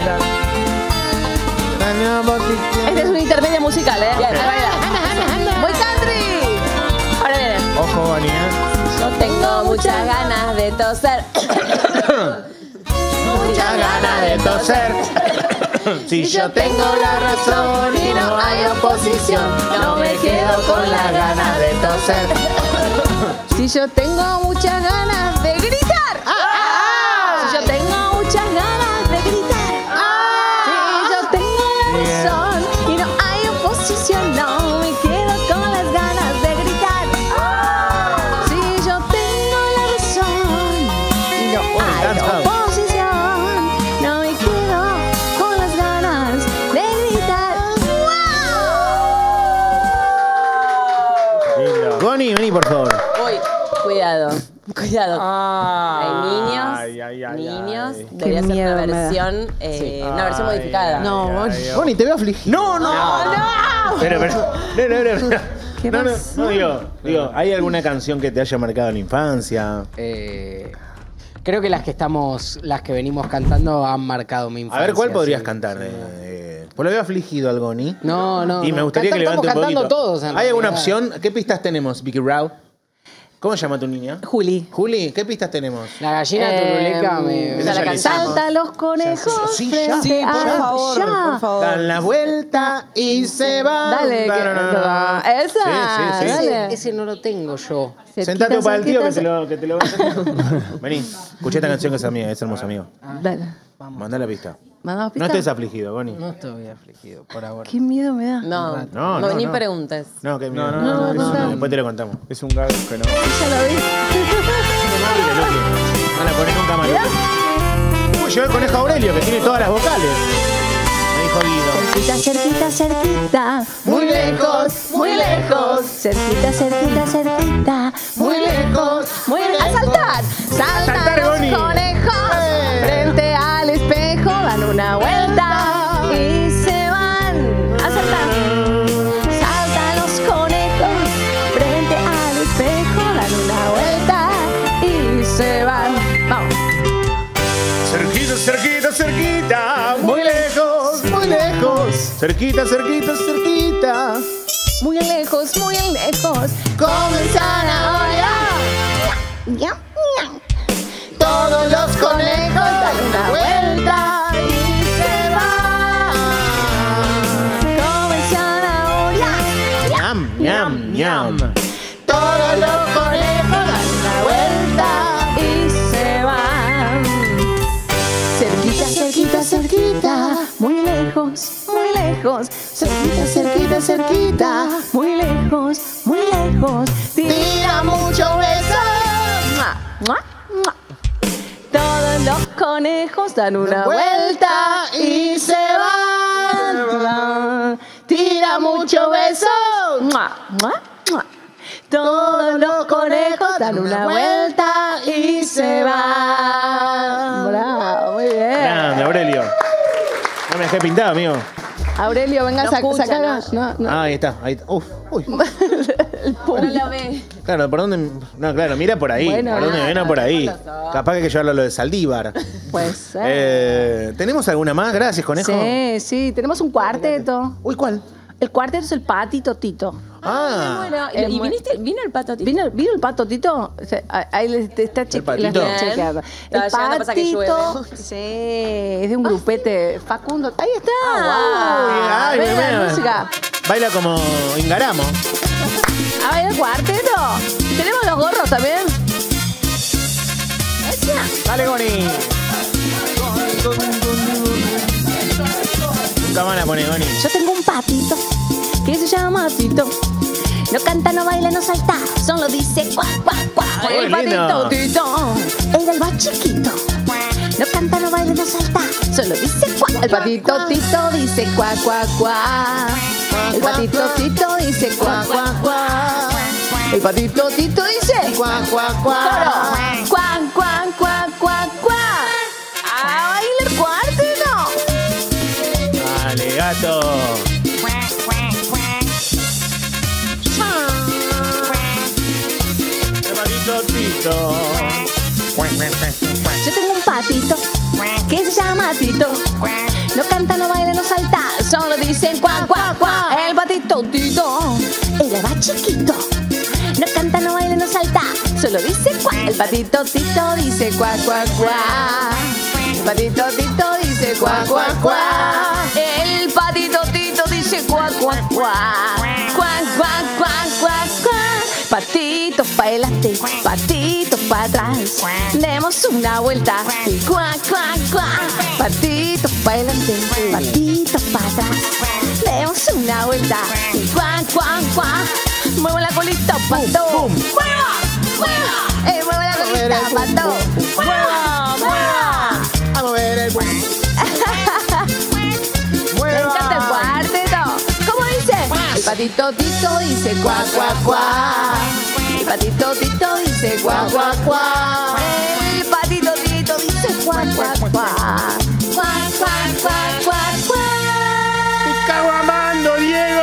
Este es un intermedio musical, ¿eh? Bien, ahí va. Voy country. Ahora viene. Ojo, Bonnie, ¿eh? Yo tengo muchas ganas de toser. Muchas ganas de toser. Si yo tengo la razón y no hay oposición, no me quedo con las ganas de toser. Si yo tengo muchas ganas de gritar. Si yo tengo muchas ganas de gritar. Si yo tengo la razón y no hay oposición, no me quedo con las ganas de gritar. Si yo tengo la razón y no hay oposición, no me quedo con las ganas de gritar. Bonnie, vení por favor. Uy, cuidado, cuidado. Ah, Hay niños, ay, ay, ay, niños. ay. Debería ser miedo una me da. versión, eh, una versión Ay, modificada. ay, No, ay, Bonnie. ay. Bonnie, te veo afligido. No, no, no. Pero, pero, no, no, no, no. ¿Qué No, no, pasó? no, digo, digo, ¿hay alguna canción que te haya marcado en la infancia? Eh, creo que las que estamos, las que venimos cantando han marcado mi A infancia. ver, ¿cuál podrías sí. cantar? Eh, pues lo veo afligido al Goni. No, no. Y me no. gustaría que Canta- levante un estamos poquito. cantando todos, en ¿Hay alguna realidad. opción? ¿Qué pistas tenemos, Vicky Rao? ¿Cómo se llama tu niña? Juli. Juli, ¿qué pistas tenemos? La gallina Eh, turuleca me... esa ya la cantamos. Salta los conejos. Sí, ya. frente Sí, por a- favor, ya. por favor. Dan la vuelta y se van. Dale, que- Da, da, da, da. esa, Sí, sí, sí. dale. Ese, ese no lo tengo yo. Cerquita, Sentate para el tío que cerquita, te lo, que te lo va a hacer. Vení, escuché esta canción que es amiga, es hermoso amigo. Dale. Mandá la pista. ¿Mandamos No pista? estés afligido, Goni. No estoy afligido por ahora. Qué miedo me da. No, No, no, no, ni no. preguntes. No, que No, miedo. no, no, Eso no, no. Después te lo contamos. Es un gago que no. Ya lo vi. Van a poner un camarote. Uy, llegó el conejo Aurelio, que tiene todas las vocales. Me dijo Guido. Cerquita, cerquita, cerquita. Muy lejos, muy lejos. Cerquita, cerquita, cerquita. Muy lejos, muy lejos. ¡A saltar! Saltan saltar, los Goni. conejos. Frente al espejo dan una vuelta y se van a saltar. Saltan los conejos. Frente al espejo dan una vuelta y se van. Vamos. Cerquita, cerquita, cerquita. Muy lejos, muy lejos. Cerquita, cerquita, cerquita. Muy lejos, muy lejos. Comenzan ahora. Ya, ya. Todos los conejos dan una vuelta y se van. Comenzan ahora. Ñam, ñam, ñam. Todos los conejos dan una vuelta Y se van. lejos, cerquita, cerquita, cerquita, muy lejos, muy lejos, tira mucho beso. ¡Mua, mua, mua! Todos los conejos dan una vuelta y se van. Tira mucho beso. ¡Mua, mua, mua! Todos los conejos dan una vuelta y se van. Bravo, muy bien. Grande, Aurelio. No me dejé pintado, amigo. Aurelio, venga, No saca. escucha, saca- ¿no? no, no. Ah, ahí está. Ahí está. Uf, uy. No la ve. Claro, ¿por dónde? No, claro, mira por ahí. Bueno, ¿Por dónde nada, viene por ahí? los ojos. Capaz que hay que llevarlo a lo de Saldívar. Puede ser. Eh, ¿Tenemos alguna más? Gracias, conejo. Sí, sí, tenemos un cuarteto. Uy, ¿cuál? El cuarteto es el Patito Tito. Ah, Bueno, El ¿y mu- viniste, vino el pato Tito? ¿Vino, ¿Vino el Pato Tito? O sea, ahí le está cheque- patito? le está chequeando. Estaba El llegando, pasa que Patito, llueve. sí, es de un grupete. Facundo, ahí está. Ah, ay, Ven la mira. música. Baila como Ingaramo. A ver, el cuarteto. Tenemos los gorros también. Dale, Goni. Nunca van a poner, Goni. Yo tengo un patito que se llama Tito. No canta, no baila, no salta, solo dice cuac, cuac, cuac. Ay, El qué patito lindo. Tito, era el más chiquito. No canta, no baila, no salta, solo dice cuac. El patito Tito dice cuac, cuac, cuac. El patito Tito dice cuac, cuac, cuac. El patito Tito dice cuac, cuac, cuac. Cuac, cuac, cuac, cuac, cuac. ¡A bailar cuarteto! Dale, gato. El patito Tito. Yo tengo un patito que se llama Tito. No canta, no baila, no salta, solo dicen cuac, cuac, cuac. El patito Tito era más chiquito. No canta, no baila, no salta, solo dice cuac. El patito Tito dice cuac, cuac, cuac. El patito Tito dice cuac, cuac, cuac. El patito Tito dice cuac, cuac, cuac. Cuac, cuac, cuac, cuac, cuac. Patitos para adelante, patitos para atrás. Demos una vuelta y cuac, cuac, cuac. Patitos para adelante, patitos para atrás. Demos una vuelta y cuac, cuac, cuac. Muevo la colita, pato. ¡Mueva! ¡Mueva! ¡Eh, muevo la colita, pato! ¡Mueva! ¡Mueva! A mover el buen. Me encanta el cuarteto. ¿Cómo dice? El patito Tito dice cuac, cuac, cuac. El patito Tito dice cuac, cuac, cuac. El patito Tito dice cuac, cuac, cuac. Cuac, cuac, cuac, cuac, cuac. ¡Te cago amando, Diego!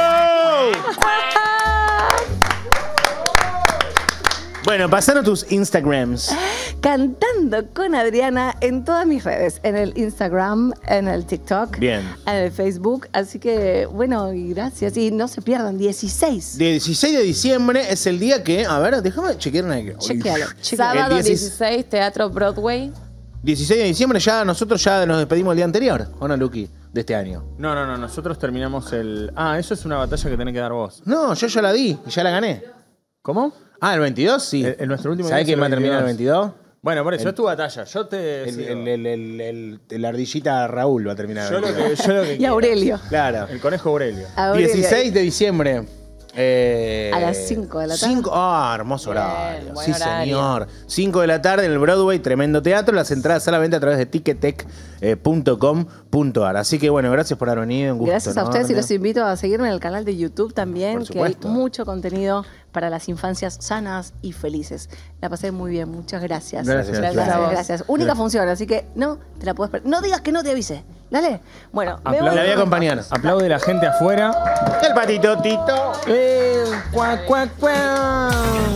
Bueno, pasaron tus Instagrams. Cantando con Adriana en todas mis redes, en el Instagram, en el TikTok, Bien. en el Facebook. Así que, bueno, y gracias. Y no se pierdan, dieciséis. De dieciséis de diciembre es el día que. A ver, déjame chequear una. Chequealo, Sábado El dieciséis dieciséis, Teatro Broadway. dieciséis de diciembre ya nosotros ya nos despedimos el día anterior, ¿o no, Luqui? De este año. No, no, no, nosotros terminamos el... Ah, eso es una batalla que tenés que dar vos. No, yo ya la di y ya la gané. ¿Cómo? Ah, el veintidós, sí. El- el nuestro último ¿Sabés día quién es va a el terminar el veintidós? Bueno, por eso, El- es tu batalla. Yo te... El, sigo. el, el, el, el- el ardillita Raúl va a terminar. Yo el lo que, veintidós. yo lo que Y quiera. Aurelio. Claro. El conejo Aurelio. Aurelio. dieciséis de diciembre. Eh, A las cinco de la tarde. cinco Ah, hermoso horario. buen Sí, horario. señor. cinco de la tarde en el Broadway, tremendo teatro. Las entradas a la venta a través de ticketek punto com punto ar. Así que bueno, gracias por haber venido. Un gusto. Gracias a ustedes y enorme. los invito a seguirme en el canal de YouTube también, Por que hay supuesto. mucho contenido para las infancias sanas y felices. La pasé muy bien, muchas gracias. Gracias. gracias. Gracias a vos. gracias. Única Gracias. función, así que no te la puedes perder. No digas que no te avise. Dale. Bueno, me Aplaude. voy. La voy a acompañar. Aplaude la gente afuera. El patito Tito. Eh, cuac, cuac, cuac.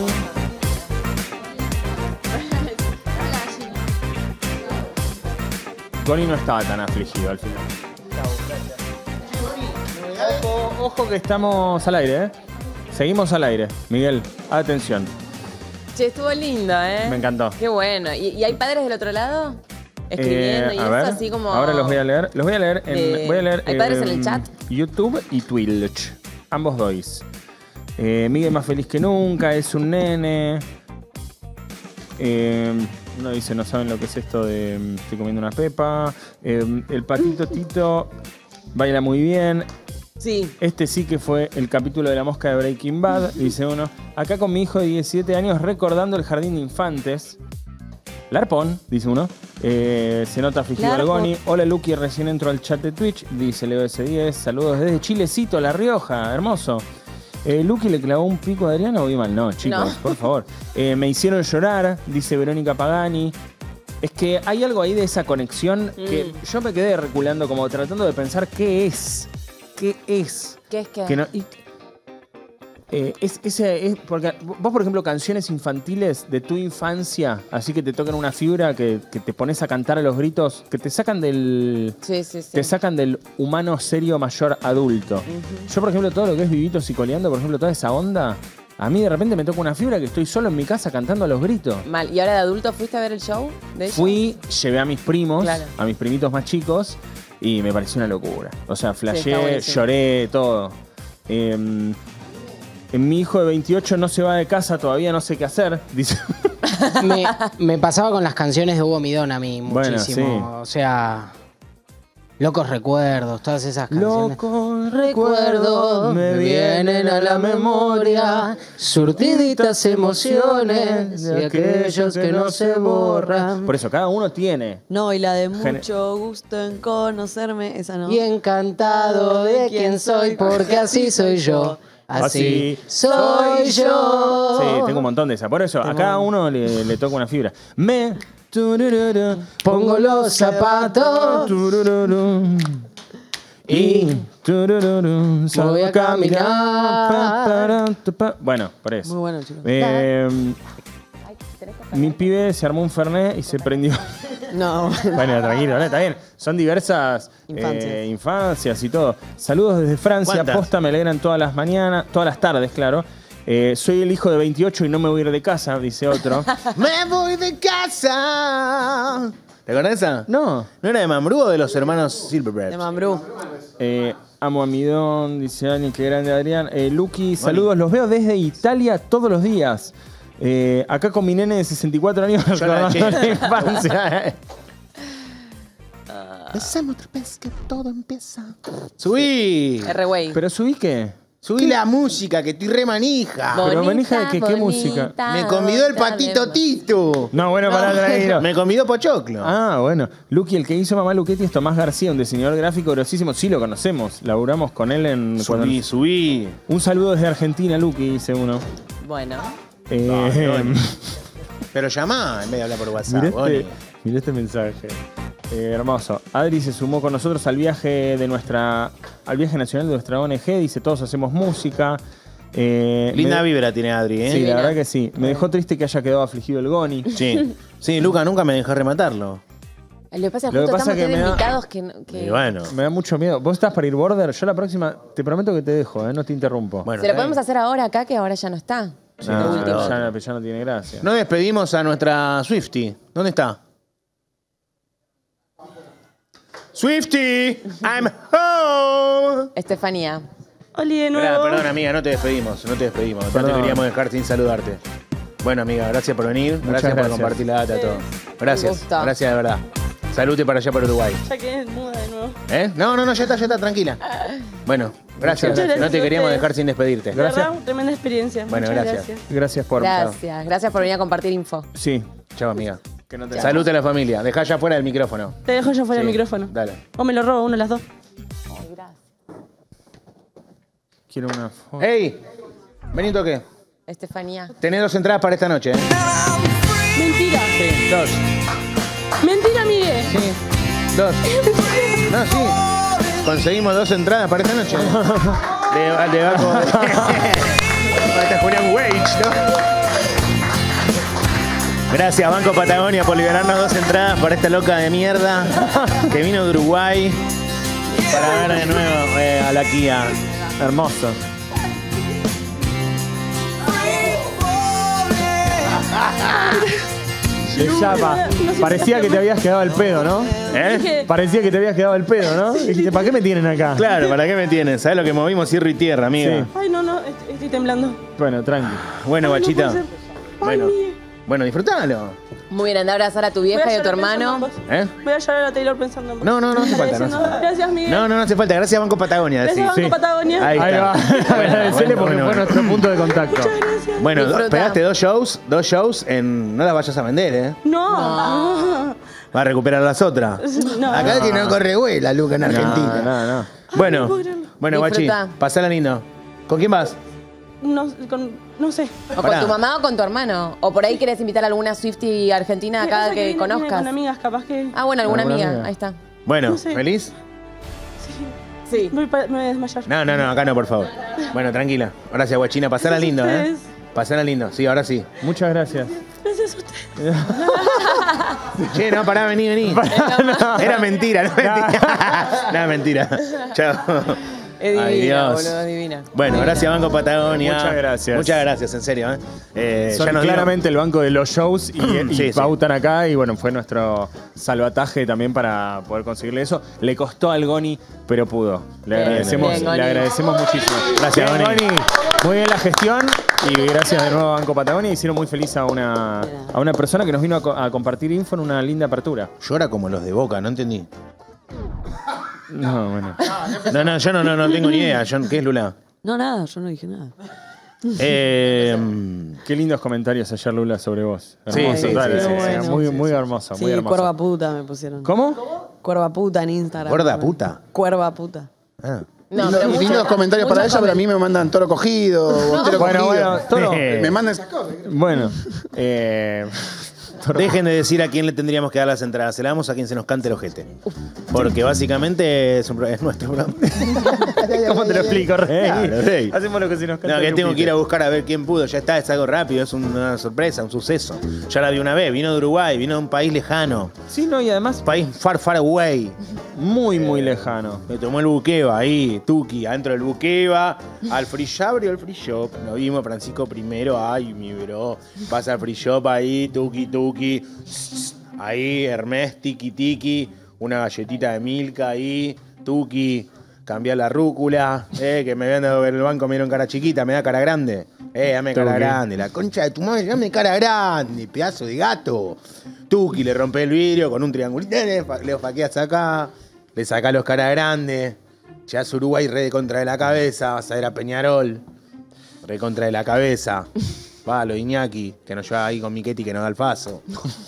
Goni no estaba tan afligido al final. Ojo, ojo que estamos al aire, ¿eh? Seguimos al aire. Miguel, atención. Che, estuvo lindo, ¿eh? Me encantó. Qué bueno. ¿Y, y hay padres del otro lado? Escribiendo Eh, y a eso ver, así como... ahora los voy a leer. Los voy a leer en, Eh, voy a leer, ¿hay padres en el em, chat? YouTube y Twitch. Ambos dois. Eh, Miguel más feliz que nunca, es un nene. Eh, uno dice, no saben lo que es esto de mm, estoy comiendo una pepa. Eh, el patito Tito baila muy bien. Sí. Este sí que fue el capítulo de la mosca de Breaking Bad, dice uno. Acá con mi hijo de diecisiete años recordando el jardín de infantes. Larpón, dice uno. Eh, se nota afligido Larpón. Algoni. Hola Luqui, recién entro al chat de Twitch, dice Leo S diez. Saludos desde Chilecito, La Rioja, hermoso. Eh, Luqui le clavó un pico a Adriana o vi mal. No, chicos, No. por favor. Eh, me hicieron llorar, dice Verónica Pagani. Es que hay algo ahí de esa conexión que Mm. yo me quedé reculando, como tratando de pensar qué es. ¿Qué es? ¿Qué es qué? Que no, y- eh, es, ese, es porque vos, por ejemplo, canciones infantiles de tu infancia, así que te tocan una fibra que, que te pones a cantar a los gritos, que te sacan del. Sí, sí, sí. Te sacan del humano serio mayor adulto. Yo, por ejemplo, todo lo que es Vivitos y Coleando, por ejemplo, toda esa onda, a mí de repente me toca una fibra que estoy solo en mi casa cantando a los gritos. Mal. ¿Y ahora de adulto fuiste a ver el show de ella? Fui, llevé a mis primos, Claro. a mis primitos más chicos, y me pareció una locura. O sea, está flasheé, buenísimo. lloré, todo. Eh, en mi hijo de veintiocho no se va de casa, todavía no sé qué hacer, dice. Me, me pasaba con las canciones de Hugo Midón a mí Bueno, muchísimo. sí. O sea, Locos Recuerdos, todas esas canciones. Locos recuerdos me vienen a la memoria, surtiditas emociones de aquellos que no se borran. Por eso, cada uno tiene. No, y la de Gen- mucho gusto en conocerme, esa no. Y encantado de quién soy, porque así soy yo. Así soy yo. Sí, tengo un montón de esas. Por eso, a cada uno le, le toca una fibra. Me turururu, Pongo los zapatos turururu, y turururu, voy a caminar. pa, para, tu, pa. Bueno, por eso. Muy bueno, chicos. Eh, mi pibe se armó un fernet y se prendió. No. Bueno, tranquilo, ¿no? Está bien. Son diversas Infancias. eh, infancias y todo. Saludos desde Francia. ¿Cuántas? Posta me alegran todas las mañanas, todas las tardes, claro. Eh, soy el hijo de veintiocho y no me voy a ir de casa, dice otro. ¡Me voy de casa! ¿Te acuerdas de esa? No. ¿No era de Mambrú o de los hermanos Silverbread? De Mambrú. Eh, amo a mi don, dice Ani, qué grande Adrián. Eh, Luqui, saludos, los veo desde Italia todos los días. Eh, acá con mi nene de sesenta y cuatro años Yo la recordando la infancia. Besame otra vez que todo empieza. Subí. R-Way. Pero subí qué. Subí la música, que estoy re manija. Pero manija de que, ¿qué música? Me convidó el patito Tito. No, bueno, pará, tranquilo. Me convidó Pochoclo. Ah, bueno. Luqui, el que hizo Mamá Luchetti es Tomás García, un diseñador gráfico grosísimo. Sí, lo conocemos. Laburamos con él en... Subí, cuando- subí. Un saludo desde Argentina, Luqui, dice uno. Bueno. Eh, Pero llamá en vez de hablar por WhatsApp. mirá, Boni. este, mirá este mensaje. Eh, hermoso. Adri se sumó con nosotros al viaje de nuestra... Al viaje nacional de nuestra O N G. Dice, todos hacemos música. Eh, Linda me- vibra tiene Adri, ¿eh? Sí, la verdad que sí. Me dejó triste que haya quedado afligido el Goni. Sí. Sí, Luca nunca me dejó rematarlo. Lo que pasa es Lo que que justo pasa estamos que tan me da- invitados que... no- que- Y bueno. Me da mucho miedo. ¿Vos estás para ir border? Yo la próxima, te prometo que te dejo, ¿eh? No te interrumpo. Bueno, Se lo está podemos hacer ahora acá, que ahora ya no está. Sí, Lo no, último. ya, ya no tiene gracia. No despedimos a nuestra Swiftie. ¿Dónde está? Swiftie, I'm home. Estefanía. Oli de Esperá, nuevo. perdón, amiga, no te despedimos, no te despedimos. No te Perdón. queríamos dejar sin saludarte. Bueno, amiga, gracias por venir. Muchas Gracias, por gracias. compartir la data, todo. Un Gracias, gusto. gracias de verdad. Salute para allá, para Uruguay. Ya quedé muda de nuevo. ¿Eh? No, no, no, ya está, ya está, tranquila. Bueno, gracias. Muchas gracias No te a queríamos ustedes. dejar sin despedirte. De verdad, tremenda experiencia. Bueno, Muchas gracias. Gracias por... Gracias. Gracias por venir a compartir info. Sí. Chao, amiga. Que no te... Salute a la familia. Dejá ya fuera del micrófono. Te dejo ya fuera Sí, el micrófono. Dale. O me lo robo, uno de las dos. Ay, gracias. Quiero una foto. ¡Ey! Benito, ¿qué? Estefanía. Tenés dos entradas para esta noche, ¿eh? Mentira. Sí, dos. Mentira, Miguel. Sí, dos. No, sí. Conseguimos dos entradas para esta noche. De, de Baco. Esta Julián Wage, ¿no? Gracias, Banco Patagonia, por liberarnos dos entradas para esta loca de mierda que vino de Uruguay para ver de nuevo eh, a la Kia. Hermoso. Se llama. Parecía que te habías quedado al pedo, ¿no? ¿Eh? Parecía que te habías quedado al pedo, ¿no? Y dijiste, ¿para qué me tienen acá? Claro, ¿para qué me tienen? ¿Sabes lo que movimos cielo y tierra, amiga? Sí. Ay, no, no, est- estoy temblando. Bueno, tranqui. Bueno, Ay, no bachita. puede ser. Ay, Bueno, Miguel. bueno, disfrutalo. Muy bien, anda a abrazar a tu vieja Voy a y a tu llorar pensando hermano. en vos. ¿Eh? Voy a llorar a Taylor pensando en vos. No, no, no hace falta. No, hace falta. Gracias, Miguel. no, no, no hace falta. Gracias, Banco Patagonia. Gracias, decís. Banco Patagonia. Ahí, Ahí está. va. Agradecerle porque fue nuestro punto de contacto. Bueno, do- Disfruta. pegaste dos shows, dos shows en. No las vayas a vender, ¿eh? No. Va a recuperar las otras. No. Acá que no corre güey la Luca en Argentina. No, no, no. Bueno, bueno, guachi, Disfruta. pasala lindo. ¿Con quién vas? No, con- no sé. O Pará. con tu mamá o con tu hermano. O por ahí querés invitar a alguna Swiftie argentina Lo acá pasa que viene- viene conozcas. Con amigas, capaz que. Ah, bueno, alguna, ¿Alguna amiga. amiga? Ahí está. Bueno, No sé. ¿feliz? Sí. Voy pa- me voy a desmayar. No, no, no, acá no, por favor. Bueno, tranquila. Gracias, guachina. Pasala Gracias a lindo, ¿eh? ustedes. Pasala lindo. Sí, ahora sí. Muchas gracias. Gracias a ustedes. Che, no, pará, vení, vení. Era mentira, no mentira. No, mentira. Chao. Es Ay, divina, Dios. boludo, es divina. Bueno, gracias, Banco Patagonia. Muchas gracias. Muchas gracias, en serio, ¿eh? Eh, Son ya nos dieron- claramente el banco de los shows y, y Sí, sí. pautan acá y bueno, fue nuestro salvataje también para poder conseguirle eso. Le costó al Goni, pero pudo. Le Bien, agradecemos, bien, Goni. le agradecemos muchísimo. Gracias, Bien, Goni. Muy bien la gestión y gracias de nuevo a Banco Patagonia. Hicieron muy feliz a una, a una persona que nos vino a, co- a compartir info en una linda apertura. Llora como los de Boca, no entendí. No, bueno. No, no, yo no, no, no tengo ni idea. Yo- ¿Qué es Lula? No, nada, yo no dije nada. Eh, Qué lindos comentarios ayer, Lula, sobre vos. Sí, Hermoso, sí, total, sí, sí, sí, sí, sí, muy, sí, muy sí. hermoso, Sí, muy hermoso. cuerva puta me pusieron. ¿Cómo? Cuerva puta en Instagram. ¿Gorda puta? Cuerva puta. Ah. No, Lindo- pero mucho- lindos comentarios para mucho ella, pero a mí me mandan toro cogido, bostero Bueno, cogido. bueno, toro. Me mandan esas cosas. Bueno, eh, Dejen de decir a quién le tendríamos que dar las entradas. Se las damos a quien se nos cante el ojete. Porque básicamente es, un pro- es nuestro programa. ¿cómo te lo explico, Rey? Claro, Rey. Hacemos lo que se nos canta No, que el tengo que ir a Lupita. buscar a ver quién pudo. Ya está, es algo rápido, es una sorpresa, un suceso. Ya la vi una vez, vino de Uruguay, vino de un país lejano. Sí, no, y además País far, far away. muy, muy lejano. Me tomó el buqueva ahí, Tuki, adentro del buqueva. Al free shop, abrió el free shop. Nos vimos, Francisco primero. Ay, mi bro. Pasa al free shop ahí, Tuki, Tuki. Ahí, Hermes, Tiki, Tiki. Una galletita de Milka ahí, Tuki. Cambiar la rúcula. Eh, que me ven en el banco, me dieron cara chiquita, me da cara grande. Eh, dame cara Tuki. grande. La concha de tu madre, dame cara grande, pedazo de gato. Tuki, le rompe el vidrio con un triangulito. Le, fa- le faqueas acá. Le saca los cara grandes. Ya es Uruguay re de contra de la cabeza. Vas a ver a Peñarol. Re contra de la cabeza. Va, lo Iñaki, que nos lleva ahí con Miquetti, que nos da el paso.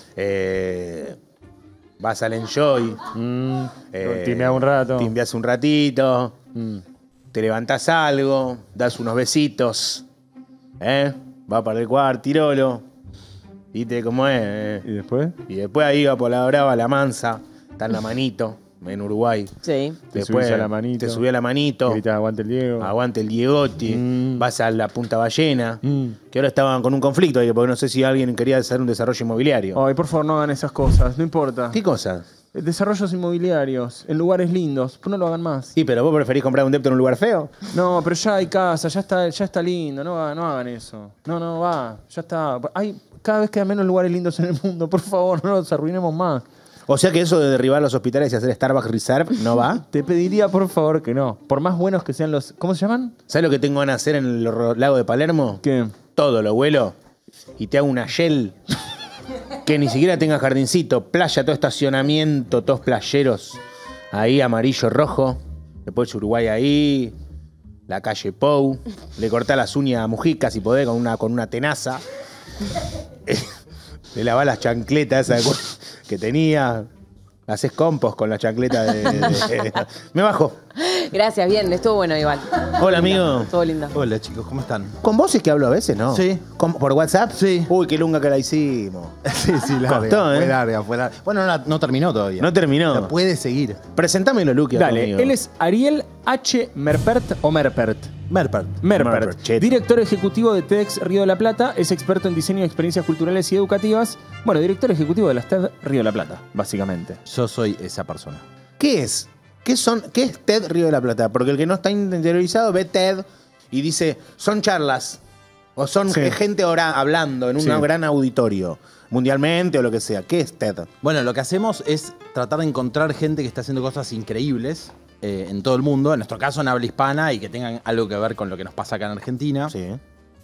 Eh, vas al Enjoy. Eh, timbeás un rato. Timbeás un ratito. Mm. Te levantás algo. Das unos besitos. ¿Eh? Va para el cuartirolo. ¿Viste cómo es? eh? ¿Y después? Y después ahí va por la brava, la mansa. Está en la manito. En Uruguay. Sí. Te Después subís a la manito. Te subí a la manito. Gritas, aguante el Diego. Aguante el Diegotti. Mm. Vas a la Punta Ballena. Mm. Que ahora estaban con un conflicto ahí, porque no sé si alguien quería hacer un desarrollo inmobiliario. Ay, por favor, no hagan esas cosas, no importa. ¿Qué cosa? Desarrollos inmobiliarios, en lugares lindos, pues no lo hagan más. Sí, pero vos preferís comprar un depto en un lugar feo. No, pero ya hay casa, ya está, ya está lindo, no, va- no hagan eso. No, no, va, ya está. Hay, cada vez quedan menos lugares lindos en el mundo, por favor, no los arruinemos más. O sea que eso de derribar los hospitales y hacer Starbucks Reserve no va. Te pediría, por favor, que no. Por más buenos que sean los... ¿Cómo se llaman? ¿Sabes lo que tengo ganas de hacer en el ro- lago de Palermo? ¿Qué? Todo lo vuelo y te hago una shell que ni siquiera tenga jardincito, playa, todo estacionamiento, todos playeros. Ahí, amarillo, rojo. Después Uruguay ahí, la calle Pou. Le cortás las uñas a Mujica si podés con una, con una tenaza. Le lavás las chancletas esas que tenía. Haces compost con la chancleta de, de- de- Me bajo. Gracias, bien, estuvo bueno igual. Hola, amigo. Estuvo lindo. Hola, chicos, ¿cómo están? ¿Con vos es que hablo a veces, no? Sí. ¿Con- ¿Por WhatsApp? Sí. Uy, qué lunga que la hicimos. Sí, sí, larga. Costó, ¿eh? Fue larga, fue larga. Bueno, no, no terminó todavía. No terminó. O sea, puede seguir. Presentámelo, Luqui. Dale, amigo. él es Ariel H. Merpert o Merpert. Merpert. Merpert, Merpert, cheto. director ejecutivo de TEDx Río de la Plata, es experto en diseño de experiencias culturales y educativas. Bueno, director ejecutivo de las TED Río de la Plata, básicamente. Yo soy esa persona. ¿Qué es? ¿Qué son? ¿Qué es TED Río de la Plata? Porque el que no está interiorizado ve TED y dice, son charlas. O son Sí. gente ora- hablando en un Sí. gran auditorio. Mundialmente o lo que sea. ¿Qué es TED? Bueno, lo que hacemos es tratar de encontrar gente que está haciendo cosas increíbles eh, en todo el mundo, en nuestro caso en habla hispana y que tengan algo que ver con lo que nos pasa acá en Argentina. Sí.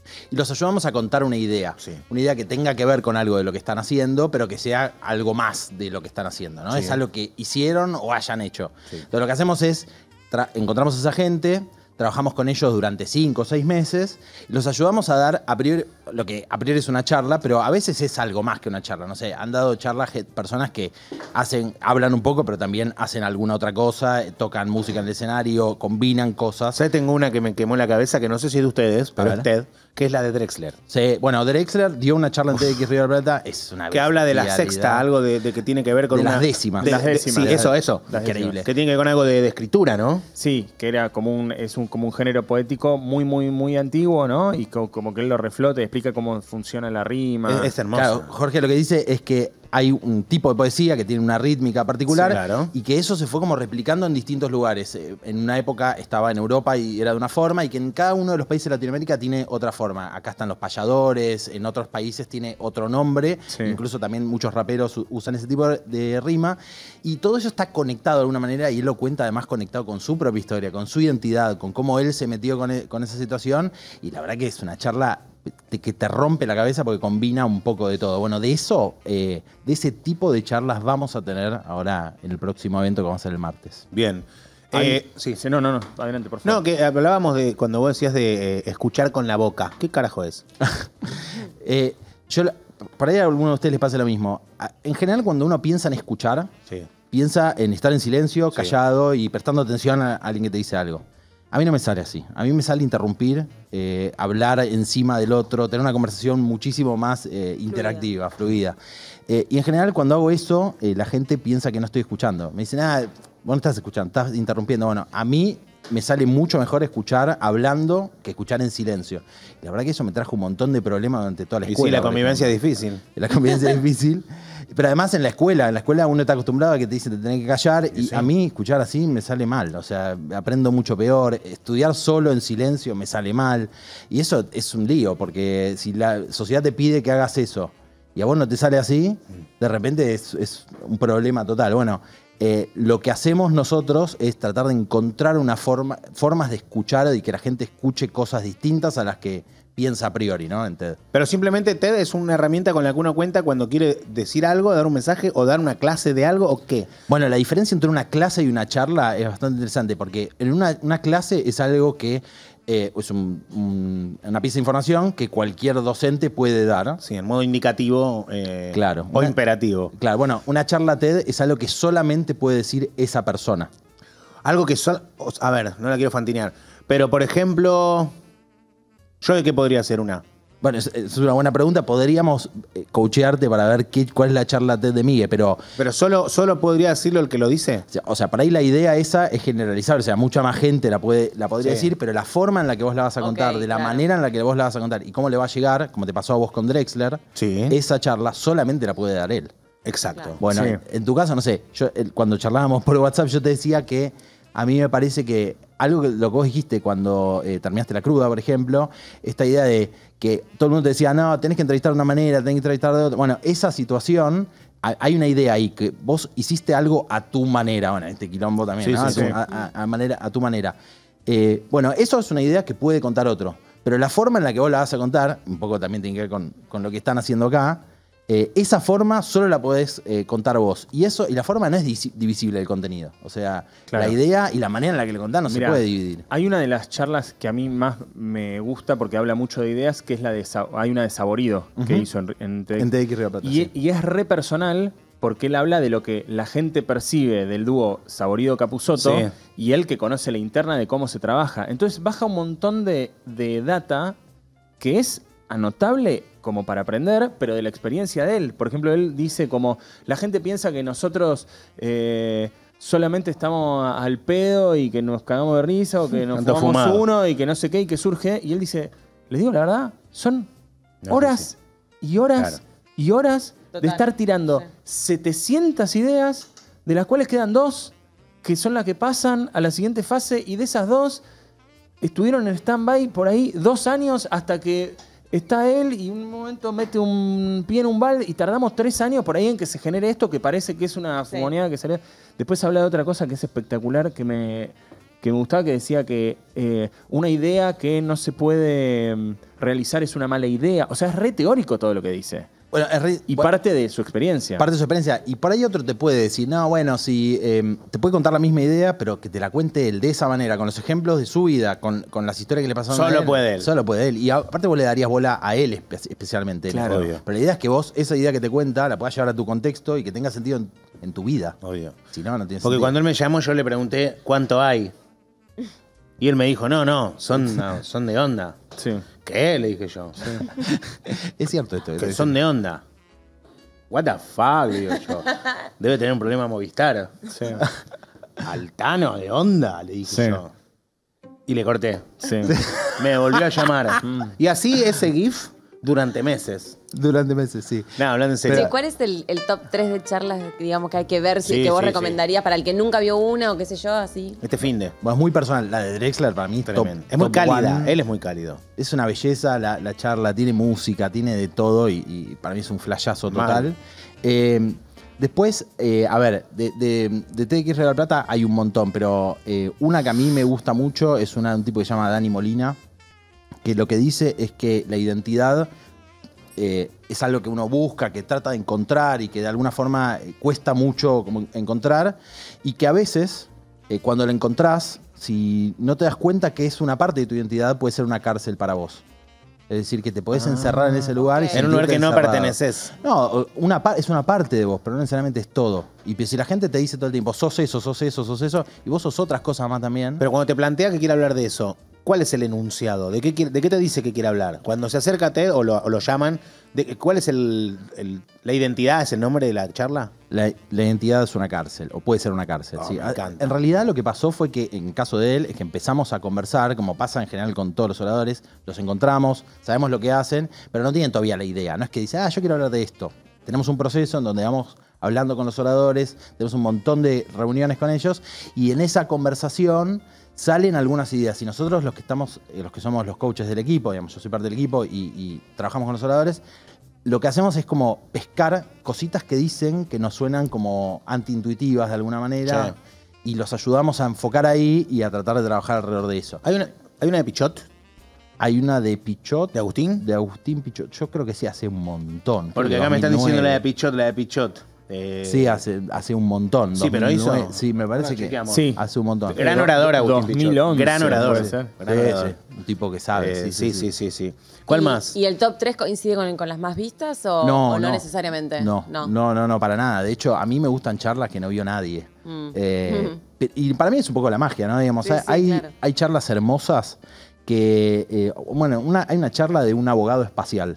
Y los ayudamos a contar una idea. Una idea que tenga que ver con algo de lo que están haciendo, pero que sea algo más de lo que están haciendo, ¿no? Sí. Es algo que hicieron o hayan hecho. Entonces lo que hacemos es, encontramos a esa gente, trabajamos con ellos durante cinco o seis meses, y los ayudamos a dar, a priori, lo que a priori es una charla, pero a veces es algo más que una charla. No sé, han dado charlas personas que hacen, hablan un poco, pero también hacen alguna otra cosa, tocan música en el escenario, combinan cosas. ¿Sabes? Tengo una que me quemó la cabeza, que no sé si es de ustedes, pero ver. es TED, que es la de Drexler. Sí, bueno, Drexler dio una charla en T X River Plata, es una Que habla de la bestialidad. sexta, algo de, de que tiene que ver con De una... las décimas. de- Las de- décimas. sí, eso, eso. Las Increíble. Que tiene que ver con algo de, de escritura, ¿no? Sí, que era como un, es un, como un género poético muy, muy, muy antiguo, ¿no? Y co- como que él lo reflota y explica cómo funciona la rima. Es, es hermoso. Claro, Jorge lo que dice es que hay un tipo de poesía que tiene una rítmica particular Sí, claro. y que eso se fue como replicando en distintos lugares. Eh, En una época estaba en Europa y era de una forma y que en cada uno de los países de Latinoamérica tiene otra forma. Acá están los payadores, en otros países tiene otro nombre, Sí. incluso también muchos raperos u- usan ese tipo de- de rima y todo eso está conectado de alguna manera y él lo cuenta además conectado con su propia historia, con su identidad, con cómo él se metió con, e- con esa situación y la verdad que es una charla de que te rompe la cabeza porque combina un poco de todo. Bueno, de eso, eh, de ese tipo de charlas vamos a tener ahora en el próximo evento que vamos a hacer el martes. Bien. Ahí- Eh, sí. sí, no, no, no, adelante, por favor. No, que hablábamos de cuando vos decías de eh, escuchar con la boca. ¿Qué carajo es? Eh, yo, la- por ahí a alguno de ustedes les pasa lo mismo. A- En general, cuando uno piensa en escuchar, Sí. piensa en estar en silencio, Sí. callado y prestando atención a, a alguien que te dice algo. A mí no me sale así. A mí me sale interrumpir, eh, hablar encima del otro, tener una conversación muchísimo más eh, interactiva, fluida. Eh, y en general, cuando hago eso, eh, la gente piensa que no estoy escuchando. Me dicen, ah, vos no estás escuchando, estás interrumpiendo. Bueno, a mí me sale mucho mejor escuchar hablando que escuchar en silencio. Y la verdad que eso me trajo un montón de problemas durante toda la Y sí, escuela. la por convivencia ejemplo. es difícil. La convivencia es difícil. Pero además en la escuela, en la escuela uno está acostumbrado a que te dicen te tenés que callar y Sí. a mí escuchar así me sale mal. O sea, aprendo mucho peor. Estudiar solo en silencio me sale mal. Y eso es un lío, porque si la sociedad te pide que hagas eso y a vos no te sale así, de repente es, es un problema total. Bueno, eh, lo que hacemos nosotros es tratar de encontrar una forma, formas de escuchar y que la gente escuche cosas distintas a las que piensa a priori, ¿no? En TED. Pero simplemente TED es una herramienta con la que uno cuenta cuando quiere decir algo, dar un mensaje o dar una clase de algo o qué. Bueno, la diferencia entre una clase y una charla es bastante interesante porque en una, una clase es algo que eh, es un- un- una pieza de información que cualquier docente puede dar. Sí, en modo indicativo eh, Claro. o Una- imperativo. Claro, bueno, una charla TED es algo que solamente puede decir esa persona. Algo que sol- o- a ver, no la quiero fantinear. Pero, por ejemplo, ¿yo de qué podría ser una? Bueno, es, es una buena pregunta. Podríamos eh, coachearte para ver qué, cuál es la charla TED de Migue, pero ¿Pero solo, solo podría decirlo el que lo dice? o sea, o sea, para ahí la idea esa es generalizable. O sea, mucha más gente la, puede, la podría Sí. decir, pero la forma en la que vos la vas a contar, Ok, de la claro. manera en la que vos la vas a contar y cómo le va a llegar, como te pasó a vos con Drexler, Sí. esa charla solamente la puede dar él. Exacto. Claro. Bueno, Sí. en, en tu caso, no sé, yo eh, cuando charlábamos por WhatsApp, yo te decía que a mí me parece que algo que lo que vos dijiste cuando eh, terminaste la cruda, por ejemplo, esta idea de que todo el mundo te decía, no, tenés que entrevistar de una manera, tenés que entrevistar de otra. Bueno, esa situación, ha- hay una idea ahí, que vos hiciste algo a tu manera, bueno, este quilombo también, Sí, ¿no? sí, a, tu, sí. a- a- a manera, a tu manera. Eh, bueno, eso es una idea que puede contar otro, pero la forma en la que vos la vas a contar, un poco también tiene que ver con, con lo que están haciendo acá, eh, esa forma solo la podés eh, contar vos. Y eso, y la forma no es disi- divisible del contenido. O sea, Claro. la idea y la manera en la que le contás no Mirá, se puede dividir. Hay una de las charlas que a mí más me gusta porque habla mucho de ideas, que es la de Sa- hay una de Saborido que Ujú. hizo en, en TEDx. En TEDx Río Plata, y, sí. y es re personal porque él habla de lo que la gente percibe del dúo Saborido-Capusotto Sí. y él que conoce la interna de cómo se trabaja. Entonces baja un montón de, de data que es anotable como para aprender, pero de la experiencia de él. Por ejemplo, él dice como, la gente piensa que nosotros eh, solamente estamos al pedo y que nos cagamos de risa o que nos Tanto fumamos fumado. uno y que no sé qué y que surge. Y él dice, les digo la verdad, son No, horas y horas Claro. y horas de Total, estar tirando sí. setecientas ideas, de las cuales quedan dos, que son las que pasan a la siguiente fase, y de esas dos estuvieron en stand-by por ahí dos años hasta que está él y un momento mete un pie en un balde y tardamos tres años por ahí en que se genere esto que parece que es una Sí. fumoneada que salió. Después habla de otra cosa que es espectacular, que me, que me gustaba, que decía que eh, una idea que no se puede mm, realizar es una mala idea. O sea, es re teórico todo lo que dice. Bueno, es re- y bueno, parte de su experiencia. Parte de su experiencia. Y por ahí otro te puede decir, no, bueno, si eh, te puede contar la misma idea, pero que te la cuente él de esa manera, con los ejemplos de su vida, con, con las historias que le pasaron a él. Solo puede él. Solo puede él. Y aparte vos le darías bola a él espe- especialmente. Claro. ¿no? Obvio. Pero la idea es que vos, esa idea que te cuenta, la puedas llevar a tu contexto y que tenga sentido en, en tu vida. Obvio. Si no, no tiene Porque sentido. cuando él me llamó, yo le pregunté cuánto hay. Y él me dijo, no, no, son, no, son de onda. Sí. ¿Qué? Le dije yo. Es cierto esto. Que son de onda. What the fuck, digo yo. Debe tener un problema Movistar. Sí. Altano de onda, le dije Sí. yo. Y le corté. Sí. Me volvió a llamar. Y así ese GIF durante meses. Durante meses, sí. No, hablando en serio. Che, ¿cuál es el, el top tres de charlas digamos, que hay que ver, si Sí, que vos sí, recomendarías para el que nunca vio una o qué sé yo, así? Este fin de. Bueno, es muy personal. La de Drexler para mí es top, Tremendo. Es muy top cálida. one. Él es muy cálido. Es una belleza la, la charla, tiene música, tiene de todo y, y para mí es un flashazo Mal. total. Eh, después, eh, a ver, de, de, de T X Real Plata hay un montón, pero eh, una que a mí me gusta mucho es una de un tipo que se llama Dani Molina, que lo que dice es que la identidad eh, es algo que uno busca, que trata de encontrar y que de alguna forma eh, cuesta mucho como encontrar y que a veces, eh, cuando la encontrás, si no te das cuenta que es una parte de tu identidad, puede ser una cárcel para vos. Es decir, que te podés Ah, encerrar en ese lugar. Y En un lugar sentirte que no encerrado. perteneces. No, una pa- es una parte de vos, pero no necesariamente es todo. Y si la gente te dice todo el tiempo, sos eso, sos eso, sos eso, y vos sos otras cosas más también. Pero cuando te plantea que quiere hablar de eso, ¿cuál es el enunciado? ¿De qué, quiere- de qué te dice que quiere hablar? Cuando se acerca a Ted o lo, o lo llaman, de- ¿cuál es el, el- la identidad, es el nombre de la charla? La, la identidad es una cárcel, o puede ser una cárcel. Oh, sí. me encanta. En realidad lo que pasó fue que, en caso de él, es que empezamos a conversar, como pasa en general con todos los oradores, los encontramos, sabemos lo que hacen, pero no tienen todavía la idea. No es que dicen, ah, yo quiero hablar de esto. Tenemos un proceso en donde vamos hablando con los oradores, tenemos un montón de reuniones con ellos, y en esa conversación salen algunas ideas. Y nosotros, los que estamos, eh, los que somos los coaches del equipo, digamos, yo soy parte del equipo y, y trabajamos con los oradores, lo que hacemos es como pescar cositas que dicen que nos suenan como antiintuitivas de alguna manera Sí. y los ayudamos a enfocar ahí y a tratar de trabajar alrededor de eso. ¿Hay una, ¿hay una de Pichot? Hay una de Pichot. ¿De Agustín? De Agustín Pichot. Yo creo que sí, hace un montón. Porque Creo que acá me están dos mil diciendo la de nueve. Pichot, la de Pichot. Eh, Sí, hace, hace un montón. Sí, pero dos mil nueve. hizo- Sí, me parece Ahora que chequeamos. Sí. hace un montón. Gran orador, Agustín Pichot. dos mil once, Gran orador. puede ser. Gran Sí, orador. sí, un tipo que sabe. Eh, sí, sí, sí, sí, sí. ¿Cuál ¿Y- más? ¿Y el top tres coincide con, con las más vistas o No, o no, no. necesariamente? No, no, no, no, para nada. De hecho, a mí me gustan charlas que no vio nadie. Mm. Eh, Ujú. pe- y para mí es un poco la magia, ¿no? Digamos, Sí, hay, sí, hay- claro. hay charlas hermosas que. eh, bueno, una, hay una charla de un abogado espacial.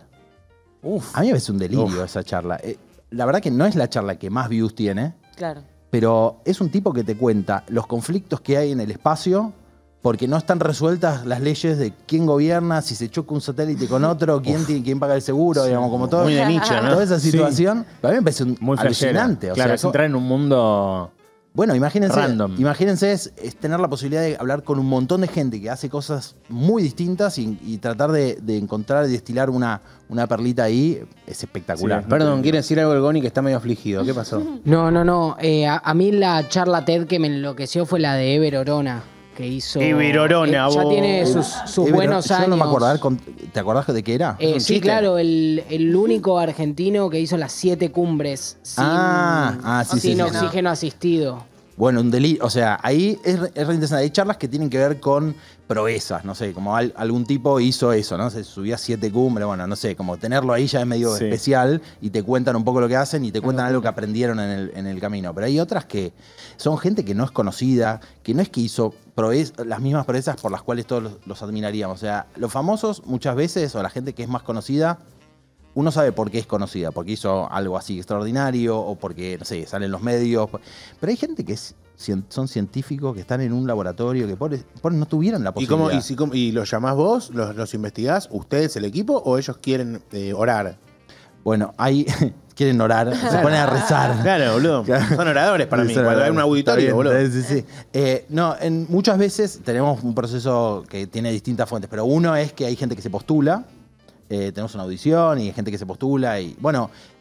A mí me parece un delirio esa charla. Eh, la verdad que no es la charla que más views tiene, Claro. pero es un tipo que te cuenta los conflictos que hay en el espacio porque no están resueltas las leyes de quién gobierna, si se choca un satélite con otro, quién, tiene- quién paga el seguro, digamos, como todo. Muy de nicho, ¿no? Toda esa Sí. situación. A mí me parece un- Muy flashera. alucinante. o Claro, sea, es entrar en un mundo bueno, imagínense, random. imagínense es, es tener la posibilidad de hablar con un montón de gente que hace cosas muy distintas y, y tratar de, de encontrar y destilar una, una perlita ahí es espectacular. Sí. Perdón, quiere decir algo el Goni que está medio afligido. ¿Qué pasó? No, no, no. eh, a, a mí la charla TED que me enloqueció fue la de Ever Orona, que hizo. Ever Orona, eh, ya vos. tiene sus, sus Eh, buenos yo años. no me acordaba, con- ¿te acordás de qué era? Eh, un sí, chiste? claro, el, el único argentino que hizo las siete cumbres sin, Ah, ah, sí, sí, sin sí, oxígeno asistido. Bueno, un delirio. O sea, ahí es, re- es re interesante. Hay charlas que tienen que ver con proezas, no sé, como al- algún tipo hizo eso, ¿no? Se subía siete cumbres, bueno, no sé, como tenerlo ahí ya es medio Sí. especial y te cuentan un poco lo que hacen y te cuentan algo que aprendieron en el, en el camino. Pero hay otras que son gente que no es conocida, que no es que hizo proez- las mismas proezas por las cuales todos los, los admiraríamos. O sea, los famosos muchas veces, o la gente que es más conocida, uno sabe por qué es conocida, porque hizo algo así extraordinario o porque, no sé, salen los medios. Pero hay gente que es, cien- son científicos que están en un laboratorio que pobres, pobres no tuvieron la ¿Y, posibilidad. cómo, y, si, cómo- y los llamás vos? ¿Los, los investigás? ¿Ustedes, el equipo? ¿O ellos quieren eh, orar? Bueno, ahí quieren orar, se ponen a rezar. Claro, boludo. Son oradores para mí. Son Cuando hay un oradores. auditorio, Está boludo. bien, sí, sí. Eh, no, en, muchas veces tenemos un proceso que tiene distintas fuentes, pero uno es que hay gente que se postula, eh, tenemos una audición y hay gente que se postula y, bueno,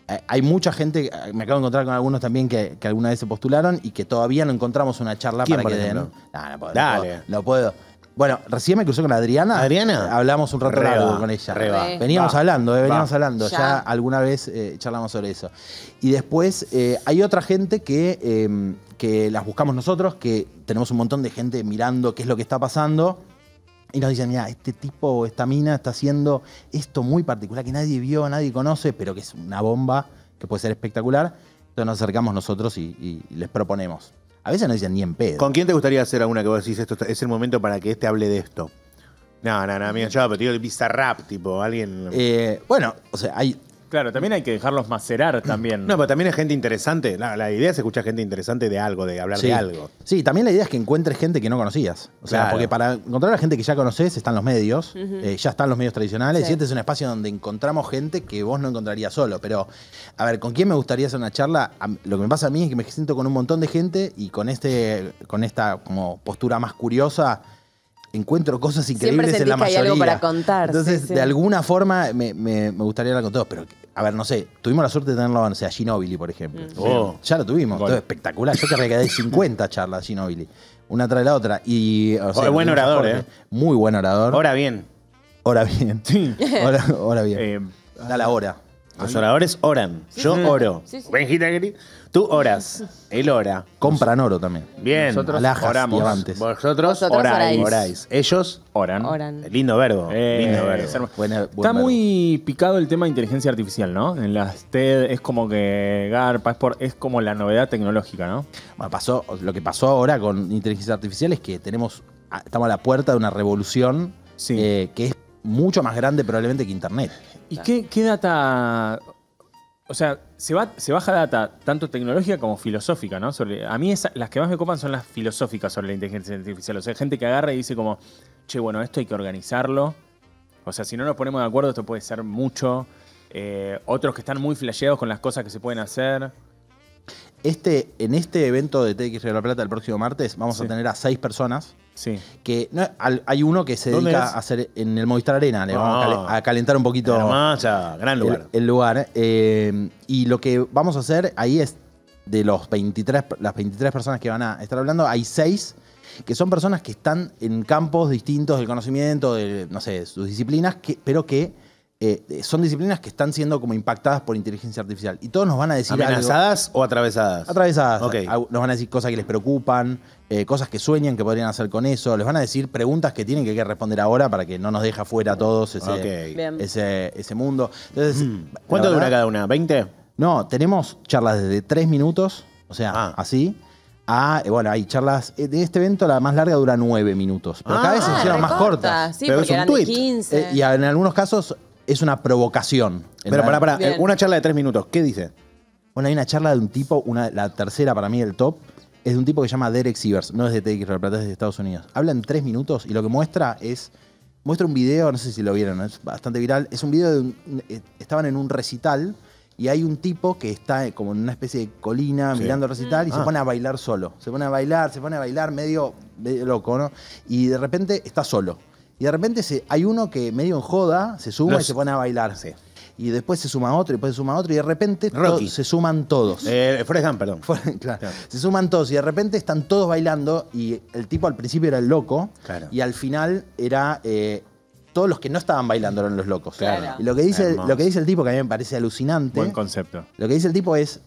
eh, hay mucha gente, eh, me acabo de encontrar con algunos también que, que alguna vez se postularon y que todavía no encontramos una charla ¿Quién, para por que den. ejemplo? No, no puedo, Dale. No puedo, no puedo. Bueno, recién me crucé con Adriana. ¿Adriana? Hablamos un rato Re largo va, con ella. re va. Veníamos Va. hablando, eh, veníamos Va. hablando. Ya, Ya. alguna vez eh, charlamos sobre eso. Y después eh, hay otra gente que, eh, que las buscamos nosotros, que tenemos un montón de gente mirando qué es lo que está pasando. Y nos dicen, mira, este tipo o esta mina está haciendo esto muy particular que nadie vio, nadie conoce, pero que es una bomba, que puede ser espectacular. Entonces nos acercamos nosotros y, y- y les proponemos. A veces no dicen ni en pedo. ¿Con quién te gustaría hacer alguna que vos decís, esto está- es el momento para que este hable de esto? No, no, no, amigo, yo, pero tío, el Bizarrap, tipo, alguien... Eh, bueno, o sea, hay... Claro, también hay que dejarlos macerar también. No, pero también hay gente interesante. La, la idea es escuchar gente interesante de algo, de hablar Sí. de algo. Sí, también la idea es que encuentres gente que no conocías. O sea, Claro. porque para encontrar a la gente que ya conoces están los medios, Ujú. eh, ya están los medios tradicionales, Sí. y este es un espacio donde encontramos gente que vos no encontrarías solo. Pero, a ver, ¿con quién me gustaría hacer una charla? A- Lo que me pasa a mí es que me siento con un montón de gente y con este, con esta como postura más curiosa encuentro cosas increíbles Siempre en la sentís que mayoría. hay algo para contar. Entonces, sí, sí. de alguna forma me, me- me gustaría hablar con todos, pero a ver, no sé, tuvimos la suerte de tenerlo, no sé, a Ginóbili, por ejemplo. Mm. Oh. Ya lo tuvimos, Gol. todo espectacular. Yo querría que dé cincuenta charlas a Ginóbili, una tras la otra. Y, o sea, Oh, buen mucho orador, aporte. ¿eh? Muy buen orador. Ahora bien, Ora bien. Sí. Ora, ora bien. Eh, Da la hora. los oradores oran. Yo sí. oro. Sí, sí. Ven, Gita, Gri. Tú oras. Él ora. Compran oro también. Bien. Nosotros alhajas, oramos. diamantes. Vosotros, Vosotros oráis. oráis. Ellos, Oran. Oran. lindo verbo. Eh, lindo verbo. es hermoso. Buena- buen Está verbo. muy picado el tema de inteligencia artificial, ¿no? En las TED es como que Garpa, es, por- es como la novedad tecnológica, ¿no? Bueno, pasó, lo que pasó ahora con inteligencia artificial es que tenemos, a- estamos a la puerta de una revolución Sí. eh, que es mucho más grande probablemente que Internet. ¿Y qué, qué data? O sea, se, va, se baja data tanto tecnológica como filosófica, ¿no? Sobre, a mí esa- las que más me copan son las filosóficas sobre la inteligencia artificial. O sea, hay gente que agarra y dice como, che, bueno, esto hay que organizarlo. O sea, si no nos ponemos de acuerdo, esto puede ser mucho. Eh, otros que están muy flasheados con las cosas que se pueden hacer. Este, en este evento de T X Río de la Plata el próximo martes vamos Sí. a tener a seis personas. Sí. Que no, al- hay uno que se ¿Dónde dedica es? a hacer en el Movistar Arena. Le vamos a, Ah. cale- a calentar un poquito Hermosa, gran lugar. El, el lugar. eh, y lo que vamos a hacer ahí es de los veintitrés, las veintitrés personas que van a estar hablando, hay seis que son personas que están en campos distintos del conocimiento, de, no sé, sus disciplinas, que, pero que eh, son disciplinas que están siendo como impactadas por inteligencia artificial. Y todos nos van a decir algo. ¿Amenazadas o atravesadas? Atravesadas. Ok. Au- Nos van a decir cosas que les preocupan, eh, cosas que sueñan que podrían hacer con eso. Les van a decir preguntas que tienen que, que responder ahora para que no nos deje afuera a todos ese, Ok. Bien. ese, ese mundo. Entonces, Mm. ¿Cuánto la dura verdad- cada una? ¿veinte? No, tenemos charlas desde tres minutos, o sea, Ah. así. A, eh, bueno, hay charlas. eh, De este evento la más larga dura nueve minutos. Pero cada vez se Ah, hicieron más recorta. cortas. Sí, Pero porque es un eran de tuit. quince. Eh, y en algunos casos es una provocación. Pero pará, pará. Bien. Una charla de tres minutos. ¿Qué dice? Bueno, hay una charla de un tipo, una, la tercera para mí del top, es de un tipo que se llama Derek Sivers, no es de T X Río de la Plata, es de Estados Unidos. Habla en tres minutos y lo que muestra es, muestra un video, no sé si lo vieron, es bastante viral, es un video de un, eh, estaban en un recital y hay un tipo que está como en una especie de colina Sí. mirando el recital y Ah. se pone a bailar solo. Se pone a bailar, se pone a bailar medio, medio loco, ¿no? Y de repente está solo. Y de repente se, hay uno que medio en joda se suma Los- y se pone a bailar. Sí. Y después se suma otro, y después se suma otro, y de repente to- Rocky. se suman todos. Eh, Forrest Gump, perdón. Claro. Claro. Se suman todos y de repente están todos bailando y el tipo al principio era el loco Claro. y al final era eh, todos los que no estaban bailando eran los locos. Claro. Y lo que dice Hermoso. lo que dice el tipo que a mí me parece alucinante. Buen concepto. Lo que dice el tipo es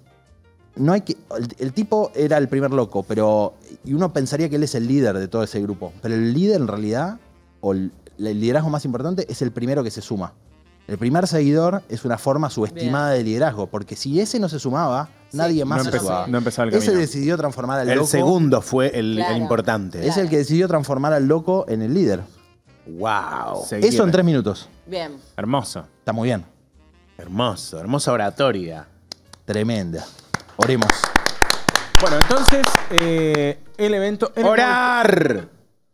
no hay que el, el tipo era el primer loco, pero y uno pensaría que él es el líder de todo ese grupo, pero el líder en realidad o el, el liderazgo más importante es el primero que se suma. El primer seguidor es una forma subestimada de liderazgo, porque si ese no se sumaba, nadie más No se empezó- sumaba. no empezaba el Ese camino. decidió transformar al El loco. segundo fue el, Claro. el importante. Es el que decidió transformar al loco en el líder. Wow. Seguir. Eso en tres minutos. Bien. Hermoso. Está muy bien. Hermoso, hermosa oratoria. Tremenda. Oremos. Bueno, entonces, eh, el evento... el- ¡Orar!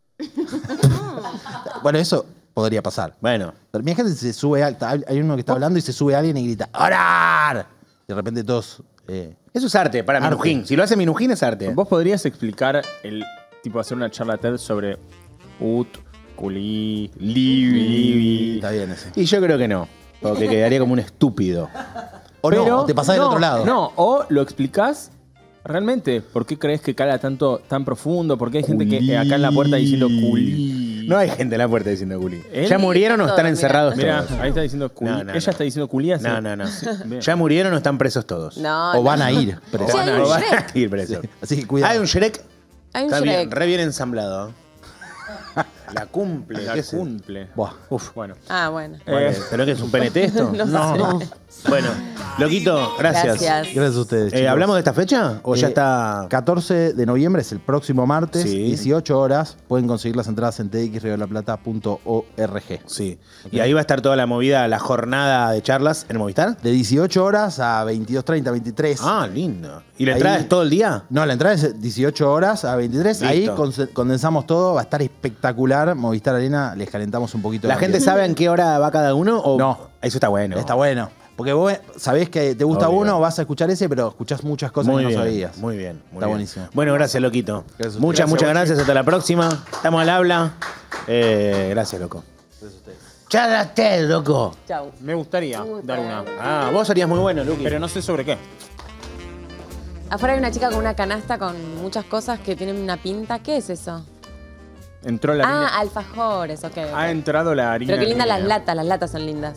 Bueno, eso podría pasar. Bueno, Pero mi gente se sube, a- hay uno que está hablando y se sube a alguien y grita ¡Orar! Y de repente todos... eh, eso es arte para Arte. Minujín. Si lo hace Minujín es arte. ¿Vos podrías explicar el tipo hacer una charla TED sobre Ut, Culi, Libi? está bien ese. Y yo creo que no, porque quedaría como un estúpido. O no, o te pasás del no, otro lado. No, o lo explicás realmente. ¿Por qué crees que cala tanto, tan profundo? ¿Por qué hay gente que acá en la puerta diciendo culí? No hay gente en la puerta diciendo culí. ¿Él? ¿Ya murieron o están encerrados Mira, todos? ahí está diciendo culí. No, no, Ella no. está diciendo culí así. No, no, no. Bien. ¿Ya murieron o están presos todos? No, O van no. a ir. O Pero Sí, van hay a, un o van Shrek. a ir presos. Así que cuidado. Hay un Shrek. Hay un Está bien, Shrek. re bien ensamblado. La cumple. La ¿qué es? cumple. Buah. Uf, bueno. Ah, bueno. Bueno, Eh. ¿pero qué es un P N T esto? No sé. Bueno, loquito, gracias. Gracias. Gracias a ustedes. Eh, chicos. ¿Hablamos de esta fecha? ¿O ya Eh, está...? catorce de noviembre es el próximo martes, Sí. dieciocho horas. Pueden conseguir las entradas en t x río de la plata punto org. Sí. Y ahí va a estar toda la movida, la jornada de charlas en Movistar. De dieciocho horas a veintidós treinta, veintitrés. Ah, lindo. ¿Y la Ahí- entrada es todo el día? No, la entrada es dieciocho horas a veintitrés. Ahí Listo. conse- condensamos todo. Va a estar espectacular. Movistar Arena, les calentamos un poquito. ¿La el gente ambiente. sabe en qué hora va cada uno? O... No. Eso está bueno. Está bueno. Porque vos sabés que te gusta Obvio. uno, vas a escuchar ese, pero escuchás muchas cosas Muy que bien, no sabías. muy bien. muy Está bien. buenísimo. Bueno, gracias, loquito. Gracias a muchas, ustedes. muchas Gracias, gracias. Hasta la próxima. Estamos al habla. Eh, gracias, loco. Chállate, loco. Chau. Me gustaría dar una. Ah, vos serías muy bueno, Luqui. Pero no sé sobre qué. Afuera hay una chica con una canasta con muchas cosas que tienen una pinta. ¿Qué es eso? Entró la Ah, harina. alfajores, ok. ok. Ha entrado la harina. Pero qué lindas que- las latas, las latas son lindas.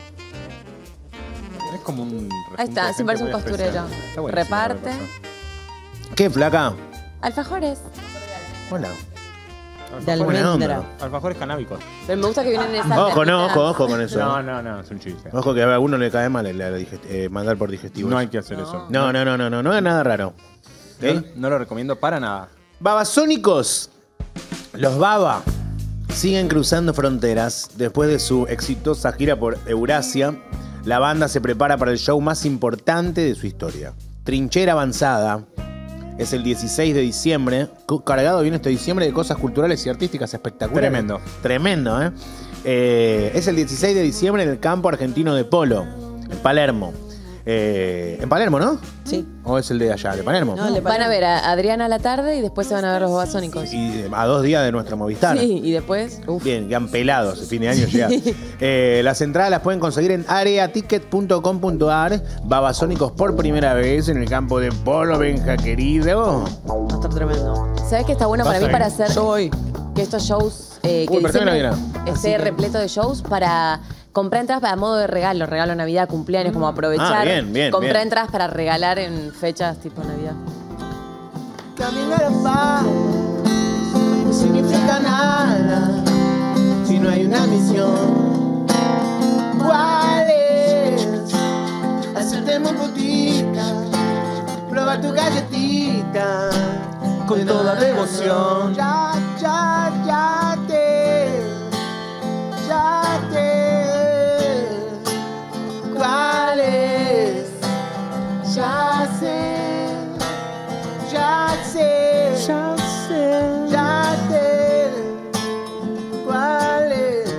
Es como un. Ahí está, sí parece un costurero. Reparte. ¿Qué, flaca? Alfajores. Hola. De Buena onda. almendra. Alfajores canábicos. Pero me gusta que vienen en esas Ojo, no, latas. ojo, ojo con eso. No, no, no, es un chiste. Ojo que a alguno le cae mal el, el digest- eh, mandar por digestivo. No hay que hacer eso. No, no, no, no, no, no es nada raro. No, ¿Ok? no lo recomiendo para nada. Babasónicos. Los Baba siguen cruzando fronteras. Después de su exitosa gira por Eurasia, la banda se prepara para el show más importante de su historia. Trinchera Avanzada. Es el dieciséis de diciembre. Cu- Cargado viene este diciembre de cosas culturales y artísticas espectaculares. Tremendo. Tremendo, ¿eh? Eh, es el dieciséis de diciembre en el campo argentino de polo, en Palermo. Eh, en Palermo, ¿no? Sí. ¿O es el de allá, de Palermo? No, le Van a ver a Adriana a la tarde y después se van a ver los babasónicos. Y a dos días de nuestro Movistar. Sí, y después. Bien, quedan pelados, el fin de año llega. Eh, las entradas las pueden conseguir en areaticket punto com punto ar. Babasónicos por primera vez en el campo de polo, Benja querido. Va a estar tremendo. ¿Sabes qué está bueno Vas para mí a ir. para hacer Yo voy. que estos shows, eh, que Uy, préstame la diciembre vida. esté repleto de shows para comprar entradas para modo de regalo, regalo Navidad, cumpleaños, como aprovechar. Ah, bien, bien, comprar bien. entradas para regalar en fechas tipo Navidad. Caminar a paz no significa nada si no hay una misión. ¿Cuál es? Hacerte muy putita, probar tu galletita con toda devoción. Ya, ya, ya te, ya te. ¿Cuál es? Ya sé. Ya sé, ya sé, ya te. ¿Cuál es?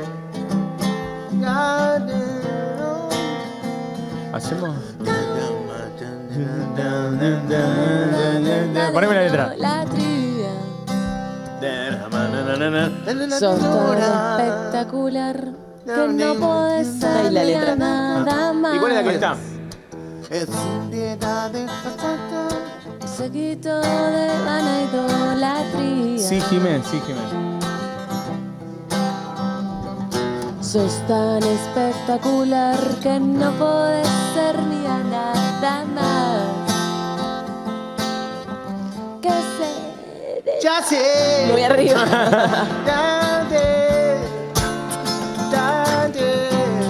Ya te. Hacemos. Poneme la letra. La trivia. Sos tan espectacular que no podés ser la letra. nada más. ¿Y cuál es la que está? Es un día de Seguito de vana idolatría. Sí, Jiménez, sí, Jiménez. Sos tan espectacular que no podés ser ni a nada más. Que se... Ya sé. Muy arriba. Ya te, ya te.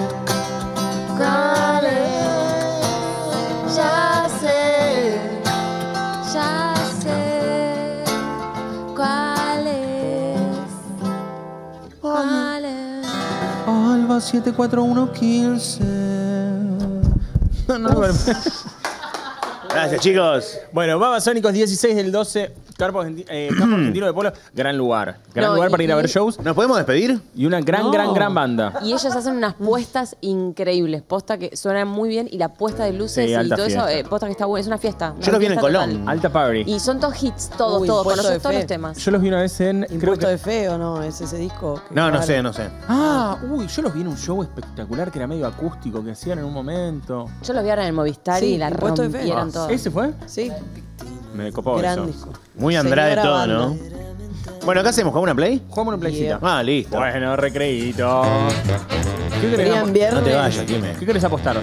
¿Cuál es? Ya sé, ya sé cuál es, cuál es. Alba siete cuatro uno quince. No, no, Gracias, Gracias, chicos. Bueno, Babasónicos dieciséis del doce, Campo, Argenti- eh, Campo Argentino de Polo. Gran lugar. Gran No, lugar y- para ir a ver y- shows. ¿Nos podemos despedir? Y una gran, No. gran, gran banda. Y ellos hacen unas puestas increíbles, posta que suenan muy bien y la puesta de luces Sí, y alta todo eso, fiesta. eh, posta que está buena, es una fiesta. Yo los vi en Una Colón. fiesta total. Alta party. Y son todos hits, todos, Uy, todos, Impuesto conoces de todos Fe. los temas. Yo los vi una vez en. Creo ¿Impuesto que- de fe o no? ¿Es ese disco? No, no Claro. sé, no sé. Ah, uy, yo los vi en un show espectacular que era medio acústico que hacían en un momento. Yo los vi ahora en el Movistar Sí, y la Impuesto de Fe. rompieron Ah, todos. ¿Ese fue? Sí. Me copó Gran eso. disco. Muy Andrade Señora todo, banda. ¿no? Bueno, ¿qué hacemos? ¿Jugamos una play? Jugamos una playcita. Ah, listo. Bueno, recreíto. ¿Qué querés, Querían apo- viernes. No te vayas, Quime. ¿Qué querés apostar?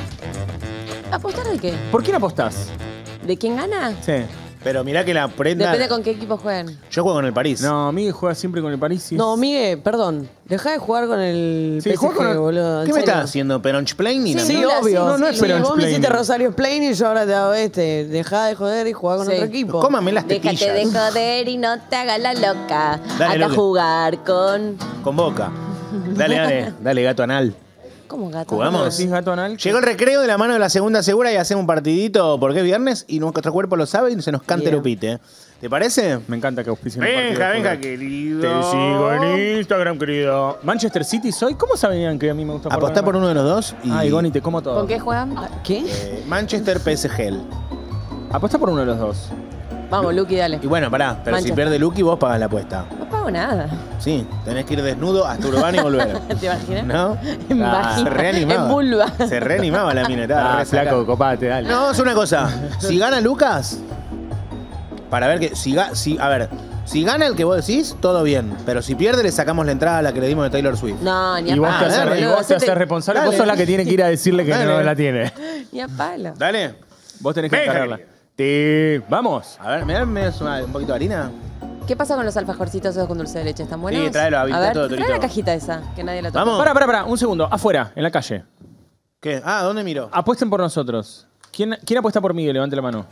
¿Apostar de qué? ¿Por quién apostás? ¿De quién gana? Sí. Pero mirá que la prenda. Depende con qué equipo jueguen. Yo juego con el París. No, Miguel juega siempre con el París. y es- No, Miguel, perdón. Dejá de jugar con el Sí, P S juega con G, el- boludo. ¿en ¿Qué me serio? estás haciendo? ¿Peronchplaining? Sí, Lula, obvio. sí, No, no es Sí, Peronch Vos me hiciste Planning. Rosario Explain y yo ahora te hago este. Dejá de joder y jugá con Sí. otro equipo. Cómame las Déjate tetillas. de joder y no te hagas la loca. Dale, Anda a loca. jugar con... Con Boca. Dale, dale. Dale, gato anal. ¿Cómo gato? ¿Jugamos? ¿Decís gato anal? Llegó el recreo de la mano de la segunda segura y hacemos un partidito porque es viernes y nuestro cuerpo lo sabe y se nos canta el Bien. upite. ¿Te parece? Me encanta que auspicien un Venga, partido de venga, fútbol. querido. Te sigo en Instagram, querido. Manchester City soy. ¿Cómo sabían que a mí me gusta Apostá por uno de los dos y Ay, Goni, te como todo. ¿Con qué juegan? ¿Qué? eh, Manchester P S G. Apostá por uno de los dos. Vamos, Luqui, dale. Y bueno, pará, pero Manchester. si pierde Lucky vos pagas la apuesta. No pago nada. Sí, tenés que ir desnudo hasta Urbana y volver. ¿Te imaginas? ¿No? En Ah, vagina, se reanimaba. en vulva. Se reanimaba la mina. estaba Ah, re sacada. flaco, copate, dale. No, es una cosa. Si gana Lucas, para ver que. Si, ga- si, a ver, si gana el que vos decís, todo bien. Pero si pierde, le sacamos la entrada a la que le dimos de Taylor Swift. No, ni a Y vos, palo. te haces, dale, y boludo, vos te haces hacete- responsable. Dale. Vos sos la que tiene que ir a decirle que Dale. no la tiene. Ni a palo. Dale. Vos tenés que Venga, encargarla. querido. Sí, vamos. A ver, ¿me das, me das una- un poquito de harina? ¿Qué pasa con los alfajorcitos esos con dulce de leche? ¿Están buenos? Sí, tráelo, habilita A ver, todo, trae Torito. la cajita esa, que nadie la toca. Vamos. Pará, pará, pará. Un segundo. Afuera, en la calle. ¿Qué? Ah, ¿dónde miro? Apuesten por nosotros. ¿Quién, quién apuesta por Miguel? Levante la mano.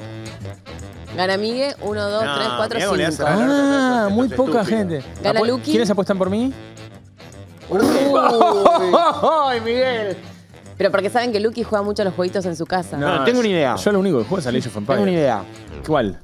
Gana Migue, uno, dos, No, tres, cuatro, mirá cómo le cinco. hace la- Ah, Esto muy es poca estúpido. gente. Gana Apu- Luqui. ¿Quiénes apuestan por mí? ¡Ay, Miguel! Pero porque saben que Luqui juega mucho a los jueguitos en su casa. No, tengo una idea. Yo lo único que juego es a Age of Empires. Tengo una idea. ¿Cuál?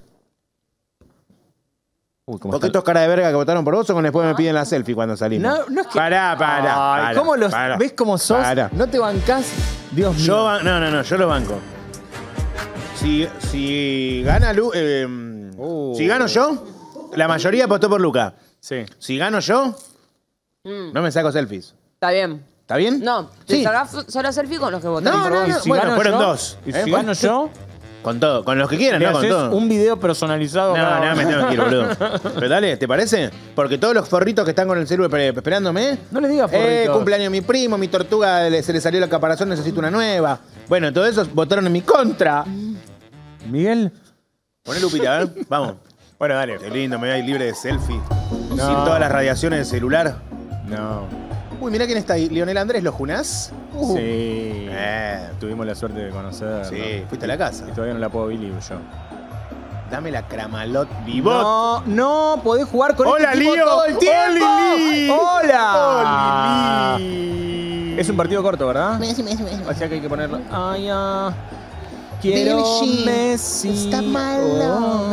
Uy, ¿cómo ¿Por qué está? estos cara de verga que votaron por vos o con después me piden la selfie cuando salimos? No, no es que. Pará, pará. Ay, pará, ¿cómo los pará. ves cómo sos? Pará. No te bancás. Dios mío. Yo, ba- no, no, no, yo lo banco. Si, si gana Lu, eh, Uh. si gano yo, la mayoría apostó por Luca. Sí. Si gano yo, Mm, no me saco selfies. está bien. ¿Está bien? No, te Sí. sacás solo selfie con los que No, votaron por no, vos. no. si Bueno, gano fueron yo, dos. Y ¿Eh? si gano yo, Con todo, con los que quieran, le no con haces todo. un video personalizado. No, cada no, me uno. tengo que ir, boludo. Pero dale, ¿te parece? Porque todos los forritos que están con el celular pre- esperándome. No les digas Eh, forritos. cumpleaños mi primo, mi tortuga le- se le salió la caparazón, necesito una nueva. Bueno, todos esos votaron en mi contra. Miguel. Poné Lupita, a ver. Vamos. Bueno, dale. Qué lindo, me voy a ir libre de selfie. No. Sin todas las radiaciones del celular. No. Uy, mirá quién está ahí. Leonel Andrés, ¿lo junás? Uh. Sí. Eh, Tuvimos la suerte de conocerlo. sí, fuiste a la casa. Y todavía no la puedo vivir yo. Dame la Cramalot Vivot. No, no, podés jugar con ¡Hola, este tipo Lío! todo el tiempo. ¡Hola, Lili! ¡Hola! ¡Hola, Lili! Es un partido corto, ¿verdad? Messi, Messi, Messi. O sea que hay que ponerlo. Ay, ya. Quiero Billie Messi. Está mal. Oh.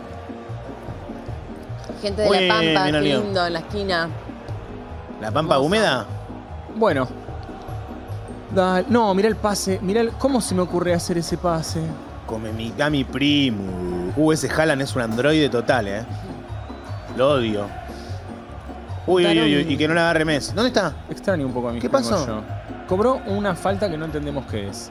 Gente de Uy, La Pampa, mira, qué Lío. lindo, en la esquina. ¿La pampa húmeda? Bueno. Dale. No, mira el pase. Mira el... cómo se me ocurre hacer ese pase. Come mi, a mi primo. Uh, ese Haaland es un androide total, eh. Lo odio. Uy, uy, uy, uy, y que no la agarre Messi. ¿Dónde está? Extraño un poco a mi ¿Qué primo pasó? yo. Cobró una falta que no entendemos qué es.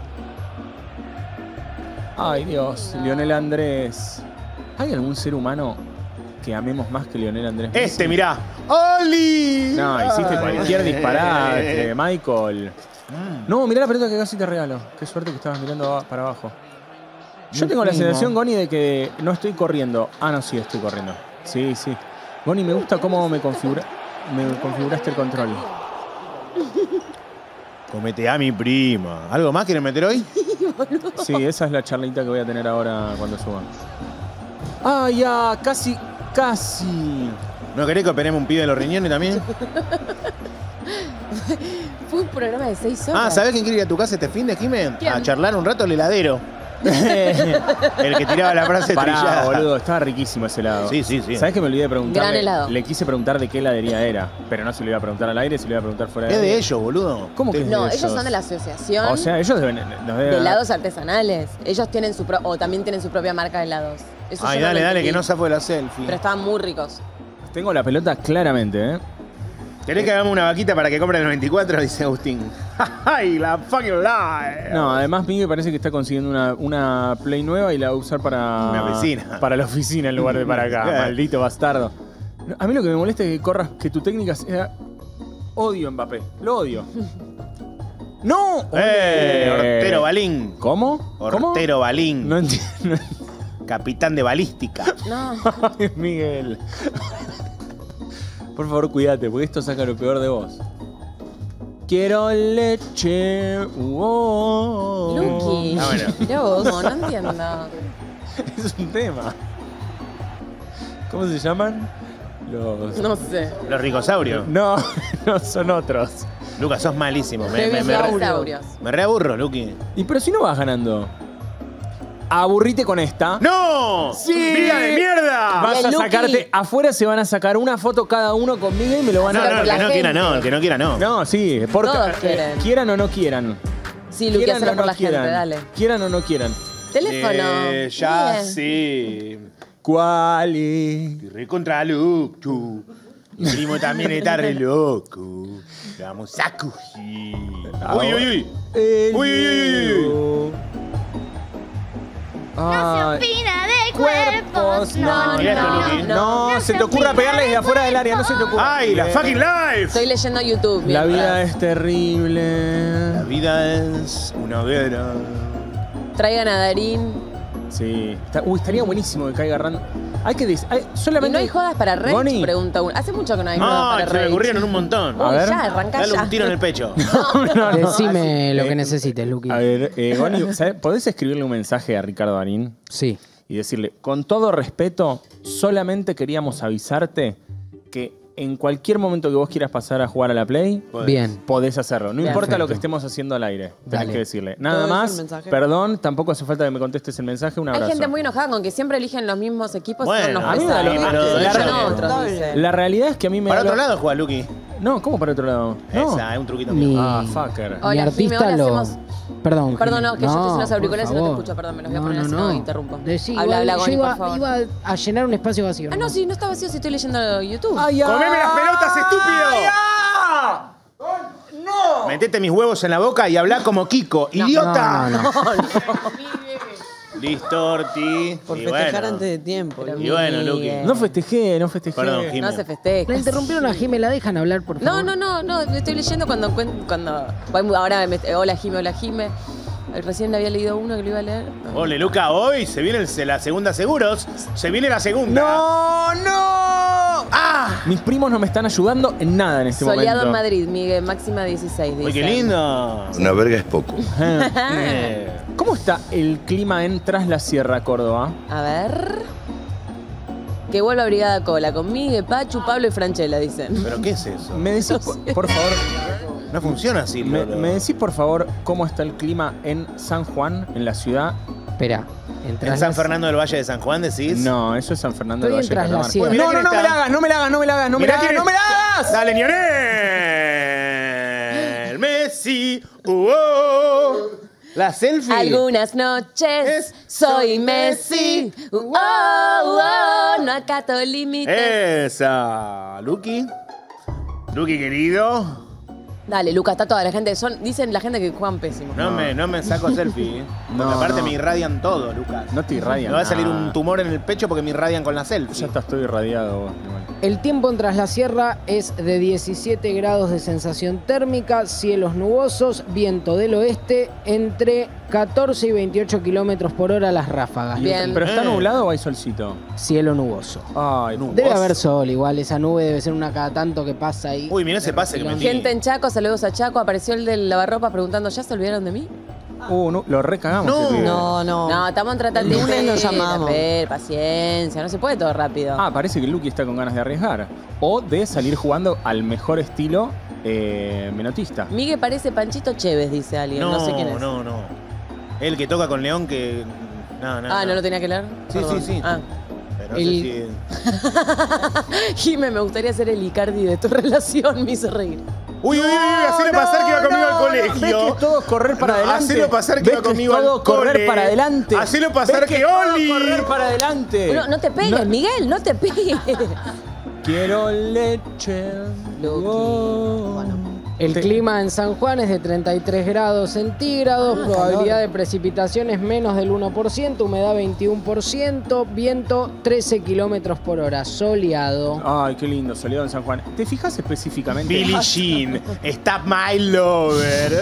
Ay, Dios. Lionel Andrés. ¿Hay algún ser humano que amemos más que Lionel Andrés Messi? Este, mirá. ¡Oli! No, hiciste cualquier disparate, Michael. No, mirá la pelota que casi te regalo. Qué suerte que estabas mirando para abajo. Yo Mi tengo la primo. sensación, Goni, de que no estoy corriendo. Ah, no, sí, estoy corriendo. Sí, sí. Goni, me gusta cómo me, configura, me configuraste el control. Comete a mi prima. ¿Algo más quieren meter hoy? Sí, esa es la charlita que voy a tener ahora cuando suba. Ah, ya, casi, casi. ¿No querés que operemos un pibe de los riñones también? Fue un programa de seis horas. Ah, ¿sabés quién quiere ir a tu casa este fin de Jiménez? ¿Quién? A charlar un rato al heladero. El que tiraba la frase Pará, trillada. boludo, estaba riquísimo ese helado. Sí, sí, sí. ¿Sabés que me olvidé de preguntarle? Gran helado. Le quise preguntar de qué heladería era, pero no se lo iba a preguntar al aire, se lo iba a preguntar fuera de Es aire. de ellos, boludo. ¿Cómo que es No, de ellos son de la asociación O sea, ellos deben... nos deben- de helados artesanales. Ellos tienen su pro o también tienen su propia marca de helados. Eso Ay, yo no dale, lo dale, entendí. que no zafo de la selfie. Pero estaban muy ricos. Tengo la pelota claramente, ¿eh? ¿Querés que hagamos una vaquita para que compren el veinticuatro? Dice Agustín. ¡Ay, la fucking lie! No, además Miguel parece que está consiguiendo una, una Play nueva y la va a usar para... Una oficina. Para la oficina en lugar de para acá. Maldito bastardo. No, a mí lo que me molesta es que corras, que tu técnica sea... Odio a Mbappé. Lo odio. ¡No! ¡Eh! Hortero Balín. ¿Cómo? ¿Cómo? Hortero Balín. No entiendo. Capitán de balística. No. Ay, Miguel. Por favor, cuídate, porque esto saca lo peor de vos. Quiero leche. Wow. Luqui. Ah, bueno. Mirá vos, no, no entiendo. Es un tema. ¿Cómo se llaman? Los... No sé. Los ricosaurios. No, no son otros. Lucas, sos malísimo. Me, me, me, Hebisaurios. me reaburro, Luqui. Y pero si no vas ganando. Aburrite con esta. ¡No! ¡Sí! ¡Vida de mierda! Vas a sacarte. Afuera se van a sacar una foto cada uno conmigo y me lo van a No, no, el que no quiera no, el que no quiera no. No, sí, porque Todos eh, quieren. quieran o no quieran. Sí, Luqui, Quieran hacelo o por no la gente, quieran. dale. Quieran o no quieran. Teléfono. Eh, ya Bien. sí. ¿Cuál es? Y recontra loco. Mi primo también está re loco. Le vamos a coger. Uy, uy, uy. El Uy, uy, uy, uy. miedo. Ay, Opina de cuerpos. No, no, Mirá esto, no, Luqui. no, se te ocurra pegarle desde afuera del área, no se te ocurra. ¡Ay, la fucking life! Estoy leyendo YouTube. La mientras. vida es terrible. La vida es una hoguera. Traigan a Darín. Sí. Está- uy, estaría buenísimo que caiga Rand. Hay que decir. hay- ¿Y solamente. no hay jodas para Rage? Goni. Pregunta uno. Hace mucho que no hay jodas No, para se me Rage. ocurrieron un montón. A Uy, ver. ya, arrancá Dale ya. un tiro en el pecho. No, no, Decime lo Eh, que necesites, Luqui. A ver, eh, Goni, ¿sabes? ¿podés escribirle un mensaje a Ricardo Darín? Sí. Y decirle, con todo respeto, solamente queríamos avisarte que en cualquier momento que vos quieras pasar a jugar a la Play, Bien. podés hacerlo. No Bien. importa lo Perfecto. que estemos haciendo al aire. Tenés Dale. que decirle. Nada ¿Todo eso el más, mensaje? perdón, tampoco hace falta que me contestes el mensaje. Un Hay abrazo. gente muy enojada con que siempre eligen los mismos equipos. Bueno, y son unos a mí me da lo pesados. mismo. Y La yo re- no, otros Está dicen. La realidad es que a mí me Para da otro lo- lado juega Luqui. No, ¿cómo para otro lado? No. Esa, es un truquito Mi, mío. Ah, fucker. Hola, mi artista Jime, hola, lo... hacemos- Perdón, Perdón, Jime. no, que yo estoy sin los por auriculares y no te favor. escucho, perdón, me los voy a No, poner no, así, no. no interrumpo. Decí, Habla, igual, habla, yo Goni, iba, por favor. iba a llenar un espacio vacío. Ah, no, sí, no está vacío si estoy leyendo YouTube. Ay, ay, ¡Comeme las pelotas, estúpido! ay, ay. ¡No! Metete mis huevos en la boca y habla como Kiko. ¡Idiota! No, no, no. Listo, Orti. Por Y festejar bueno. antes de tiempo. Pero Y bueno, Miguel. Luqui. No festejé, no festejé. Perdón, Jimmy. No se festeja. La interrumpieron a Jimé, la dejan hablar, por No, favor. no, no, no, lo estoy leyendo cuando cuen- cuando ahora me, hola Jime, hola Jime. Recién había leído uno que lo iba a leer. No. Ole, Luca, hoy se viene el- la segunda seguros. Se viene la segunda. ¡No, no! ¡Ah! Mis primos no me están ayudando en nada en este Soleado en momento. Madrid, Miguel, máxima dieciséis, dice. ¡Uy, qué lindo! Una verga es poco. Eh, ¿Cómo está el clima en Tras la Sierra, Córdoba? A ver. Que vuelva Brigada Cola con Miguel, Pachu, Pablo y Franchella, dicen. ¿Pero qué es eso? ¿Me decís, por, por favor, No funciona así, me, Lolo. me decís, por favor, cómo está el clima en San Juan, en la ciudad? Espera. ¿En San Fernando del Valle de San Juan decís? No, eso es San Fernando Estoy del en Valle de Tras la Calamar. Sierra. Uy, mirá No, no, quién no me está. la hagas, no me la hagas, no me la hagas, no me Mirá la hagas, quién no me la está. hagas. ¡Dale, Lionel! ¡Messi! ¡Uh, oh! La selfie. Algunas noches soy Messi. Uh, oh, oh, no acato límites. Esa. Luqui. Luqui, querido. Dale, Lucas, está toda la gente. Son, dicen la gente que juegan pésimo. No, Me, no me saco selfie. No, Porque aparte no. me irradian todo, Lucas. No te irradian Me va a salir nada. un tumor en el pecho porque me irradian con la selfie. Ya está, estoy irradiado vos, igual. El tiempo en Tras la Sierra es de diecisiete grados de sensación térmica, cielos nubosos, viento del oeste, entre catorce y veintiocho kilómetros por hora las ráfagas. Bien. ¿Pero está Eh. nublado o hay solcito? Cielo nuboso. Ay, no. Debe haber sol, igual esa nube debe ser una cada tanto que pasa ahí. Uy, mirá ese pase que metí. Gente en Chaco, saludos a Chaco. Apareció el del lavarropas preguntando, ¿ya se olvidaron de mí? Uh, no, lo recagamos. No. ese pibe. No, no. No, estamos tratando El de lunes nos ver, llamamos. a ver, paciencia, no se puede todo rápido. Ah, parece que Luqui está con ganas de arriesgar. O de salir jugando al mejor estilo eh, menotista. Miguel parece Panchito Chévez, dice alguien. No, No, sé quién es. no, no. El que toca con León que... No, no, Ah, ¿no lo tenía que leer? Sí, Perdón. sí, sí. Ah. Pero no El- sé si... Jime, me gustaría ser el Icardi de tu relación, me hizo reír. Uy, uy, uy, hacelo pasar que iba conmigo al colegio. ¿Ves que todo es correr para No, adelante? hacelo pasar que ¿Ves iba conmigo es todo al correr cole? para adelante? Hacelo pasar ¿Ves que todo Oli? correr para adelante? No, no te pegues, Miguel, no te pegues. Quiero leche. El clima en San Juan es de treinta y tres grados centígrados, probabilidad de precipitaciones menos del uno por ciento, humedad veintiuno por ciento, viento trece kilómetros por hora, soleado. Ay, qué lindo, soleado en San Juan. ¿Te fijas específicamente? Billie Jean, Stop My Lover.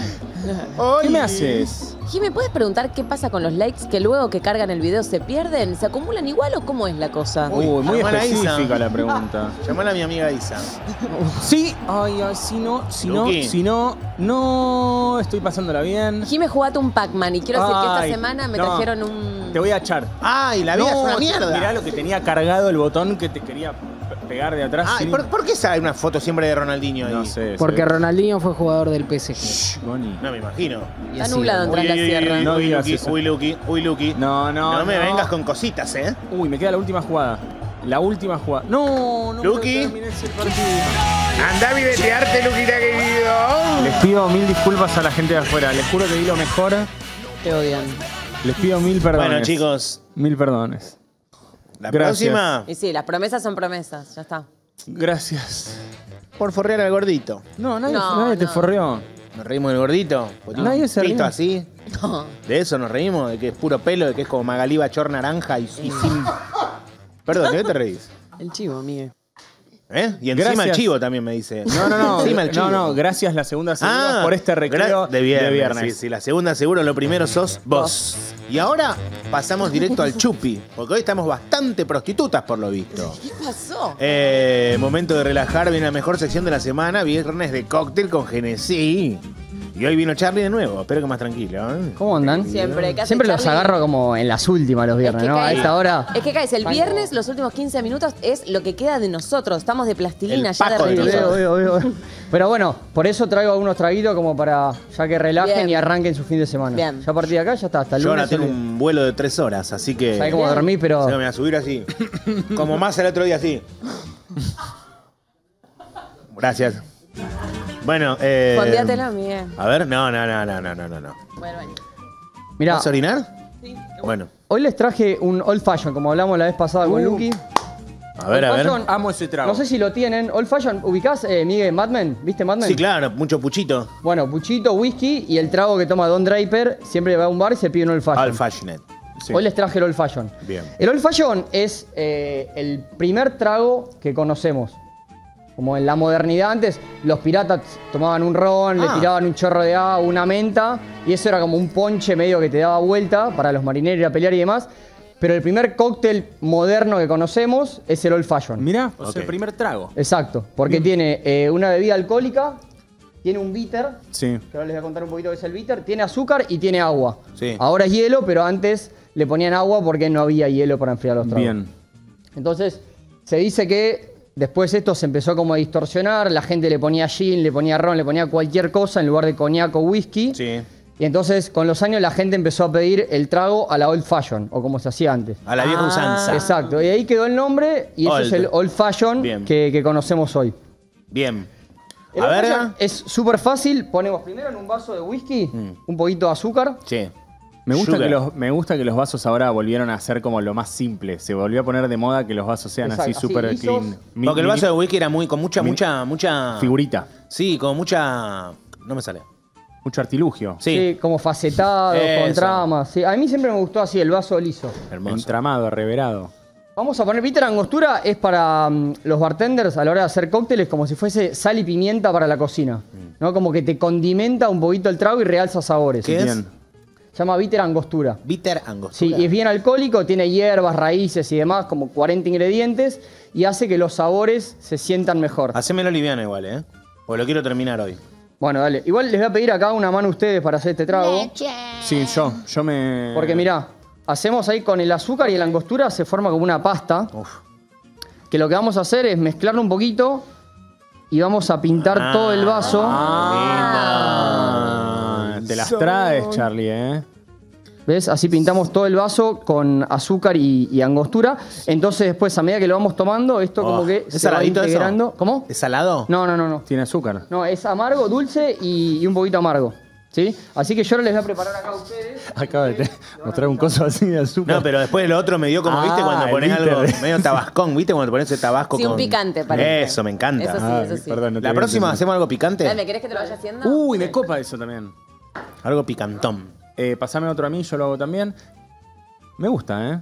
¿Qué me haces? Jime, ¿puedes preguntar qué pasa con los likes que luego que cargan el video se pierden? ¿Se acumulan igual o cómo es la cosa? Uy, muy llamala a específica Isa. la pregunta. Llamala a mi amiga Isa. Sí, ay, ay, si no, si no, Luqui. si no, no estoy pasándola bien. Jime, jugate un Pac-Man y quiero decir que Ay, esta semana me no. trajeron un... Te voy a echar. Ay, la vida es una mierda. Mirá lo que tenía cargado el botón que te quería pe- pegar de atrás. Ay, sin- ¿por, por qué sale una foto siempre de Ronaldinho ahí? No sé. Porque se- Ronaldinho fue jugador del P S G. Goni. No me imagino. Está nublado Uy, en la uy, uy, sierra. uy, No uy, digas Luqui, eso. uy, Luqui, uy, Luqui. No, no, No me no. vengas con cositas, ¿eh? Uy, me queda la última jugada. La última jugada. No, no Luqui. puedo terminar ese partido. Andá a videtearte, Luquita querido. Les pido mil disculpas a la gente de afuera. Les juro que di lo mejor. Te odian. Les pido mil perdones. Bueno, chicos, Mil perdones. la Gracias. próxima, Y sí, las promesas son promesas, ya está. Gracias. por forrear al gordito. No, nadie, No, nadie te no. forreó. Nos reímos del gordito. Porque tiene Nadie un se pito ríe. así. No. De eso nos reímos, de que es puro pelo, de que es como Magalí Bachor naranja y, y sin... Perdón, ¿de qué te reís? El chivo, Miguel. ¿Eh? Y encima Gracias. el chivo también me dice. No, no, no. Encima el chivo. No, no, gracias la segunda segunda por este recreo gra- de viernes. de viernes. Sí, sí, la segunda seguro, lo primero sos vos. Y ahora pasamos directo al chupi, porque hoy estamos bastante prostitutas por lo visto. ¿Qué pasó? Eh, momento de relajar, viene la mejor sección de la semana, viernes de cóctel con Genesí. Y hoy vino Charlie de nuevo, espero que más tranquilo. ¿eh? ¿Cómo andan? Siempre, ¿qué hace Siempre los Charlie? agarro como en las últimas los viernes, Es que ¿no? A cae- esta hora. Es que caes el viernes, los últimos quince minutos es lo que queda de nosotros. Estamos de plastilina El ya Paco de derretidos. nosotros. Obvio, obvio, obvio. Pero bueno, por eso traigo algunos traguitos como para ya que relajen Bien. y arranquen su fin de semana. Bien. Ya a partir de acá ya está, hasta el Yo ahora lunes. tengo el- un vuelo de tres horas, así que... Sabés cómo dormir, pero. Se me voy a subir así. Como más el otro día, así. Gracias. Bueno, eh... Fondeátela, Miguel. A ver, no, no, no, no, no, no, no. Bueno, bueno. Mirá, ¿Vas a orinar? Bueno, hoy les traje un Old Fashion, como hablamos la vez pasada con Uh. Lucky. a ver, a Old ver. Fashion, Amo ese trago. no sé si lo tienen. Old Fashion, ¿ubicás, eh, Miguel, Mad Men? ¿Viste Mad Men? Sí, claro, mucho puchito. Bueno, puchito, whisky y el trago que toma Don Draper. Siempre va a un bar y se pide un Old Fashion. Al Fashionet. Sí. Hoy les traje el Old Fashion. Bien. El Old Fashion es eh, el primer trago que conocemos. Como en la modernidad antes, los piratas tomaban un ron, Ah. le tiraban un chorro de agua, una menta, y eso era como un ponche medio que te daba vuelta para los marineros ir a pelear y demás. Pero el primer cóctel moderno que conocemos es el Old Fashion. Mirá, o sea, Ok. el primer trago. Exacto, porque tiene eh, una bebida alcohólica, tiene un bitter, Sí. que ahora les voy a contar un poquito qué es el bitter, tiene azúcar y tiene agua. Sí. Ahora es hielo, pero antes le ponían agua porque no había hielo para enfriar los tragos. Bien. Entonces, se dice que después esto se empezó como a distorsionar, la gente le ponía gin, le ponía ron, le ponía cualquier cosa en lugar de coñac o whisky. Sí. Y entonces, con los años, la gente empezó a pedir el trago a la old fashion, o como se hacía antes. A la vieja Ah. usanza. Exacto, y ahí quedó el nombre, y eso Old. es el old fashion Bien. que, que conocemos hoy. Bien. El A old ver. fashion es súper fácil, ponemos primero en un vaso de whisky Mm. un poquito de azúcar. Sí. Me gusta, Sugar. que los, me gusta que los vasos ahora volvieron a ser como lo más simple. Se volvió a poner de moda que los vasos sean Exacto, así así, súper lisos. clean. Mi- Porque el mini- vaso de whisky era muy, con mucha, mi- mucha, mucha... Figurita. Sí, con mucha... No me sale. Mucho artilugio. Sí. Sí, como facetado, Eso. con tramas. Sí, a mí siempre me gustó así, el vaso liso. Hermoso. Entramado, reverado. Vamos a poner bitter angostura, es para mm, los bartenders a la hora de hacer cócteles como si fuese sal y pimienta para la cocina. ¿No? Como que te condimenta un poquito el trago y realza sabores. ¿Qué es? Bien. Se llama bitter angostura. Bitter angostura. Sí, y es bien alcohólico, tiene hierbas, raíces y demás, como cuarenta ingredientes, y hace que los sabores se sientan mejor. Hacémelo liviano igual, ¿eh? Porque lo quiero terminar hoy. Bueno, dale. Igual les voy a pedir acá una mano a ustedes para hacer este trago. Sí, yo. Yo me. Porque mirá, hacemos ahí con el azúcar y la angostura se forma como una pasta. Uf. Que lo que vamos a hacer es mezclarlo un poquito y vamos a pintar Ah, todo el vaso. Ah, te las traes, Charlie, ¿eh? ¿Ves? Así pintamos todo el vaso con azúcar y, y angostura. Entonces después, a medida que lo vamos tomando, esto Oh, como que ¿es se va saladito eso? integrando. ¿Cómo? ¿Es salado? No, no, no, no. Tiene azúcar. No, es amargo, dulce y, y un poquito amargo. ¿Sí? Así que yo ahora les voy a preparar acá a ustedes. Acaba de te- mostrar un coso así de azúcar. No, pero después lo otro me dio como, Ah, viste, cuando el pones algo bitter. medio tabascón, viste, cuando pones ese tabasco Sí, con... un picante parece. Eso, me encanta. Eso sí, Ah, eso sí. perdón, no te La había próxima entendido. hacemos algo picante. Dale, ¿querés que te lo vaya haciendo? Uy, me copa eso también. Algo picantón. Eh, pasame otro a mí, yo lo hago también. Me gusta, ¿eh?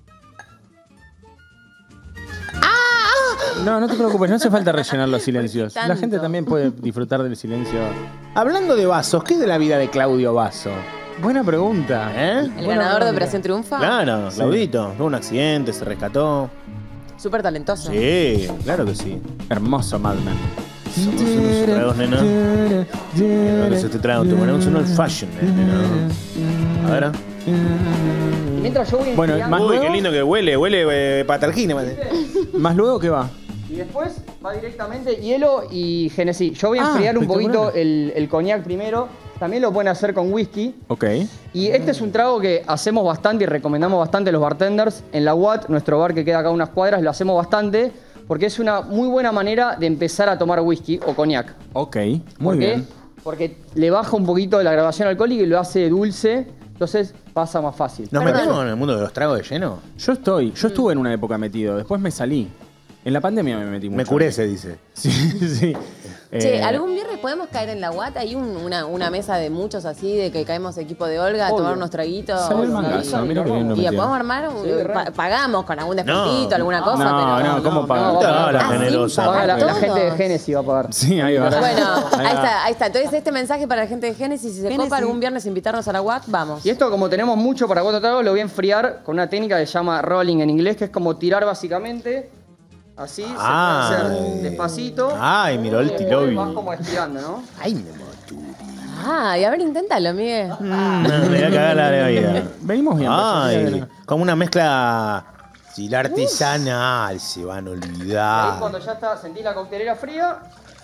No, no te preocupes, no hace falta rellenar los silencios. La gente también puede disfrutar del silencio. Hablando de vasos, ¿qué es de la vida de Claudio Vaso? Buena pregunta. ¿Eh? ¿El ganador de Operación Triunfa? Claro, Sí. Claudito. Tuvo un accidente, se rescató. Súper talentoso. Sí, claro que sí. Hermoso Madman. Somos unos tragos, nena. Mira, que se te trae, te ponemos un old fashion, nena. A ver. Y mientras yo voy Bueno, enfriando- más Uy, luego, qué lindo que huele, huele eh, patargine. más luego, ¿qué va? Y después va directamente hielo y Genesí. Yo voy a Ah, enfriar un espectacular. poquito el, el coñac primero. También lo pueden hacer con whisky. Ok. Y este es un trago que hacemos bastante y recomendamos bastante a los bartenders. En la U A T, nuestro bar que queda acá a unas cuadras, lo hacemos bastante porque es una muy buena manera de empezar a tomar whisky o coñac. Ok, ¿Por muy qué? bien. Porque le baja un poquito la graduación alcohólica y lo hace dulce, entonces pasa más fácil. ¿Nos metemos en el mundo de los tragos de lleno? Yo estoy, yo estuve en una época metido, después me salí. En la pandemia me metí mucho. Me curé, se dice. Sí, sí. Che, Eh, ¿algún viernes podemos caer en la guata? Hay un- una, una mesa de muchos así, de que caemos equipo de Olga a Obvio. tomar unos traguitos. Salió el mangazo, mira que bien lo Y metió. podemos armar, un- Sí, re. pa- pagamos con algún descuentito, No. alguna cosa, No, pero... no, ¿cómo pagar? no, No, la Ah, generosa. sí, Paga la, la todos. gente de Genesis va a pagar. Sí, ahí va. Bueno, ahí va. está, ahí está. Entonces este mensaje para la gente de Génesis, si se Génesis. copa algún viernes invitarnos a la U A C, vamos. Y esto, como tenemos mucho para cuatro tragos, lo voy a enfriar con una técnica que se llama rolling en inglés, que es como tirar básicamente. Así, Ah, se puede hacer eh. despacito. Ay, miró el Y tilobi. vas como estirando, ¿no? Ay, me mató. Ah, y a ver, inténtalo, Miguel. Mm, me voy a cagar la vida. Venimos bien. Ay, como una mezcla. Si la artesanal se van a Ahí olvidar. cuando ya está, sentís la coctelera fría,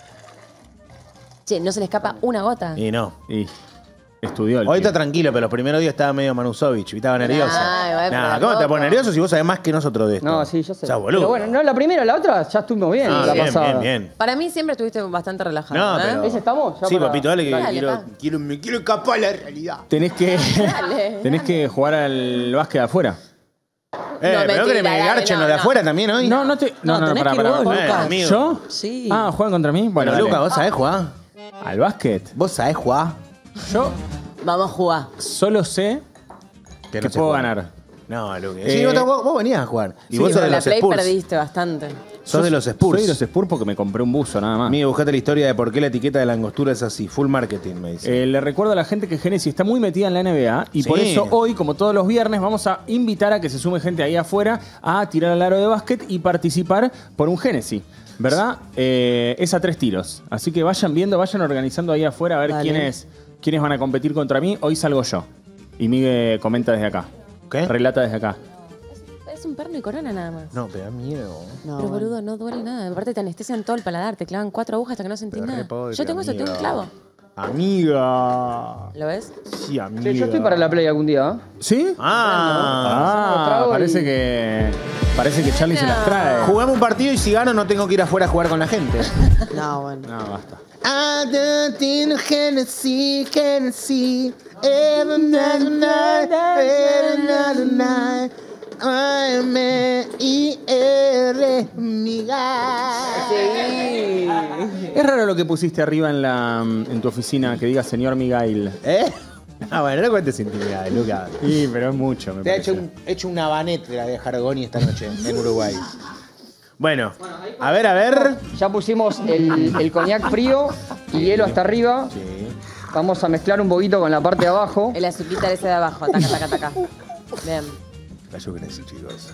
Che, no se le escapa una gota. Y no. Y estudió el Hoy tío. está tranquilo, pero los primeros días estaba medio Manusovich, estaba nerviosa. Ay, bueno, Nah, pero ¿cómo te poco. pones nervioso si vos sabés más que nosotros de esto? no, sí, yo sé. Sos boludo. Pero bueno, no la primera, la otra ya estuvimos bien, Ah, la bien, pasada. bien, bien. Para mí siempre estuviste bastante relajado. No, ¿eh? pero- ¿Ese estamos? Ya Sí, para- papito, dale que Dale, quiero, pa. quiero, me quiero escapar a la realidad. Tenés que, Dale. tenés que jugar al básquet de afuera. Eh, No, pero mentira, que me dale, garchen no, los de no. afuera también hoy. No, no te. No, No, no, no, tenés pará, que ir pará, vos, pará. Eh, Lucas. amigo. ¿Yo? Sí. Ah, ¿juegan contra mí? Bueno, Bueno, dale. Lucas, ¿vos sabés jugar? ¿Al básquet? ¿Vos sabés jugar? Yo Vamos a jugar. solo sé que, no sé puedo jugar. ganar. No, Lucas. Eh, sí, vos, vos- vos venías a jugar. Y sí, vos sos Pero de en la los Play Spurs. perdiste bastante. Sos de los Spurs. Soy de los Spurs porque me compré un buzo, nada más. Amigo, buscate la historia de por qué la etiqueta de la angostura es así. Full marketing, me dice. Eh, le recuerdo a la gente que Genesis está muy metida en la N B A y Sí. por eso hoy, como todos los viernes, vamos a invitar a que se sume gente ahí afuera a tirar al aro de básquet y participar por un Genesis, ¿verdad? Eh, es a tres tiros. Así que vayan viendo, vayan organizando ahí afuera a ver Dale. quiénes, quiénes van a competir contra mí. Hoy salgo yo. Y Miguel comenta desde acá. ¿Qué? Relata desde acá. Es un perno y corona nada más. No, pero da miedo. No, Pero bueno. boludo, no duele nada. Aparte te anestesian todo el paladar, te clavan cuatro agujas hasta que no sentís Pero re nada. podre, Yo tengo eso, tengo un amiga. clavo. Amiga. ¿Lo ves? Sí, amiga. Che, yo estoy para la play algún día, ¿eh? ¿Sí? Ah. Ah, trago parece y- que. Parece que Charlie se las trae. Jugamos un partido y si gano no tengo que ir afuera a jugar con la gente. No, bueno. No, basta. I don't think Hennessy, Hennessy, every night, night, every night, night. I'm I R Sí. Es raro lo que pusiste arriba en la en tu oficina que diga señor Miguel. ¿Eh? Ah, bueno, no cuentes intimidades, Lucas. Sí, pero es mucho, me Te ha parece. hecho un, hecho un habanete de la de Jargoni esta noche en Uruguay. Bueno, a ver, a ver. Ya pusimos el, el coñac frío y hielo hasta arriba. Vamos a mezclar un poquito con la parte de abajo. El azuquita ese de abajo, taca, taca, taca. Bien. Cayó Grecia, chicos.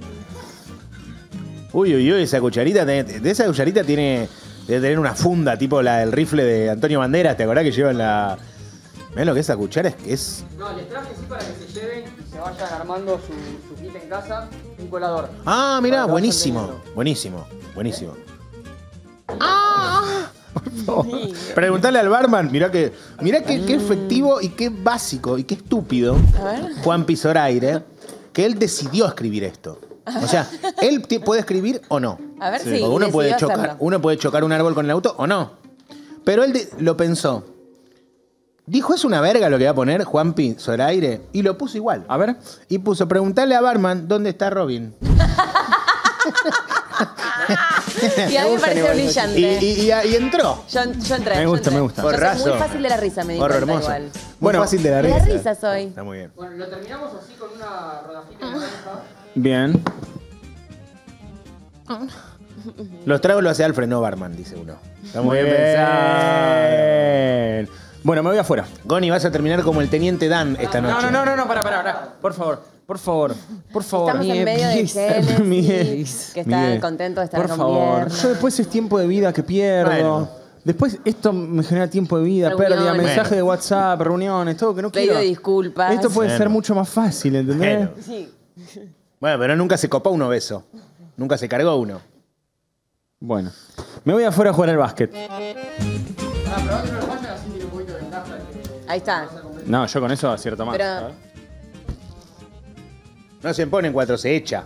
Uy, uy, uy, esa cucharita, de, de esa cucharita tiene, debe tener una funda, tipo la del rifle de Antonio Banderas, ¿te acordás que llevan la... Mirá lo que es esa cuchara, es que es... No, les traje así para que se lleven y se vayan armando su, su kit en casa. Un colador. Ah, mirá, Para que buenísimo, vayan teniendo. buenísimo, buenísimo. Preguntale al barman, mirá que, mirá que, qué efectivo y qué básico y qué estúpido. A ver. Juan Pizoraire, que él decidió escribir esto. O sea, él t- puede escribir o no. A ver si Porque uno puede decidió chocar, hacerlo. uno puede chocar un árbol con el auto o no. Pero él de- lo pensó. Dijo, es una verga lo que va a poner Juanpi Zoraire. Y lo puso igual. A ver. Y puso, preguntarle a Barman dónde está Robin. Y a mí me pareció brillante. Y, y- y- y entró. Yo, yo entré. Me yo gusta, entré. me gusta. Yo soy Porrazo. muy fácil de la risa, me di Porro cuenta hermoso. igual. Muy Bueno, fácil de la De risa. la risa soy. Está muy bien. Bueno, lo terminamos así con una rodajita de naranja. Bien. Los tragos lo hace Alfred, no Barman, dice uno. Está muy, Muy bien, pensado. bien. Bueno, me voy afuera. Goni, vas a terminar como el teniente Dan esta No, noche. no, no, no, no, para, para, para. Por favor, por favor, por favor. Estamos en medio de Génesis, Miguel, que está Miguel, contento de estar por con favor. Viernes. Yo después es tiempo de vida que pierdo. Bueno. Después esto me genera tiempo de vida, Reuniones. pérdida, mensaje Bueno. de WhatsApp, reuniones, todo que no Pedido quiero. de disculpas. Esto puede Bueno. ser mucho más fácil, ¿entendés? Bueno. Sí. Bueno, pero nunca se copó uno beso. Nunca se cargó uno. Bueno, me voy afuera a jugar al básquet. Ahí está. No, yo con eso acierto más. Pero- ¿sabes? No se pone en cuatro, se echa.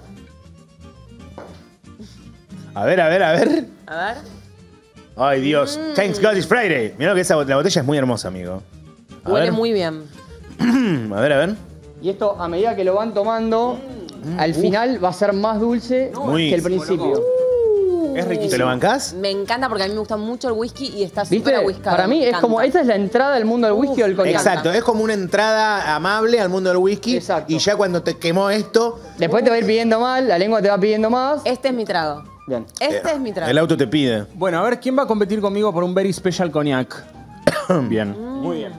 A ver, a ver, a ver. A ver. Ay, Dios. Mm. Thanks God it's Friday. Mirá que esa bot- la botella es muy hermosa, amigo. A Huele ver. muy bien. A ver, a ver. Y esto, a medida que lo van tomando, al final va a ser más dulce Muy- que el principio. Es riquísimo. ¿Te lo bancás? Me encanta porque a mí me gusta mucho el whisky y está ¿Viste? súper ahuiscado. Para mí me es como, encanta. esta es la entrada al mundo del whisky o del cognac. Exacto, es como una entrada amable al mundo del whisky. Exacto. Y ya cuando te quemó esto, Después te va a ir pidiendo mal, la lengua te va pidiendo más. Este es mi trago. Bien. Este es mi trago. el auto te pide. Bueno, a ver, ¿quién va a competir conmigo por un Very Special Cognac? Bien. Muy bien.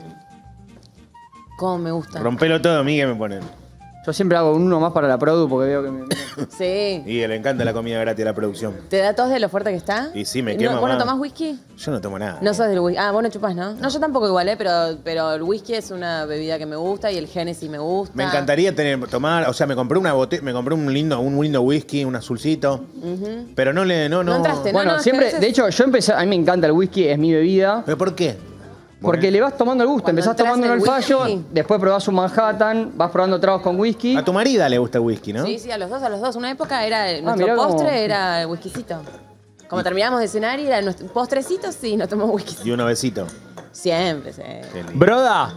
Cómo me gusta. Rompelo todo, Miguel, me ponen. Yo siempre hago uno más para la produ porque veo que me... Sí. Y le encanta la comida gratis a la producción. ¿Te da tos de lo fuerte que está? Y sí, me No, quema ¿Vos no más. tomás whisky? Yo no tomo nada. No sos del whisky. Ah, vos no chupás, ¿no? No, yo tampoco igual, ¿eh? Pero, pero el whisky es una bebida que me gusta y el Genesis me gusta. Me encantaría tener, tomar, o sea, me compré una bote, me compré un lindo, un lindo whisky, un azulcito. Ujú. Pero no le, no, no. No entraste, Bueno, no, es siempre, que a veces- de hecho, yo empecé, a mí me encanta el whisky, es mi bebida. ¿Pero por qué? Porque le vas tomando el gusto, Cuando empezás entras tomando en el el fallo, whisky. después probás un Manhattan, vas probando tragos con whisky. A tu marida le gusta el whisky, ¿no? Sí, sí, a los dos, a los dos. Una época era nuestro mirá cómo- postre, era el whiskycito. Como terminábamos de cenar y era nuestro postrecito, sí, nos tomamos whisky. Y unos besitos. Siempre, sí. Qué lindo. Broda,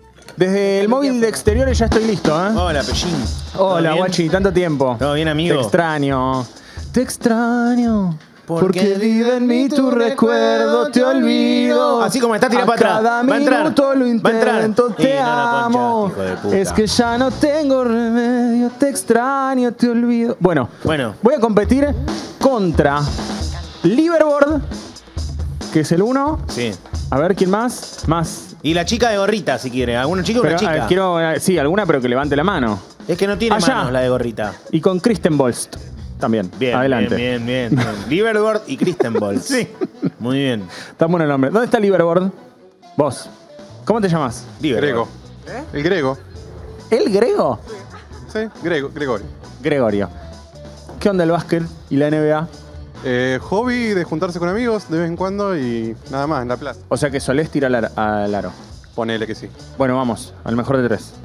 desde el móvil de exteriores ya estoy listo, ¿eh? Hola, Pellín. Hola, bien? guachi, tanto tiempo. ¿Todo bien, amigo? Te extraño. Te extraño. Porque Porque vive en mí tu recuerdo, te olvido. Así como está, tira A para atrás. cada Va a entrar. minuto lo Va a entrar. intento, Y te no la amo. ponchaste, hijo de puta. Es que ya no tengo remedio, te extraño, te olvido. Bueno, Bueno, voy a competir contra Liverboard, que es el uno. sí. A ver, ¿quién más? Más. Y la chica de gorrita, si quiere. ¿Alguna chica o Pero, una chica? eh, quiero, eh, sí, alguna, pero que levante la mano. Es que no tiene Allá. manos la de gorrita. Y con Kristen Bolst también. Bien, Adelante. bien, bien, bien. bien. Liverboard y Kristen Balls. Sí. Muy bien. Está bueno el nombre. ¿Dónde está Liverboard? Vos. ¿Cómo te llamas? Liverboard. Grego. El griego. ¿El Grego? Sí, Grego, Gregorio. Gregorio. ¿Qué onda el básquet y la N B A? Eh, hobby de juntarse con amigos de vez en cuando y nada más, en la plaza. O sea que solés tirar al, al aro. Ponele que sí. Bueno, vamos. Al mejor de tres.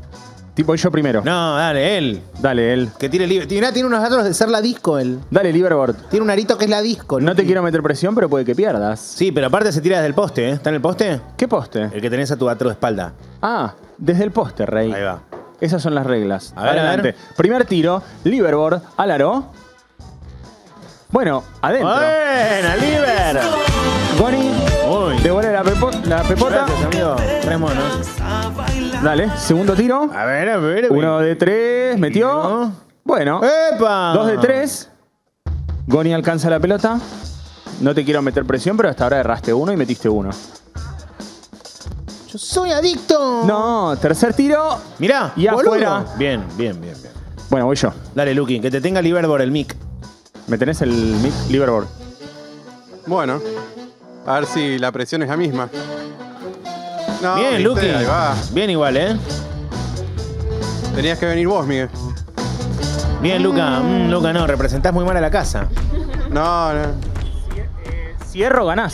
Tipo yo primero. No, dale, él. Dale, él. Que tire libre. Tiene, tiene unos datos de ser la disco, él. Dale, Liverboard. Tiene un arito que es la disco. No te quiero meter presión, pero puede que pierdas. Sí, pero aparte se tira desde el poste, ¿eh? ¿Está en el poste? ¿Qué poste? El que tenés a tu atro de espalda. Ah, desde el poste, Rey. Ahí va. Esas son las reglas. A ver, Adelante. a ver. Primer tiro, Liverboard al aro. Bueno, adentro. ¡Buena, Liver! Goni, Uy. devuelve la, pepo- la pepota. Gracias, amigo. Tres monos. Dale, segundo tiro. A ver, a ver. Uno de tres, metió. Bueno, ¡Epa! dos de tres. Goni alcanza la pelota. No te quiero meter presión, pero hasta ahora erraste uno y metiste uno. Yo soy adicto. No, tercer tiro. Mirá, Y boludo. afuera. Bien, bien, bien, bien. Bueno, voy yo. Dale, Lucky, que te tenga Liverboard el mic. ¿Me tenés el mic Liverboard? Bueno, a ver si la presión es la misma. No, bien, viste, Lucky. ahí va. Bien igual, ¿eh? Tenías que venir vos, Miguel. Bien, Luca. Mm, Luca, no, representás muy mal a la casa. No, no. Cierro, ganás.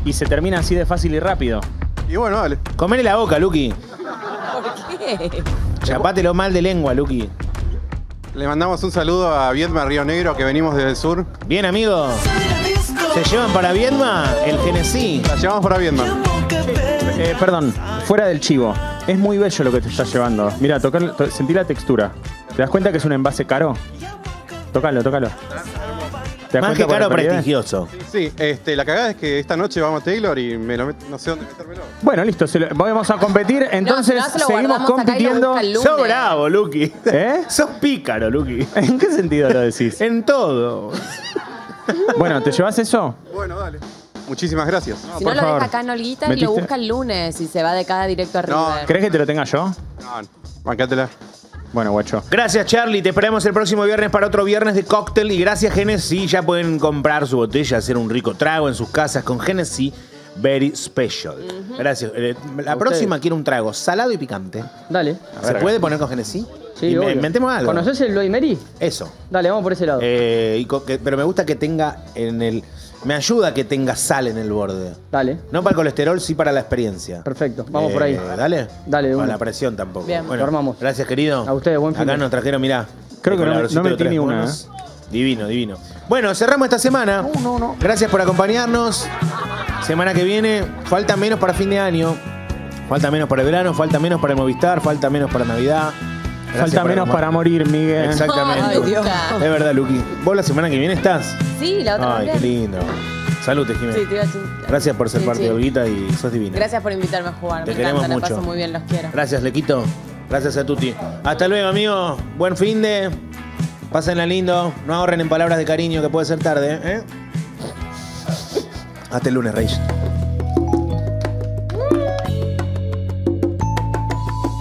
y se termina así de fácil y rápido. Y bueno, dale. Comele la boca, Luqui. ¿Por qué? Chapátelo mal de lengua, Luqui. Le mandamos un saludo a Viedma Río Negro, que venimos desde el sur. Bien, amigo. ¿Se llevan para Viedma el Genesí? La llevamos para Viedma. Eh, perdón, fuera del chivo. Es muy bello lo que te estás llevando. Mira, tocar, to- sentí la textura. ¿Te das cuenta que es un envase caro? Tócalo, tócalo. ¿Te das Más que cuenta por caro, el periodo? prestigioso. Sí, este, la cagada es que esta noche vamos a Taylor y me lo met- no sé dónde metérmelo. Bueno, listo, se lo- vamos a competir. Entonces no, se lo seguimos guardamos acá y lo compitiendo. busca el lunes. Sos bravo, Luqui. ¿Eh? Sos pícaro, Luqui. ¿En qué sentido lo decís? En todo. Bueno, ¿te llevas eso? Bueno, dale. Muchísimas gracias. Si por no lo favor. deja acá en Olguita y lo ¿Metiste? busca el lunes y se va de cada directo a River. ¿Crees que te lo tenga yo? No, bancátela. Bueno, guacho. Gracias, Charlie. Te esperamos el próximo viernes para otro viernes de cóctel. Y gracias, Genesí. Ya pueden comprar su botella, hacer un rico trago en sus casas con Genesí Very Special. Gracias. Eh, La A próxima ustedes. quiero un trago salado y picante. Dale. ¿Se puede poner con Genesí? Sí, Y me- obvio. inventemos algo. ¿Conoces el Bloody Mary? Eso. Dale, vamos por ese lado. Eh, y co- que- pero me gusta que tenga en el... Me ayuda que tenga sal en el borde. Dale. No para el colesterol, sí para la experiencia. Perfecto, vamos por ahí. Eh, Dale. Dale, de Para una. la presión tampoco. Bien. Bueno, Lo armamos. Gracias, querido. A ustedes, buen fin Acá de- nos trajeron, mirá. Creo que el no me- colaborcito no de metí tres ni una, monos. Divino, divino. Bueno, cerramos esta semana. Gracias por acompañarnos. Semana que viene, falta menos para fin de año. Falta menos para el verano, falta menos para el Movistar, falta menos para Navidad. Gracias Falta por menos acompa- para morir, Miguel. Exactamente. Ay, Dios. Es verdad, Luqui. ¿Vos la semana que viene estás? Sí, la otra Ay, qué también. lindo. Salud, Jimena. Sí, te iba a decir- Gracias por ser Sí, parte sí. de Olguita y sos divina. Gracias por invitarme a jugar. Te Me queremos encanta, la mucho. paso muy bien, los quiero. Gracias, Lequito. Gracias a Tuti. Hasta luego, amigos. Buen fin de. Pásenla lindo. No ahorren en palabras de cariño, que puede ser tarde, ¿eh? Hasta el lunes, Reyes.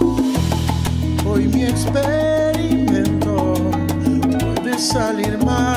Hoy mi experimento puede salir mal.